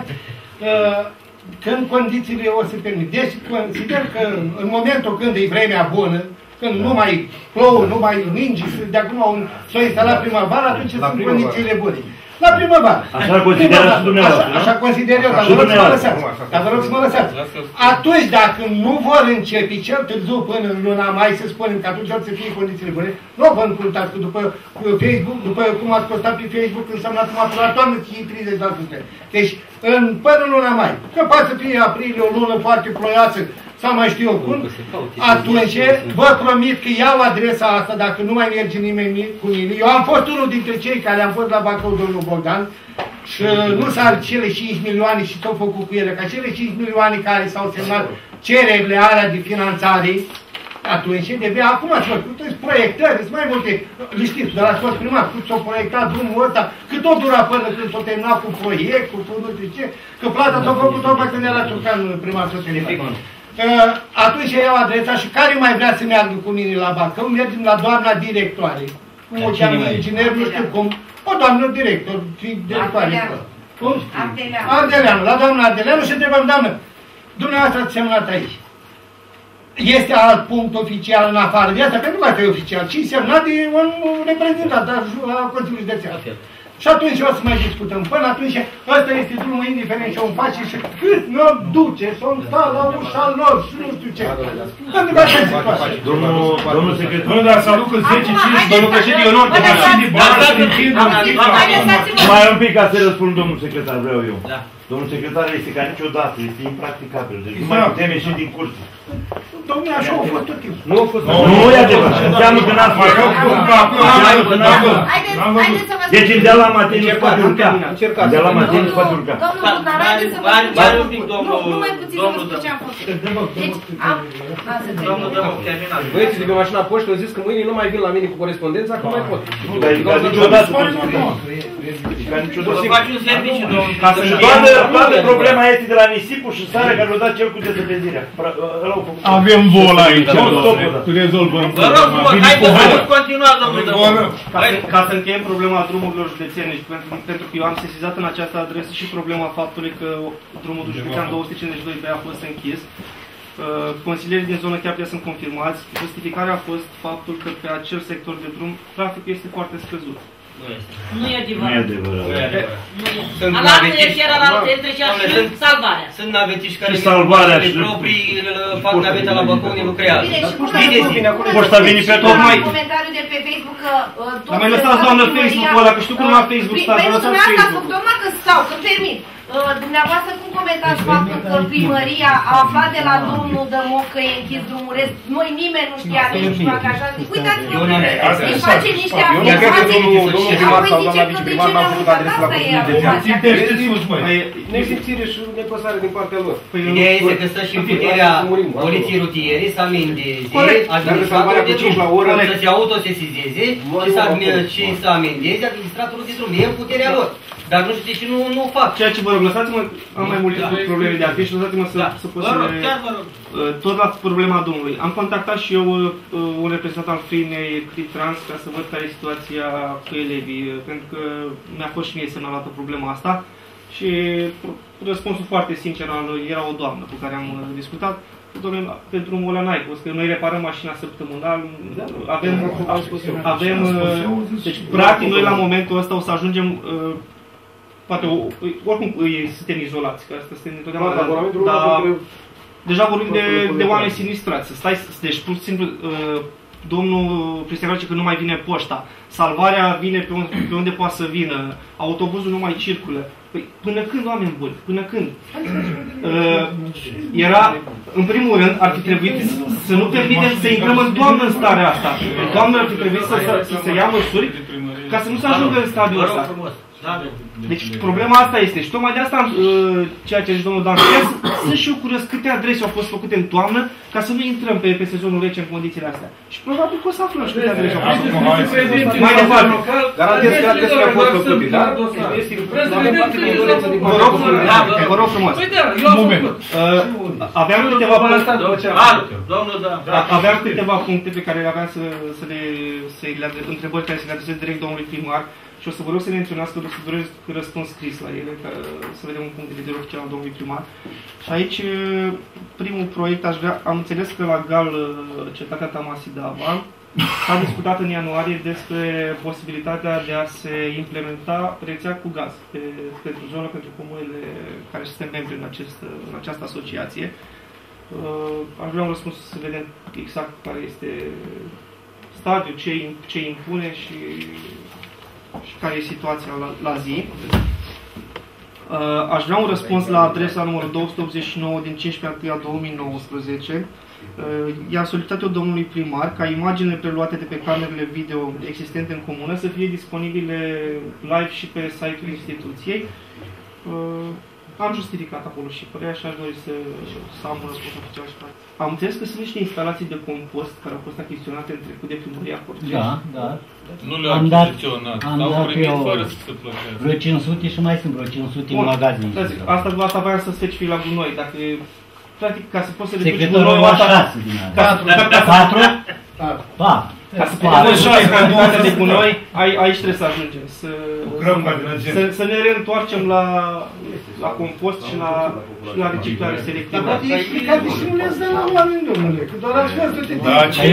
când condițiile o să permit. Deci consider că în momentul când e vremea bună, când nu mai plouă, nu mai ninge, de acum s-a instalat primăvara, atunci sunt condițiile bune. La primăvară. Așa considerați și dumneavoastră, nu? Așa consider eu, dar vă rog să mă lăsați. Dar vă rog să mă lăsați. Atunci, dacă nu vor începe cel târziu până în luna mai, să spunem că atunci ar să fie condițiile bune, nu vă încurtați că după Facebook, după cum ați postat pe Facebook, înseamnă acum la toamnă și treizeci la sută. Deci, în, până în luna mai, că poate să fie aprilie, o lună foarte ploioasă, sau mai știu eu cum, atunci vă promit că iau adresa asta dacă nu mai merge nimeni cu mine. Eu am fost unul dintre cei care am fost la Bacău, domnul Bogdan, și nu s-ar cele cinci milioane și tot făcut cu ele, ca cele cinci milioane care s-au semnat cererile alea de finanțare, atunci de acum ați făcut proiectări, sunt mai multe, le știți, dar ați fost primar, cât s-o proiectat drumul ăsta, cât tot dura până când s-o terminat cu proiectul, cu nu știu ce, că plata s-a făcut tot pe când era Turcan primar social. Atunci iau adresa și care mai vrea să meargă cu mine la Bacău, mergem la doamna directoare. Cum o cheamă inginer, nu știu cum. O doamnă director, directoare. Ardeleanu. Ardeleanu, la doamna Ardeleanu și întrebăm, doamnă, dumneavoastră ați semnat aici. Este alt punct oficial în afară de asta? Pentru că asta e oficial, ci semnat de un reprezentant al Consiliului Județean. Și atunci o să mai discutăm. Până atunci, ăsta este drumul indiferent ce o face și cât ne duce, să-mi sta la ușa lor și nu știu ce. Pentru că așa se face. Domnul secretar. Bă, dar să aducă zece cinci, domnul președinte, eu nu am de mașini, bani, să întindă. Mai un pic ca să răspund domnul secretar, vreau eu. Domnul secretar este ca niciodată, este impracticabil. Deci nu mai putem ieși din curte. Dom'le, așa a fost tot timpul. Nu a fost. Nu e adevărat. Înseamnă că n-ați făcut. Haideți să vă spun. Deci îmi dea la materie și poate urca. Încercați. Îmi dea la materie și poate urca. Domnul Budar, haideți să vă spun ce am făcut. Nu, numai puțin să vă spun ce am făcut. Deci, am... Domnul Dămoc, terminați. Băieții de pe mașina poștă au zis că mâine nu mai vin la mine cu corespondența, că mai pot. Dar niciodată. Să faci un serviciu, domnul. Toată problema este de la nisipul și sarea care l-a dat cel cu dezăpezirea. Avem bola aici, rezolvăm. Vă rog frumos, haideți să continuați, domnul Dămoc. Ca să încheiem problema drumurilor județene, pentru că eu am sesizat în această adresă și problema faptului că drumul județean două sute cincizeci și doi B a fost închis. Consilierii din zonă chiar sunt confirmați. Justificarea a fost faptul că pe acel sector de drum traficul este foarte scăzut. Nu e adevărat. Nu e adevărat. Alaltă este alaltă, trecea și salvarea. Sunt navetiști care și salvarea și proprii fac naveta la Bacău, ne lucrează. Poșta vine pe tocmai. Comentariul de pe Facebook că Dar mai lăsați, doamnă, Facebook-ul ăla, că știu că numai Facebook stați, Păi nu, lăsați dumneavoastră ați Facebook. făcut, doamna, că stau, că termin. Dumneavoastră cum comentați faptul că primăria a aflat de la domnul Dămoc că e închis drumul rest? Noi nimeni nu știa, nici nu știu că așa zic. Uitați-vă, îi face niște afirmații și apoi zice că de ce ne-am mutat, asta e afirmația. Nesimțire și nepăsare din partea lor. Ideea este că stă și în puterea poliției rutiere să amendeze administratorul de drum, să se autosesizeze și să amendeze administratorul de drum. E în puterea lor. Dar nu știu de ce nu, nu fac. Ceea ce vă rog, lăsați-mă, am mai multe probleme de afiș, lăsați-mă să, să pot să le... Tot la problema Domnului. Am contactat și eu un reprezentant al firmei Critrans ca să văd care e situația cu elevii, pentru că mi-a fost și mie semnalată problema asta și răspunsul foarte sincer al lui era o doamnă cu care am discutat. Dom'le, pe drumul ăla n-ai fost, că noi reparăm mașina săptămânal, avem, avem, deci practic noi la momentul ăsta o să ajungem, poate, oricum suntem izolați, că asta suntem întotdeauna, dar deja vorbim de, de oameni sinistrați, stai, deci pur și simplu, domnul Cristian zice că nu mai vine poșta, salvarea vine pe unde, pe unde poate să vină, autobuzul nu mai circulă. Păi, până când, oameni buni? Până când? Uh, era, în primul rând, ar fi trebuit să nu permitem să intrăm în toamnă în starea asta. În toamnă ar fi trebuit să, să, să se ia măsuri ca să nu se ajungă în stadiul ăsta. Deci problema asta este. Și tocmai de asta, uh, ceea ce a zis domnul Dan, sunt și eu curios câte adrese au fost făcute în toamnă ca să nu intrăm pe, pe sezonul rece în condițiile astea. Și probabil că o să aflăm și câte adrese au fost făcute. Mai departe. Garantez că adresele au fost făcute, da? Vă rog frumos. Aveam câteva puncte, aveam câteva puncte pe care aveam să, să le, să le întrebări care să le adresez direct domnului primar. Și o să vă rog să menționați că o să doresc răspuns scris la ele, ca să vedem un punct de vedere oficial al domnului primar. Și aici, primul proiect, aș vrea, am înțeles că la Gal, cetatea Tamasidava, s-a discutat în ianuarie despre posibilitatea de a se implementa rețea cu gaz pe, pentru zonă, pentru comunele care suntem membri în, acest, în această asociație. Aș vrea un răspuns să vedem exact care este stadiul, ce, ce impune și... și care e situația la, la zi. Uh, aș vrea un răspuns la adresa numărul două sute optzeci și nouă din cincisprezece ianuarie două mii nouăsprezece. Uh, i-a solicitat-o domnului primar ca imaginele preluate de pe camerele video existente în comună să fie disponibile live și pe site-ul instituției. Uh, am justificat acolo și părerea și aș dori să, să am un răspuns oficial și practic. Am înțeles că sunt niște instalații de compost care au fost achiziționate în trecut de primăria Horgești. Da, da. Nu le-au achiziționat, s-au primit fără să se plătească. Vreo cinci sute și mai sunt vreo cinci sute în magazin. Asta, asta voia să specific la gunoi, dacă practic ca să poți să reduci gunoiul gunoiul ăsta. Patru? Patru? Patru. Ca să putem șase ca două de gunoi, aici trebuie să ajungem. Să, să, să ne reîntoarcem la, la compost și la, și la reciclare selectivă. Dar poate explicat de ce nu le-ați dat la oameni, domnule, că doar ați fost de Da, ce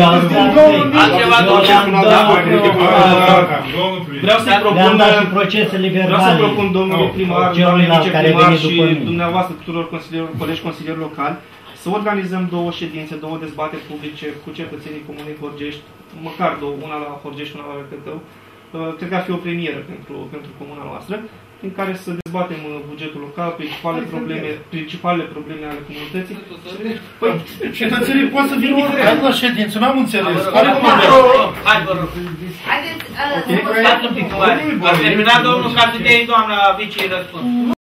Vreau să propun Vreau să propun domnului primar, doamnei viceprimar și dumneavoastră, tuturor consilierilor, colegi consilieri locali, să organizăm două ședințe, două dezbateri publice cu cetățenii Comunei Horgești, măcar două, una la Horgești, una la Răcătău, cred că ar fi o premieră pentru, pentru comuna noastră, în care să dezbatem bugetul local, principalele probleme, principalele probleme ale comunității. Păi, cetățenii pot să vină oricând la ședință, n-am înțeles. Hai, vă rog. Haideți, Stați un pic, a terminat domnul ca să dea doamna vicii răspuns.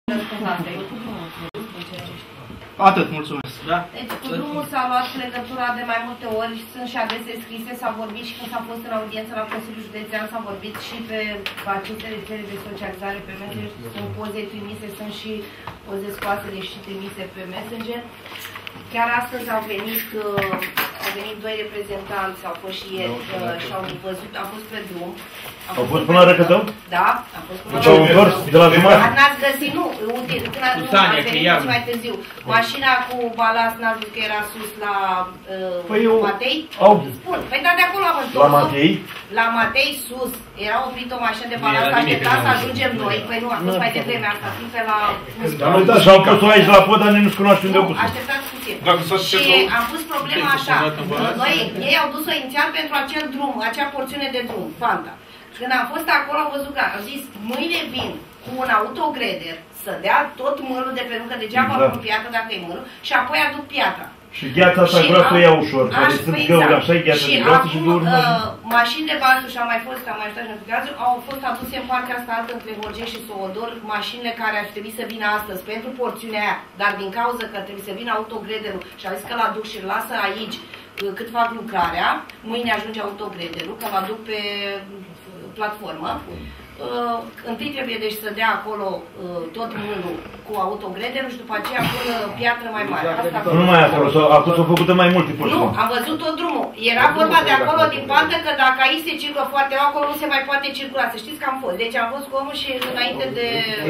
Atât, mulțumesc. Da? Deci, cu drumul s-a luat legătura de mai multe ori, sunt și adrese scrise, s-a vorbit și când s-a fost în audiență la Consiliul Județean, s-a vorbit și pe aceste rețele de socializare pe Messenger, sunt poze trimise, sunt și poze scoase și trimise pe Messenger. Chiar astăzi au venit, uh, au venit doi reprezentanți, au fost și ieri uh, și au văzut, au fost pe drum. Au fost până la Răcătău? Da, a fost până la Răcătău. De la jumătate? N-ați găsit, nu, uite, când ați venit și mai târziu. Mașina cu balast, n-ați văzut că era sus la uh, păi eu... Matei? Au... Spun, păi da, de acolo am întors. La Matei? La Matei, sus. Era oprit o mașină de balast, aștepta să ajungem noi. Păi nu, a fost mai devreme asta, fiind pe la... Da, și au pus-o aici la pod, dar nu-și cunoaște unde au pus-o. Așteptați puțin. Și am pus problema așa. Noi, ei au dus-o inițial pentru acel drum, acea porțiune de drum, Fanta. Când am fost acolo, am văzut că au zis, mâine vin cu un autogreder să dea tot mărul de pe că degeaba exact. Pun piatră dacă e mărul și apoi aduc piatra. Și gheața asta vreau să o iau ușor, care sunt găuri, așa e gheața de gheață și două uh, mașini de bază și am mai fost, am mai ajutat și în gazul, au fost aduse în partea asta altă între Horgești și Sovodor, mașinile care ar trebui să vină astăzi pentru porțiunea aia, dar din cauza că trebuie să vină autogrederul și a zis că l-aduc și îl lasă aici cât fac lucrarea, mâine ajunge autogrederul, că l-aduc pe platformă. Uh, întâi trebuie deci să dea acolo uh, tot mâlul cu autogrederul și după aceea pun piatră mai mare. Asta nu numai acolo, acum s-au făcut mai multe porțiuni. Nu, am văzut tot drumul. Era vorba de acolo din pantă că dacă aici se circulă foarte rău, acolo nu se mai poate circula. Să știți că am fost. Deci am fost cu omul și înainte de...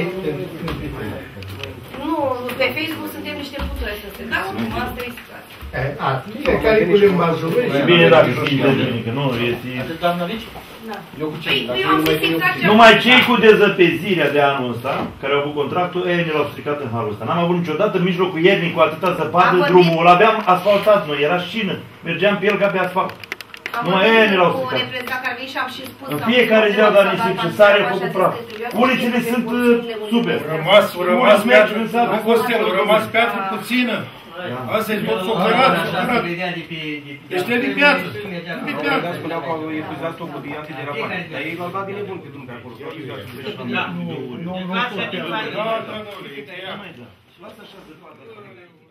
Nu, pe Facebook suntem niște puturi să se dau, asta e situația. Fiecare cu limbajul lui. E bine dacă știi de nimic, nu este... Atât, doamna Vici? Da. Eu cu cei, numai cei cu dezăpezirea de anul ăsta, care au avut contractul, ei ne l-au stricat în halul ăsta. N-am avut niciodată în mijlocul iernii cu atâta zăpadă drumul, îl aveam asfaltat noi, era șină, mergeam pe el ca pe asfalt. Numai ei ne l-au stricat. În fiecare zi au dat nisip și sare a făcut praf. Ulițele sunt super. Rămas, rămas piatră, nu fost el, rămas piatră puțină. Asta e tot focărat, focărat. Deci e de piatră. De piatră. Spuneau că au epuizat stocul de antiderapare. Dar ei l-au dat de nebun pe drum pe acolo. Nu, nu, nu. Da, da, da.